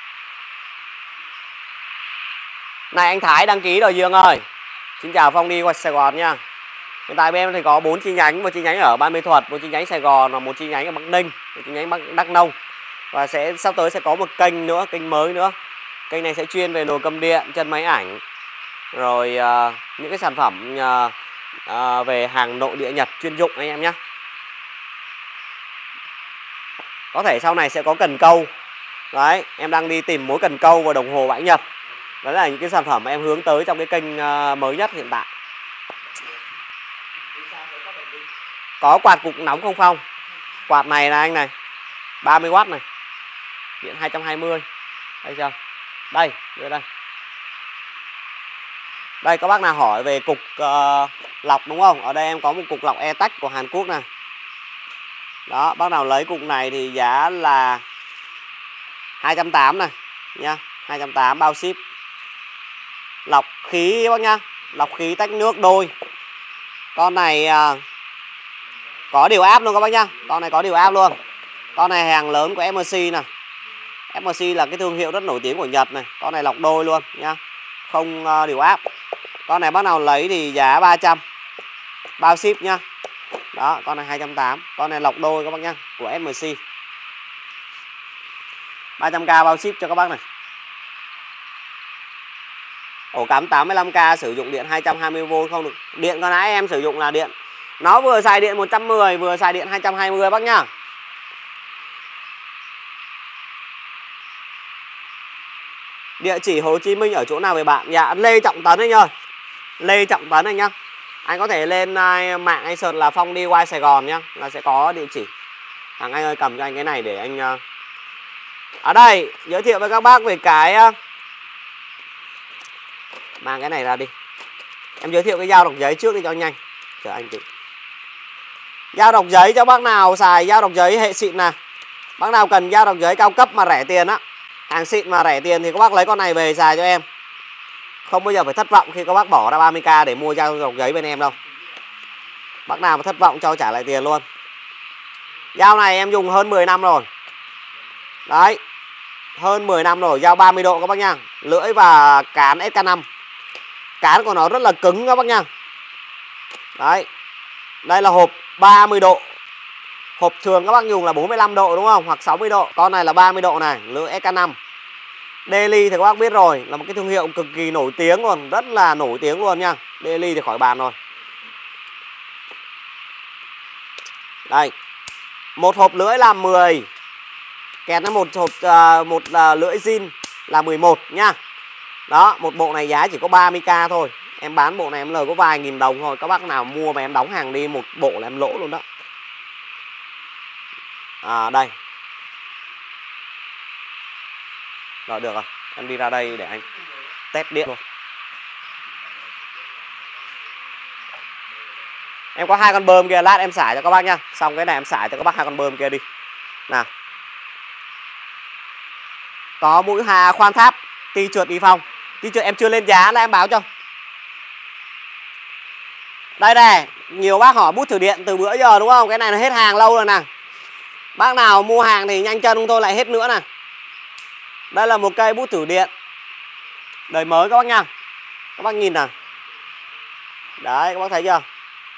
Này anh Thái đăng ký rồi Dương ơi. Xin chào Phong đi qua Sài Gòn nha. Hiện tại bên em thì có 4 chi nhánh, một chi nhánh ở Ban Mê Thuật, một chi nhánh Sài Gòn và một chi nhánh ở Bắc Ninh, một chi nhánh Đắk Nông. Và sắp tới sẽ có một kênh nữa, kênh mới nữa. Kênh này sẽ chuyên về nồi cơm điện, chân máy ảnh. Rồi những cái sản phẩm về hàng nội địa Nhật chuyên dụng anh em nhé. Có thể sau này sẽ có cần câu. Đấy, em đang đi tìm mối cần câu và đồng hồ bãi Nhật. Đó là những cái sản phẩm mà em hướng tới trong cái kênh mới nhất hiện tại. Có quạt cục nóng không Phong? Quạt này là anh này, 30W này, điện 220. Đây chưa? Đây, đưa đây. Đây, các bác nào hỏi về cục lọc đúng không? Ở đây em có một cục lọc E-Tech của Hàn Quốc này. Đó, bác nào lấy cục này thì giá là 280 này nha, 280 bao ship. Lọc khí bác nhá, lọc khí tách nước đôi. Con này có điều áp luôn các bác nhá. Con này có điều áp luôn. Con này hàng lớn của MSC nè. MSC là cái thương hiệu rất nổi tiếng của Nhật này. Con này lọc đôi luôn nhá, không điều áp. Con này bác nào lấy thì giá 300 bao ship nhá. Đó, con này 280. Con này lọc đôi các bác nhá, của MSC. 300k bao ship cho các bác này. Ổ cắm 85k sử dụng điện 220V không được. Điện con nãy em sử dụng là điện, nó vừa xài điện 110 vừa xài điện 220 bác nhá. Địa chỉ Hồ Chí Minh ở chỗ nào về bạn? Dạ Lê Trọng Tấn anh ơi. Lê Trọng Tấn anh nhá. Anh có thể lên mạng anh search là Phong đi qua Sài Gòn nhá, là sẽ có địa chỉ. Thằng anh ơi cầm cho anh cái này để anh ở đây giới thiệu với các bác về cái mang cái này ra đi. Em giới thiệu cái dao đọc giấy trước đi cho nhanh. Chờ anh tí. Dao đọc giấy cho bác nào xài dao đọc giấy hệ xịn nè. Bác nào cần dao đọc giấy cao cấp mà rẻ tiền á, hàng xịn mà rẻ tiền thì các bác lấy con này về xài cho em. Không bao giờ phải thất vọng khi các bác bỏ ra 30k để mua dao đọc giấy bên em đâu. Bác nào mà thất vọng cho trả lại tiền luôn. Dao này em dùng hơn 10 năm rồi. Đấy, hơn 10 năm rồi, dao 30 độ các bác nha. Lưỡi và cán SK5. Cán của nó rất là cứng các bác nha. Đấy. Đây là hộp 30 độ. Hộp thường các bác dùng là 45 độ đúng không? Hoặc 60 độ. Con này là 30 độ này, lưỡi SK5. Daily thì các bác biết rồi, là một cái thương hiệu cực kỳ nổi tiếng luôn, rất là nổi tiếng luôn nha. Daily thì khỏi bàn rồi. Đây. Một hộp lưỡi là 10. Kèm với một hộp lưỡi zin là 11 nha. Đó, một bộ này giá chỉ có 30k thôi. Em bán bộ này em lời có vài nghìn đồng thôi. Các bác nào mua mà em đóng hàng đi một bộ là em lỗ luôn đó. Đây. Rồi được rồi, em đi ra đây để anh test điện luôn. Em có 2 con bơm kia, lát em xả cho các bác nha. Xong cái này em xả cho các bác 2 con bơm kia đi. Nào. Có mũi khoan tháp, ti trượt đi Phong. Ti trượt em chưa lên giá là em báo cho. Đây này, nhiều bác hỏi bút thử điện từ bữa giờ đúng không? Cái này nó hết hàng lâu rồi nè. Bác nào mua hàng thì nhanh chân không thôi lại hết nữa nè. Đây là một cây bút thử điện đời mới các bác nha. Các bác nhìn nào. Đấy, các bác thấy chưa?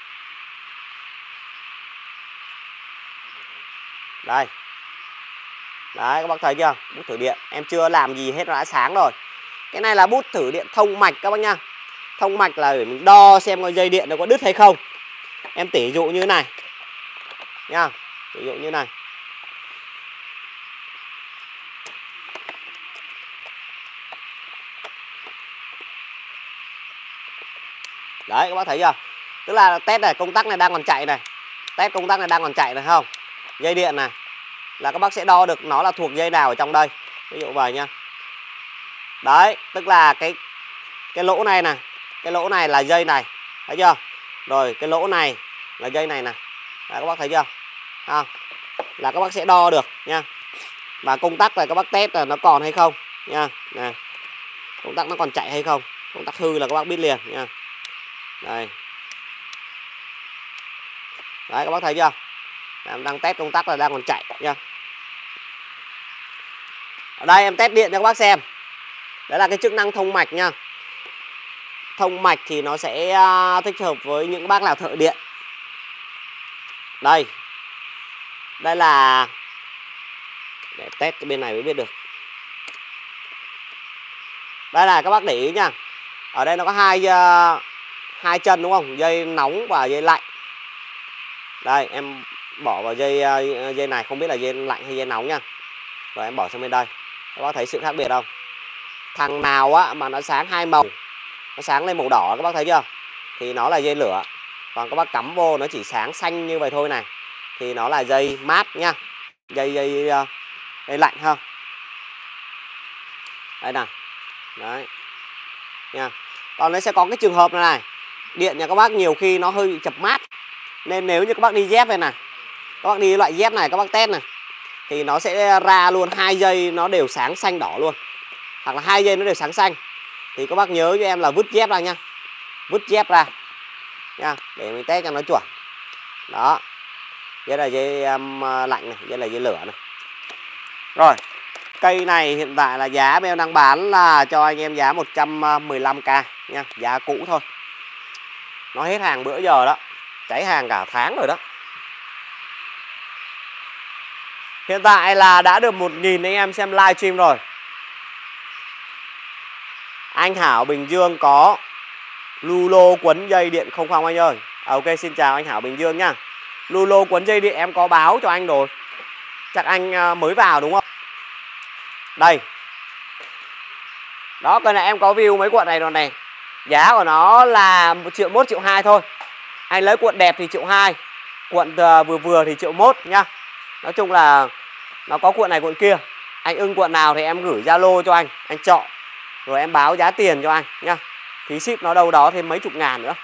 Đây. Đấy, các bác thấy chưa? Bút thử điện, em chưa làm gì hết, nó đã sáng rồi. Cái này là bút thử điện thông mạch các bác nha. Thông mạch là để mình đo xem con dây điện nó có đứt hay không. Em tỉ dụ như thế này nha, tỉ dụ như này. Đấy, các bác thấy chưa? Tức là test này, công tắc này đang còn chạy này. Test công tắc này đang còn chạy này không? Dây điện này là các bác sẽ đo được nó là thuộc dây nào ở trong đây. Ví dụ vậy nha. Đấy, tức là cái lỗ này nè, cái lỗ này là dây này, thấy chưa? Rồi cái lỗ này là dây này nè. Đấy, các bác thấy chưa? À, là các bác sẽ đo được nha. Và công tắc này các bác test là nó còn hay không nha. Này. Công tắc nó còn chạy hay không? Công tắc hư là các bác biết liền nha. Đây. Đấy, các bác thấy chưa? Em đang test công tắc là đang còn chạy nha. Ở đây em test điện cho các bác xem. Đấy là cái chức năng thông mạch nha. Thông mạch thì nó sẽ thích hợp với những bác nào thợ điện. Đây. Đây là, để test cái bên này mới biết được. Đây là các bác để ý nha. Ở đây nó có hai chân đúng không? Dây nóng và dây lạnh. Đây em bỏ vào dây này, không biết là dây lạnh hay dây nóng nha. Rồi em bỏ sang bên đây. Các bác thấy sự khác biệt không? Thằng nào á mà nó sáng hai màu, nó sáng lên màu đỏ các bác thấy chưa? Thì nó là dây lửa. Còn các bác cắm vô nó chỉ sáng xanh như vậy thôi này, thì nó là dây mát nha. Dây lạnh ha. Đây nè. Đấy. Nha. Còn nó sẽ có cái trường hợp này này. Điện nhà các bác nhiều khi nó hơi bị chập mát. Nên nếu như các bác đi dép này nè, các bác đi loại dép này các bác test này, thì nó sẽ ra luôn 2 dây nó đều sáng xanh đỏ luôn. Hoặc là 2 dây nó đều sáng xanh. Thì các bác nhớ cho em là vứt dép ra nha. Vứt dép ra nha, để mình test cho nó chuẩn. Đó. Đây là dây lạnh này, đây là dây lửa này. Rồi. Cây này hiện tại là giá em đang bán là cho anh em giá 115k nha, giá cũ thôi. Nó hết hàng bữa giờ đó, cháy hàng cả tháng rồi đó. Hiện tại là đã được 1000 anh em xem live stream rồi. Anh Hảo Bình Dương có Lulo quấn dây điện không anh ơi? Ok, xin chào anh Hảo Bình Dương nhá. Lulo quấn dây điện em có báo cho anh rồi. Chắc anh mới vào đúng không? Đây. Đó, cái này em có view mấy cuộn này rồi này. Giá của nó là 1,1 triệu, 1,2 triệu thôi. Anh lấy cuộn đẹp thì 1,2 triệu, cuộn vừa vừa thì 1,1 triệu nhá. Nói chung là nó có cuộn này cuộn kia. Anh ưng cuộn nào thì em gửi Zalo cho anh chọn. Rồi em báo giá tiền cho anh nhá. Phí ship nó đâu đó thêm mấy chục ngàn nữa.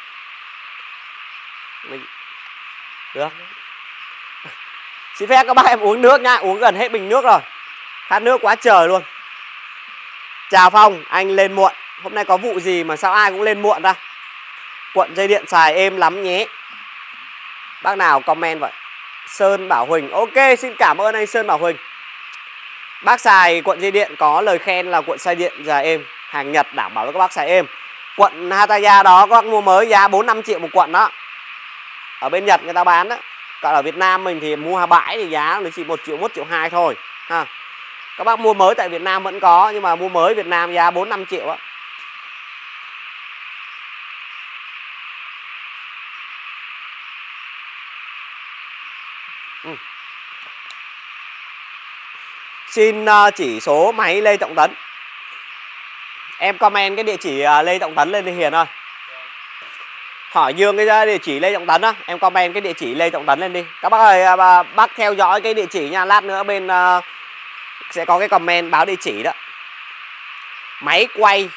Được. Xin phép các bác em uống nước nhá, uống gần hết bình nước rồi. Khát nước quá trời luôn. Chào Phong, anh lên muộn. Hôm nay có vụ gì mà sao ai cũng lên muộn ra? Cuộn dây điện xài êm lắm nhé. Bác nào comment vậy? Sơn Bảo Huỳnh. Ok, xin cảm ơn anh Sơn Bảo Huỳnh. Bác xài cuộn dây điện có lời khen là cuộn dây điện dài êm. Hàng Nhật đảm bảo với các bác xài êm. Cuộn Hataya đó các bác mua mới giá 4-5 triệu một cuộn đó. Ở bên Nhật người ta bán đó. Còn ở Việt Nam mình thì mua bãi thì giá nó chỉ 1,1 triệu, 1,2 triệu thôi ha. Các bác mua mới tại Việt Nam vẫn có, nhưng mà mua mới Việt Nam giá 4-5 triệu á. Xin chỉ số máy Lê Trọng Tấn. Em comment cái địa chỉ Lê Trọng Tấn lên thì Hiền ơi. Hỏi Dương cái địa chỉ Lê Trọng Tấn á, em comment cái địa chỉ Lê Trọng Tấn lên đi. Các bác ơi, bác theo dõi cái địa chỉ nha, lát nữa bên sẽ có cái comment báo địa chỉ đó. Máy quay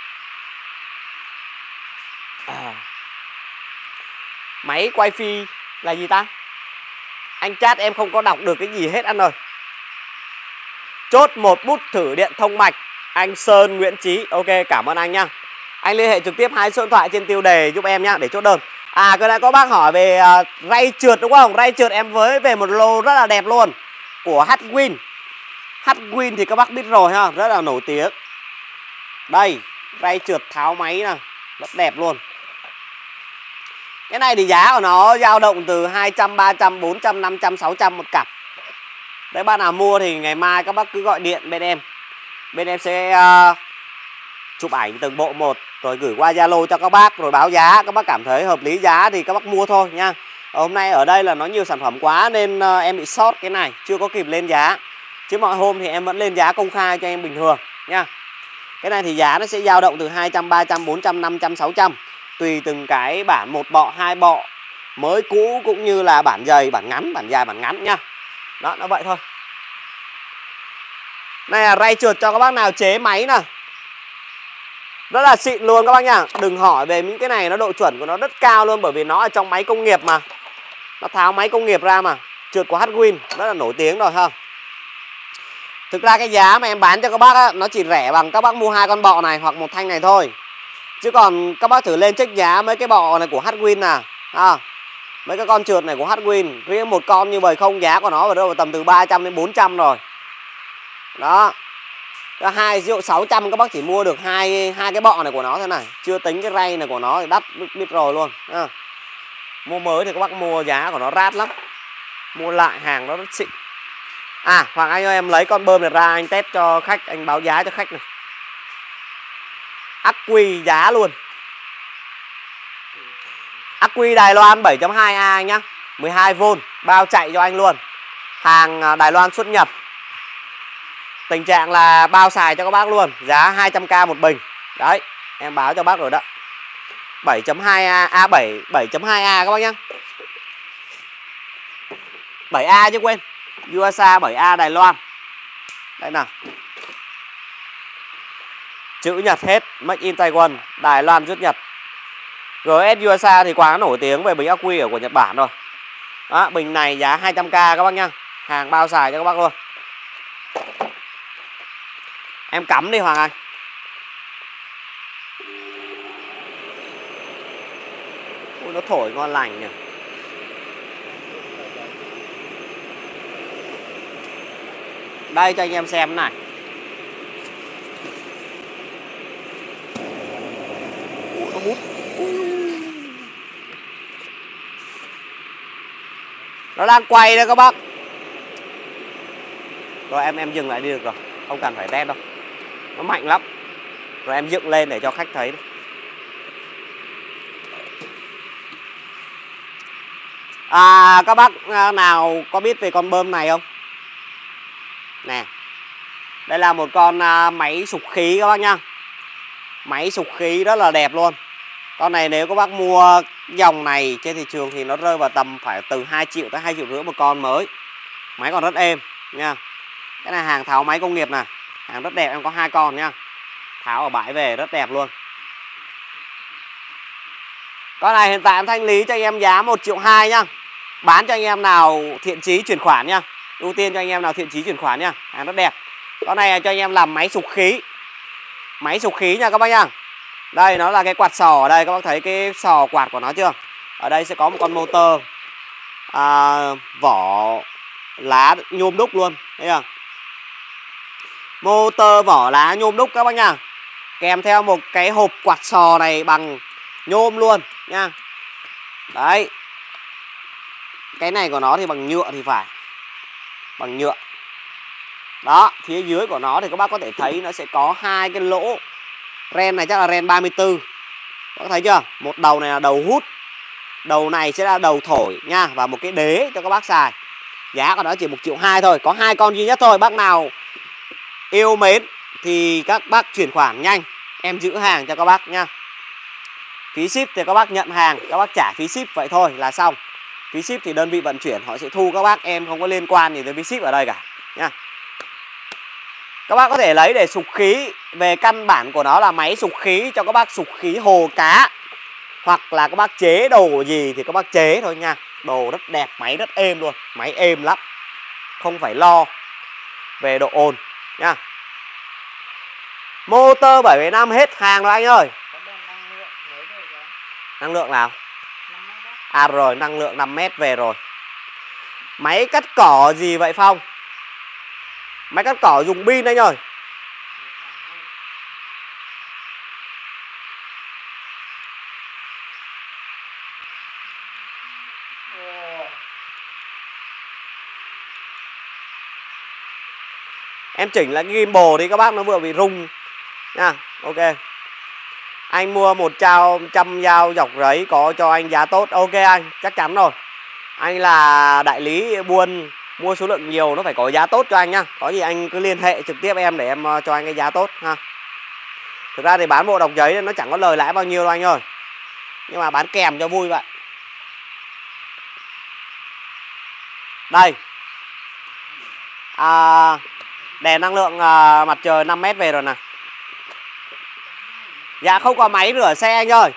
máy quay phi là gì ta? Anh chat em không có đọc được cái gì hết anh ơi. Chốt một bút thử điện thông mạch. Anh Sơn Nguyễn Trí. Ok, cảm ơn anh nhá. Anh liên hệ trực tiếp 2 số điện thoại trên tiêu đề giúp em nhá, để chốt đơn. À, cái này có bác hỏi về ray trượt đúng không? Ray trượt em với về một lô rất là đẹp luôn, của Hwin. Hwin thì các bác biết rồi ha, rất là nổi tiếng. Đây, ray trượt tháo máy nè, rất đẹp luôn. Cái này thì giá của nó dao động từ 200, 300, 400, 500, 600 một cặp. Đấy, bạn nào mua thì ngày mai các bác cứ gọi điện bên em. Bên em sẽ chụp ảnh từng bộ một, rồi gửi qua Zalo cho các bác, rồi báo giá. Các bác cảm thấy hợp lý giá thì các bác mua thôi nha. Hôm nay ở đây là nó nhiều sản phẩm quá nên em bị sót cái này, chưa có kịp lên giá. Chứ mọi hôm thì em vẫn lên giá công khai cho em bình thường nha. Cái này thì giá nó sẽ dao động từ 200, 300, 400, 500, 600. Tùy từng cái bản, 1 bọ, 2 bọ, mới cũ cũng như là bản dày, bản ngắn, bản dài, bản ngắn nha. Đó, nó vậy thôi. Này là ray trượt cho các bác nào chế máy nè. Rất là xịn luôn các bác nhá. Đừng hỏi về những cái này, nó độ chuẩn của nó rất cao luôn. Bởi vì nó ở trong máy công nghiệp mà. Nó tháo máy công nghiệp ra mà. Trượt của Hwin rất là nổi tiếng rồi ha. Thực ra cái giá mà em bán cho các bác á, nó chỉ rẻ bằng các bác mua 2 con bọ này hoặc một thanh này thôi. Chứ còn các bác thử lên check giá mấy cái bọ này của Hwin nè à, mấy cái con trượt này của Hwin, riêng một con như vậy không, giá của nó vào đâu tầm từ 300 đến 400 rồi. Đó. 600 các bác chỉ mua được hai cái bọ này của nó thế này. Chưa tính cái ray này của nó thì đắt biết rồi luôn à. Mua mới thì các bác mua giá của nó rát lắm. Mua lại hàng nó rất xịn. À Hoàng Anh ơi, em lấy con bơm này ra anh test cho khách, anh báo giá cho khách này. Ắc quy giá luôn. Ắc quy Đài Loan 7.2A anh nhá, 12V, bao chạy cho anh luôn. Hàng Đài Loan xuất nhập. Tình trạng là bao xài cho các bác luôn. Giá 200k một bình. Đấy, em báo cho bác rồi đó. 7.2A, A7, 7.2A các bác nhá. 7A chứ quên. USA 7A Đài Loan. Đây nào. Chữ Nhật hết, Made in Taiwan, Đài Loan xuất Nhật. GS USA thì quá nổi tiếng về bình ắc quy ở của Nhật Bản rồi. Đó, bình này giá 200k các bác nhá. Hàng bao xài cho các bác luôn. Em cắm đi Hoàng Anh. Ui, nó thổi ngon lành nhỉ. Đây cho anh em xem này. Ui, nó hút. Nó đang quay đây các bác. Rồi em dừng lại đi được rồi. Không cần phải test đâu. Nó mạnh lắm. Rồi em dựng lên để cho khách thấy. À, các bác nào có biết về con bơm này không? Nè. Đây là một con máy sục khí các bác nhá. Máy sục khí rất là đẹp luôn. Con này nếu các bác mua dòng này trên thị trường thì nó rơi vào tầm phải từ 2 triệu tới 2,5 triệu một con mới. Máy còn rất êm nha. Cái này hàng tháo máy công nghiệp nè. Hàng rất đẹp, em có 2 con nha. Tháo ở bãi về rất đẹp luôn. Con này hiện tại em thanh lý cho anh em giá 1,2 triệu nhá. Bán cho anh em nào thiện chí chuyển khoản nhá. Ưu tiên cho anh em nào thiện chí chuyển khoản nhá. Hàng rất đẹp. Con này cho anh em làm máy sục khí. Máy sục khí nha các bác nhá. Đây nó là cái quạt sò ở đây, các bác thấy cái sò quạt của nó chưa? Ở đây sẽ có một con motor vỏ lá nhôm đúc luôn, thấy không? Motor vỏ lá nhôm đúc các bác nha. Kèm theo một cái hộp quạt sò này bằng nhôm luôn nha. Đấy. Cái này của nó thì bằng nhựa thì phải. Bằng nhựa. Đó, phía dưới của nó thì các bác có thể thấy nó sẽ có 2 cái lỗ. Ren này chắc là ren 34. Các bác thấy chưa? Một đầu này là đầu hút. Đầu này sẽ là đầu thổi nha. Và một cái đế cho các bác xài. Giá của nó chỉ 1,2 triệu thôi. Có 2 con duy nhất thôi. Bác nào yêu mến thì các bác chuyển khoản nhanh. Em giữ hàng cho các bác nha. Phí ship thì các bác nhận hàng, các bác trả phí ship vậy thôi là xong. Phí ship thì đơn vị vận chuyển họ sẽ thu các bác. Em không có liên quan gì tới phí ship ở đây cả nha. Các bác có thể lấy để sục khí. Về căn bản của nó là máy sục khí cho các bác sục khí hồ cá. Hoặc là các bác chế đồ gì thì các bác chế thôi nha. Đồ rất đẹp, máy rất êm luôn. Máy êm lắm. Không phải lo về độ ồn nha. Motor 7,5 hết hàng rồi anh ơi. Năng lượng nào? À rồi, năng lượng 5m về rồi. Máy cắt cỏ gì vậy Phong? Máy cắt cỏ dùng pin anh ơi. Em chỉnh lại cái gimbal đi các bác, nó vừa bị rung nha. Ok. Anh mua 100 dao dọc rấy có cho anh giá tốt. Ok anh, chắc chắn rồi. Anh là đại lý buôn, mua số lượng nhiều nó phải có giá tốt cho anh nhá. Có gì anh cứ liên hệ trực tiếp em để em cho anh cái giá tốt ha. Thực ra thì bán bộ đọc giấy nó chẳng có lời lãi bao nhiêu đâu anh ơi. Nhưng mà bán kèm cho vui vậy. Đây. Đèn năng lượng mặt trời 5m về rồi nè. Dạ không có máy rửa xe anh ơi.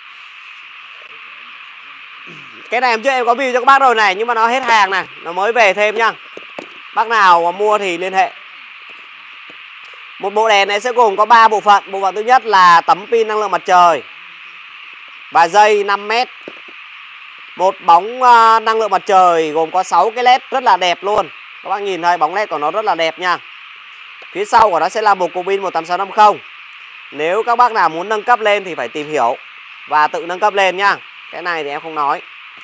Cái này em trước em có video cho các bác rồi này, nhưng mà nó hết hàng này, nó mới về thêm nhá. Bác nào mà mua thì liên hệ. Một bộ đèn này sẽ gồm có 3 bộ phận. Bộ phận thứ nhất là tấm pin năng lượng mặt trời và dây 5m. Một bóng năng lượng mặt trời gồm có 6 cái led rất là đẹp luôn. Các bác nhìn thấy bóng led của nó rất là đẹp nha. Phía sau của nó sẽ là một cục pin 18650. Nếu các bác nào muốn nâng cấp lên thì phải tìm hiểu và tự nâng cấp lên nha. Cái này thì em không nói.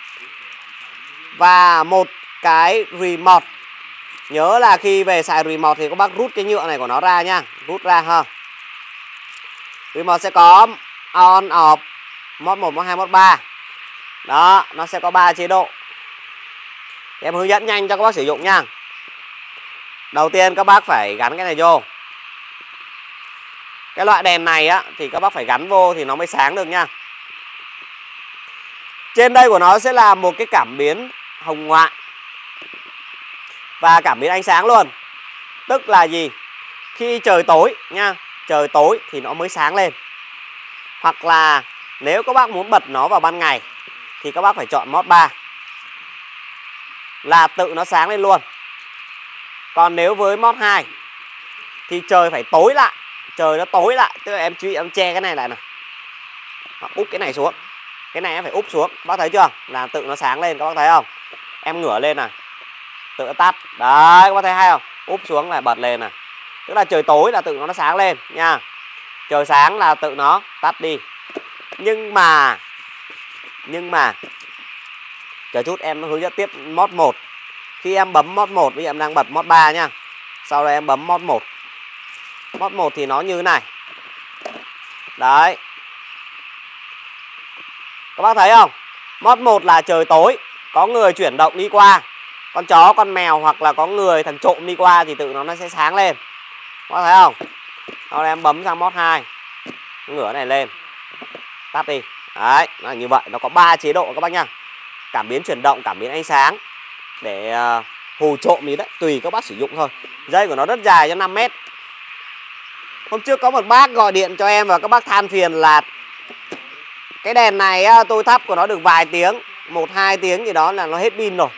Và một cái remote. Nhớ là khi về xài remote thì các bác rút cái nhựa này của nó ra nha. Rút ra ha. Remote sẽ có on, off, mod 1, mod 2, mod 3. Đó, nó sẽ có 3 chế độ. Em hướng dẫn nhanh cho các bác sử dụng nha. Đầu tiên các bác phải gắn cái này vô. Cái loại đèn này á thì các bác phải gắn vô thì nó mới sáng được nha. Trên đây của nó sẽ là một cái cảm biến hồng ngoại và cảm biến ánh sáng luôn. Tức là gì? Khi trời tối nha, trời tối thì nó mới sáng lên. Hoặc là nếu các bác muốn bật nó vào ban ngày thì các bác phải chọn mod 3 là tự nó sáng lên luôn. Còn nếu với mod 2 thì trời phải tối lại. Trời nó tối lại, tức là em chú ý em che cái này lại này, úp cái này xuống. Cái này em phải úp xuống, bác thấy chưa? Là tự nó sáng lên, các bác thấy không? Em ngửa lên này, tự nó tắt. Đấy, các bác thấy hay không? Úp xuống là bật lên này. Tức là trời tối là tự nó sáng lên nha. Trời sáng là tự nó tắt đi. Nhưng mà chờ chút em hướng dẫn tiếp mod 1. Khi em bấm mod 1, bây giờ em đang bật mod 3 nha. Sau đó em bấm mod 1. Mod 1 thì nó như thế này. Đấy. Các bác thấy không? Mod 1 là trời tối, có người chuyển động đi qua, con chó, con mèo hoặc là có người, thằng trộm đi qua thì tự nó sẽ sáng lên. Các bác thấy không? Sau đó em bấm sang mod 2. Ngửa này lên, tắt đi. Đấy, nó là như vậy. Nó có 3 chế độ các bác nha. Cảm biến chuyển động, cảm biến ánh sáng để hù trộm gì đấy, tùy các bác sử dụng thôi. Dây của nó rất dài cho 5 mét. Hôm trước có một bác gọi điện cho em và các bác than phiền là cái đèn này tôi thắp của nó được vài tiếng, 1-2 tiếng gì đó là nó hết pin rồi.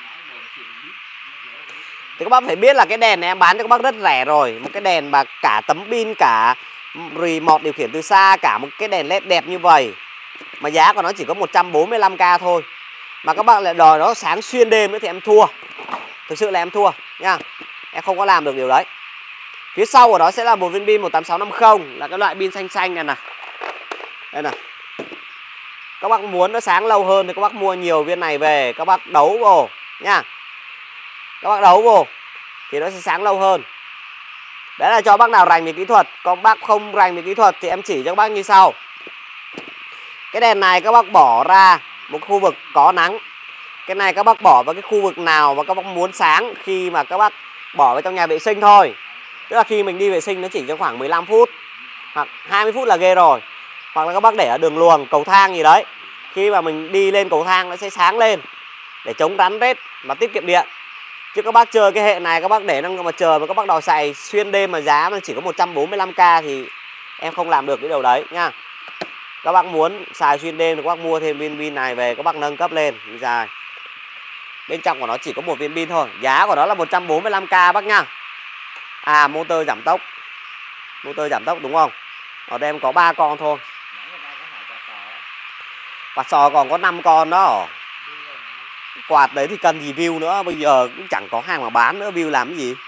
Thì các bác phải biết là cái đèn này em bán cho các bác rất rẻ rồi. Một cái đèn mà cả tấm pin, cả remote điều khiển từ xa, cả một cái đèn led đẹp như vậy mà giá của nó chỉ có 145k thôi. Mà các bác lại đòi nó sáng xuyên đêm nữa thì em thua. Thực sự là em thua nha. Em không có làm được điều đấy. Phía sau của nó sẽ là một viên pin 18650, là cái loại pin xanh xanh này nè. Đây này. Các bác muốn nó sáng lâu hơn thì các bác mua nhiều viên này về, các bác đấu vô nha. Các bác đấu vô thì nó sẽ sáng lâu hơn. Đấy là cho bác nào rành về kỹ thuật. Còn bác không rành về kỹ thuật thì em chỉ cho các bác như sau. Cái đèn này các bác bỏ ra một khu vực có nắng. Cái này các bác bỏ vào cái khu vực nào mà các bác muốn sáng khi mà các bác bỏ vào trong nhà vệ sinh thôi. Tức là khi mình đi vệ sinh nó chỉ trong khoảng 15 phút hoặc 20 phút là ghê rồi. Hoặc là các bác để ở đường luồng, cầu thang gì đấy. Khi mà mình đi lên cầu thang nó sẽ sáng lên để chống rắn rết và tiết kiệm điện. Chứ các bác chơi cái hệ này, các bác để năng lượng mặt trời mà các bác đòi xài xuyên đêm mà giá nó chỉ có 145k thì em không làm được cái điều đấy nha. Các bác muốn xài xuyên đêm thì các bác mua thêm viên pin này về, các bác nâng cấp lên dài. Bên trong của nó chỉ có một viên pin thôi. Giá của nó là 145k bác nha. À, motor giảm tốc. Motor giảm tốc đúng không? Ở đây em có 3 con thôi. Quạt sò còn có 5 con đó. Quạt đấy thì cần gì view nữa. Bây giờ cũng chẳng có hàng mà bán nữa. View làm cái gì?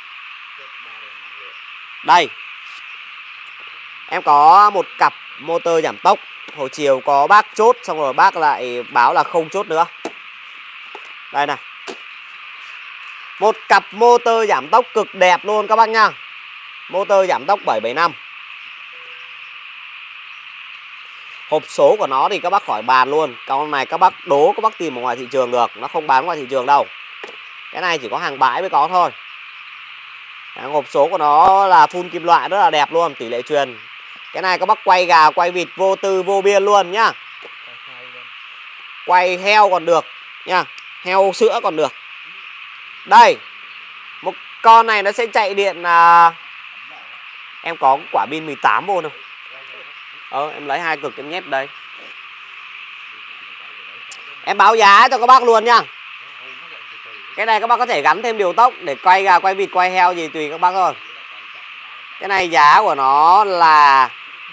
Đây. Em có một cặp motor giảm tốc. Hồi chiều có bác chốt, xong rồi bác lại báo là không chốt nữa. Đây này. Một cặp motor giảm tốc cực đẹp luôn các bác nha. Motor giảm tốc 775. Hộp số của nó thì các bác khỏi bàn luôn. Con này các bác đố các bác tìm ở ngoài thị trường được. Nó không bán ngoài thị trường đâu. Cái này chỉ có hàng bãi mới có thôi. Hộp số của nó là full kim loại rất là đẹp luôn, tỷ lệ truyền. Cái này các bác quay gà, quay vịt vô tư, vô biên luôn nhá. Quay heo còn được nha. Heo sữa còn được. Đây. Một Con này nó sẽ chạy điện em có quả pin 18V không? Em lấy 2 cực em nhét đây. Em báo giá cho các bác luôn nhá. Cái này các bác có thể gắn thêm điều tốc để quay gà, quay vịt, quay heo gì tùy các bác thôi. Cái này giá của nó là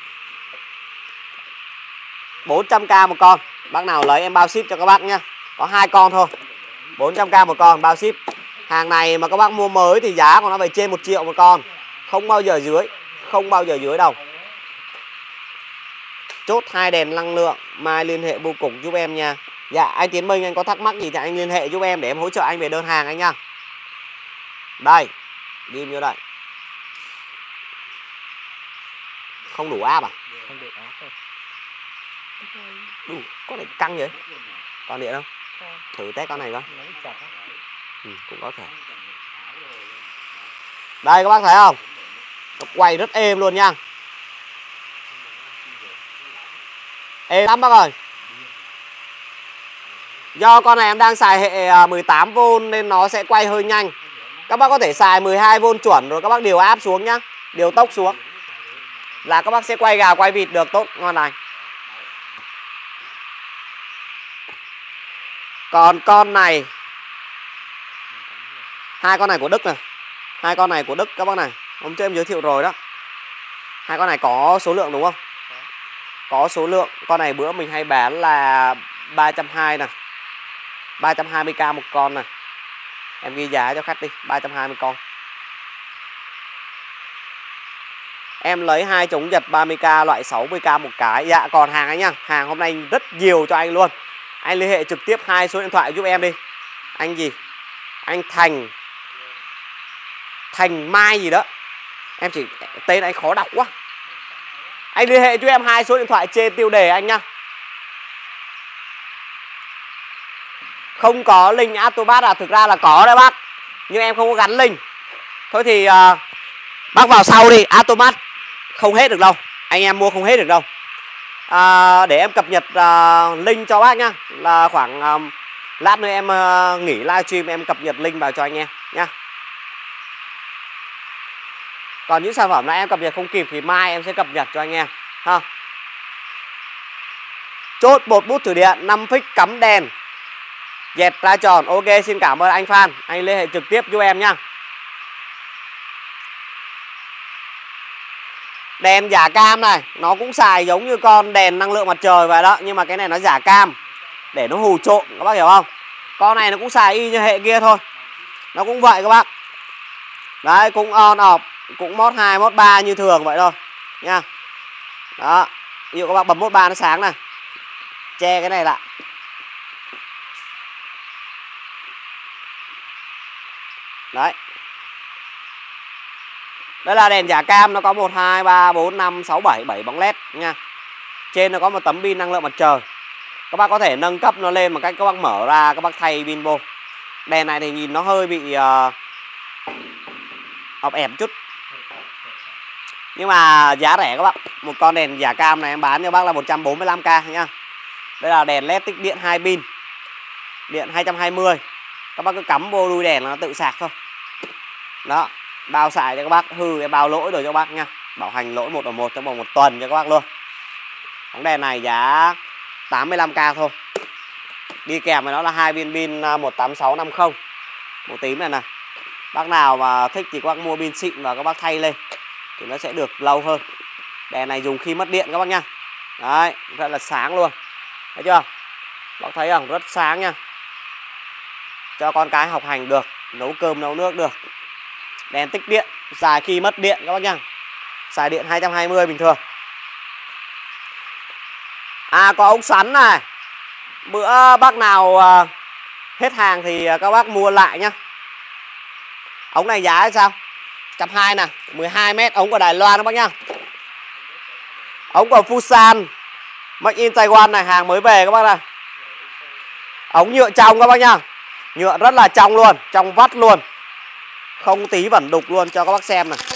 400k một con. Bác nào lấy em bao ship cho các bác nhá. Có 2 con thôi. 400k một con bao ship. Hàng này mà các bác mua mới thì giá của nó phải trên 1 triệu một con. Không bao giờ dưới. Không bao giờ dưới đâu. Chốt 2 đèn năng lượng. Mai liên hệ bưu cục giúp em nha. Dạ anh Tiến Minh, anh có thắc mắc gì thì anh liên hệ giúp em để em hỗ trợ anh về đơn hàng anh nha. Đây, ghim vô đây. Không đủ áp à? Không được áp. Đủ, con này căng vậy. Còn điện không? Thử test con này coi. Cũng có thể. Đây các bác thấy không? Nó quay rất êm luôn nha. Êm lắm bác ơi. Do con này em đang xài hệ 18V nên nó sẽ quay hơi nhanh. Các bác có thể xài 12V chuẩn rồi các bác điều áp xuống nhá. Điều tốc xuống là các bác sẽ quay gà quay vịt được tốt ngon này. Còn con này, 2 con này của Đức này. 2 con này của Đức các bác này. Hôm trước em giới thiệu rồi đó. 2 con này có số lượng đúng không? Có số lượng. Con này bữa mình hay bán là 320 nè. 320k một con này. Em ghi giá cho khách đi, 320 con. Em lấy 2 chống giật 30k loại 60k một cái. Dạ còn hàng anh nhá. Hàng hôm nay rất nhiều cho anh luôn. Anh liên hệ trực tiếp 2 số điện thoại giúp em đi. Anh gì? Anh Thành Mai gì đó. Em chỉ tên anh khó đọc quá. Anh liên hệ cho em 2 số điện thoại trên tiêu đề anh nhá. Không có link Autobat à? Thực ra là có đấy bác. Nhưng em không có gắn link. Thôi thì bác vào sau đi. Automat không hết được đâu. Anh em mua không hết được đâu. Để em cập nhật link cho bác nhá. Là khoảng lát nữa em nghỉ livestream em cập nhật link vào cho anh em nhá. Còn những sản phẩm này em cập nhật không kịp thì mai em sẽ cập nhật cho anh em ha. Chốt một bút thử điện 5 phích cắm đèn dẹt ra tròn. Ok, xin cảm ơn anh Phan. Anh liên hệ trực tiếp giúp em nhá. Đèn giả cam này, nó cũng xài giống như con đèn năng lượng mặt trời vậy đó. Nhưng mà cái này nó giả cam để nó hù trộm, các bác hiểu không? Con này nó cũng xài y như hệ kia thôi. Nó cũng vậy các bác. Đấy, cũng on off, cũng mod 2, mod 3 như thường vậy thôi nha. Đó, ví dụ các bác bấm mod 3 nó sáng này. Che cái này lại. Đấy. Đây là đèn giả cam, nó có 1, 2, 3, 4, 5, 6, 7 bóng led nha. Trên nó có một tấm pin năng lượng mặt trời. Các bác có thể nâng cấp nó lên bằng cách các bác mở ra, các bác thay pin vô. Đèn này thì nhìn nó hơi bị ọc ẹp chút. Nhưng mà giá rẻ các bác. Một con đèn giả cam này em bán cho bác là 145k nha. Đây là đèn led tích điện 2 pin. Điện 220. Các bác cứ cắm vô đuôi đèn là nó tự sạc thôi. Đó, bao xài cho các bác, hư cái bao lỗi rồi cho các bác nha. Bảo hành lỗi 1 ở 1 trong vòng 1 tuần cho các bác luôn. Bóng đèn này giá 85k thôi. Đi kèm với nó là 2 viên pin 18650 màu tím này này. Bác nào mà thích thì các bác mua pin xịn và các bác thay lên thì nó sẽ được lâu hơn. Đèn này dùng khi mất điện các bác nha. Đấy, rất là sáng luôn. Thấy chưa? Bác thấy không? Rất sáng nha. Cho con cái học hành được, nấu cơm nấu nước được. Đèn tích điện, xài khi mất điện các bác nha. Xài điện 220 bình thường. Có ống xoắn này. Bữa bác nào hết hàng thì các bác mua lại nhá. Ống này giá sao? 120 nè, 12m, ống của Đài Loan các bác nhá. Ống của Fusan Made in Taiwan này, hàng mới về các bác này. Ống nhựa trong các bác nhá. Nhựa rất là trong luôn, trong vắt luôn. Không tí vẩn đục luôn cho các bác xem này.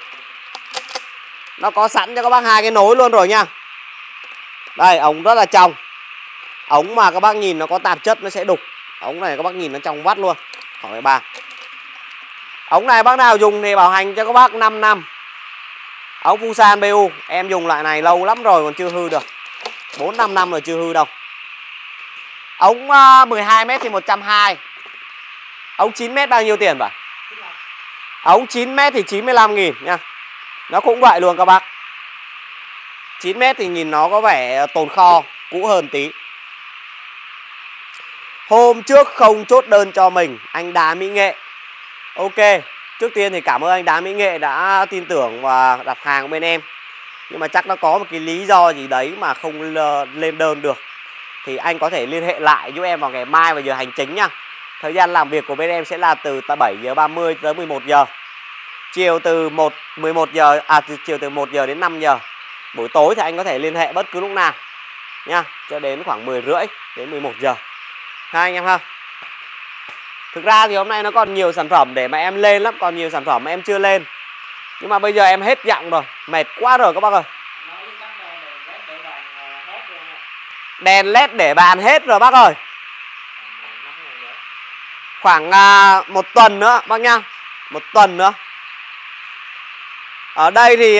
Nó có sẵn cho các bác 2 cái nối luôn rồi nha. Đây, ống rất là trong. Ống mà các bác nhìn nó có tạp chất nó sẽ đục. Ống này các bác nhìn nó trong vắt luôn. Hỏi 3. Ống này bác nào dùng thì bảo hành cho các bác 5 năm. Ống Fusan BU, em dùng loại này lâu lắm rồi còn chưa hư được. 4-5 năm rồi chưa hư đâu. Ống 12m thì 120. Ống 9m bao nhiêu tiền vậy? Ống 9m thì 95.000 nha. Nó cũng vậy luôn các bác. 9m thì nhìn nó có vẻ tồn kho, cũ hơn tí. Hôm trước không chốt đơn cho mình, anh Đá Mỹ Nghệ. Ok, trước tiên thì cảm ơn anh Đá Mỹ Nghệ đã tin tưởng và đặt hàng của bên em. Nhưng mà chắc nó có một cái lý do gì đấy mà không lên đơn được. Thì anh có thể liên hệ lại giúp em vào ngày mai vào giờ hành chính nha. Thời gian làm việc của bên em sẽ là từ 7 giờ 30 tới 11 giờ. Chiều từ 11 giờ chiều từ 1 giờ đến 5 giờ. Buổi tối thì anh có thể liên hệ bất cứ lúc nào nha, cho đến khoảng 10 rưỡi đến 11 giờ. Ha anh em ha. Thực ra thì hôm nay nó còn nhiều sản phẩm để mà em lên lắm, còn nhiều sản phẩm mà em chưa lên. Nhưng mà bây giờ em hết giọng rồi, mệt quá rồi các bác ơi. Đèn led để bàn hết rồi bác ơi. Khoảng 1 tuần nữa bác nha. 1 tuần nữa. Ở đây thì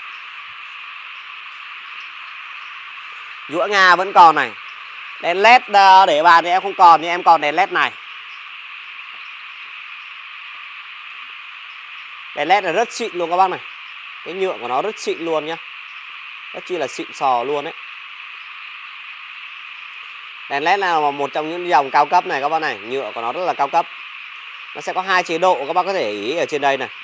dũa Nga vẫn còn này. Đèn led để bàn thì em không còn, nhưng em còn đèn led này. Đèn led này rất xịn luôn các bác này. Cái nhựa của nó rất xịn luôn nhá. Rất chi là xịn sò luôn đấy. Đèn led là một trong những dòng cao cấp này các bác này. Nhựa của nó rất là cao cấp. Nó sẽ có 2 chế độ các bác có thể ý ở trên đây này.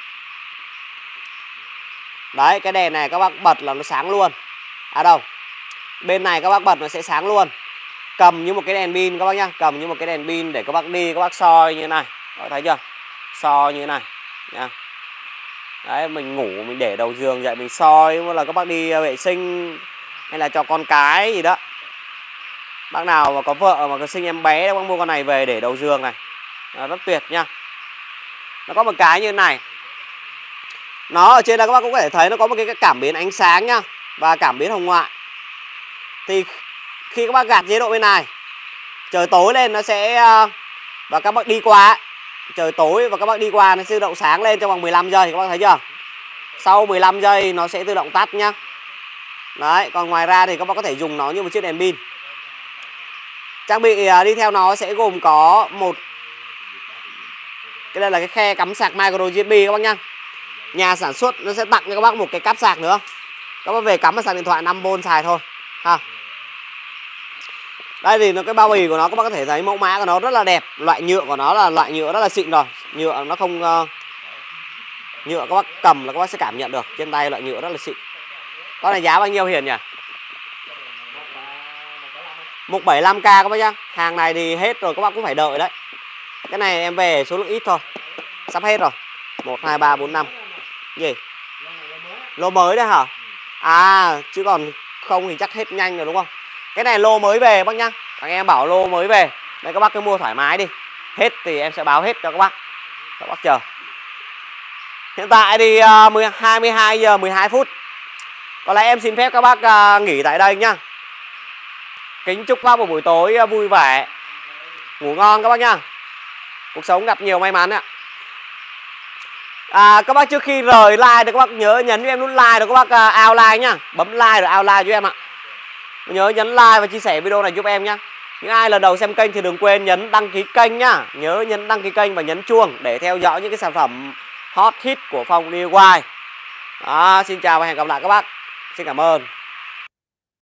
Đấy, cái đèn này các bác bật là nó sáng luôn. À đâu, bên này các bác bật nó sẽ sáng luôn. Cầm như một cái đèn pin các bác nhá. Cầm như một cái đèn pin để các bác đi, các bác soi như thế này. Các bác thấy chưa? Soi như thế này nha. Đấy, mình ngủ mình để đầu giường dậy mình soi, là các bác đi vệ sinh hay là cho con cái gì đó. Bác nào mà có vợ mà có sinh em bé, các bác mua con này về để đầu giường này. Rất tuyệt nha. Nó có một cái như thế này. Nó ở trên đây các bác cũng có thể thấy nó có một cái cảm biến ánh sáng nhá, và cảm biến hồng ngoại. Thì khi các bác gạt chế độ bên này, trời tối lên nó sẽ, và các bác đi qua, trời tối và các bác đi qua nó sẽ tự động sáng lên trong vòng 15 giây, các bác thấy chưa? Sau 15 giây nó sẽ tự động tắt nhá. Đấy, còn ngoài ra thì các bác có thể dùng nó như một chiếc đèn pin. Trang bị đi theo nó sẽ gồm có một, cái đây là cái khe cắm sạc micro USB các bác nhá. Nhà sản xuất nó sẽ tặng cho các bác một cái cáp sạc nữa. Các bác về cắm vào sạc điện thoại 5V xài thôi ha. Đây thì nó cái bao bì của nó các bác có thể thấy mẫu mã của nó rất là đẹp. Loại nhựa của nó là loại nhựa rất là xịn rồi. Nhựa nó không nhựa các bác cầm là các bác sẽ cảm nhận được. Trên tay loại nhựa rất là xịn. Con này giá bao nhiêu Hiền nhỉ? 175k các bác nhá. Hàng này thì hết rồi các bác cũng phải đợi đấy. Cái này em về số lượng ít thôi. Sắp hết rồi. 1, 2, 3, 4, 5. Gì? Lô mới đấy hả? À, chứ còn không thì chắc hết nhanh rồi đúng không? Cái này lô mới về bác nhá. Thằng em bảo lô mới về. Đây các bác cứ mua thoải mái đi. Hết thì em sẽ báo hết cho các bác. Các bác chờ. Hiện tại thì 22 giờ 12 phút. Có lẽ em xin phép các bác nghỉ tại đây nhá. Kính chúc các bác một buổi tối vui vẻ, ngủ ngon các bác nhá. Cuộc sống gặp nhiều may mắn ạ. Các bác trước khi rời like thì các bác nhớ nhấn cho em nút like rồi các bác out like nhá. Bấm like rồi out like cho em ạ. Nhớ nhấn like và chia sẻ video này giúp em nhá. Những ai lần đầu xem kênh thì đừng quên nhấn đăng ký kênh nhá. Nhớ nhấn đăng ký kênh và nhấn chuông để theo dõi những cái sản phẩm hot hit của Phong DIY. Xin chào và hẹn gặp lại các bác. Xin cảm ơn.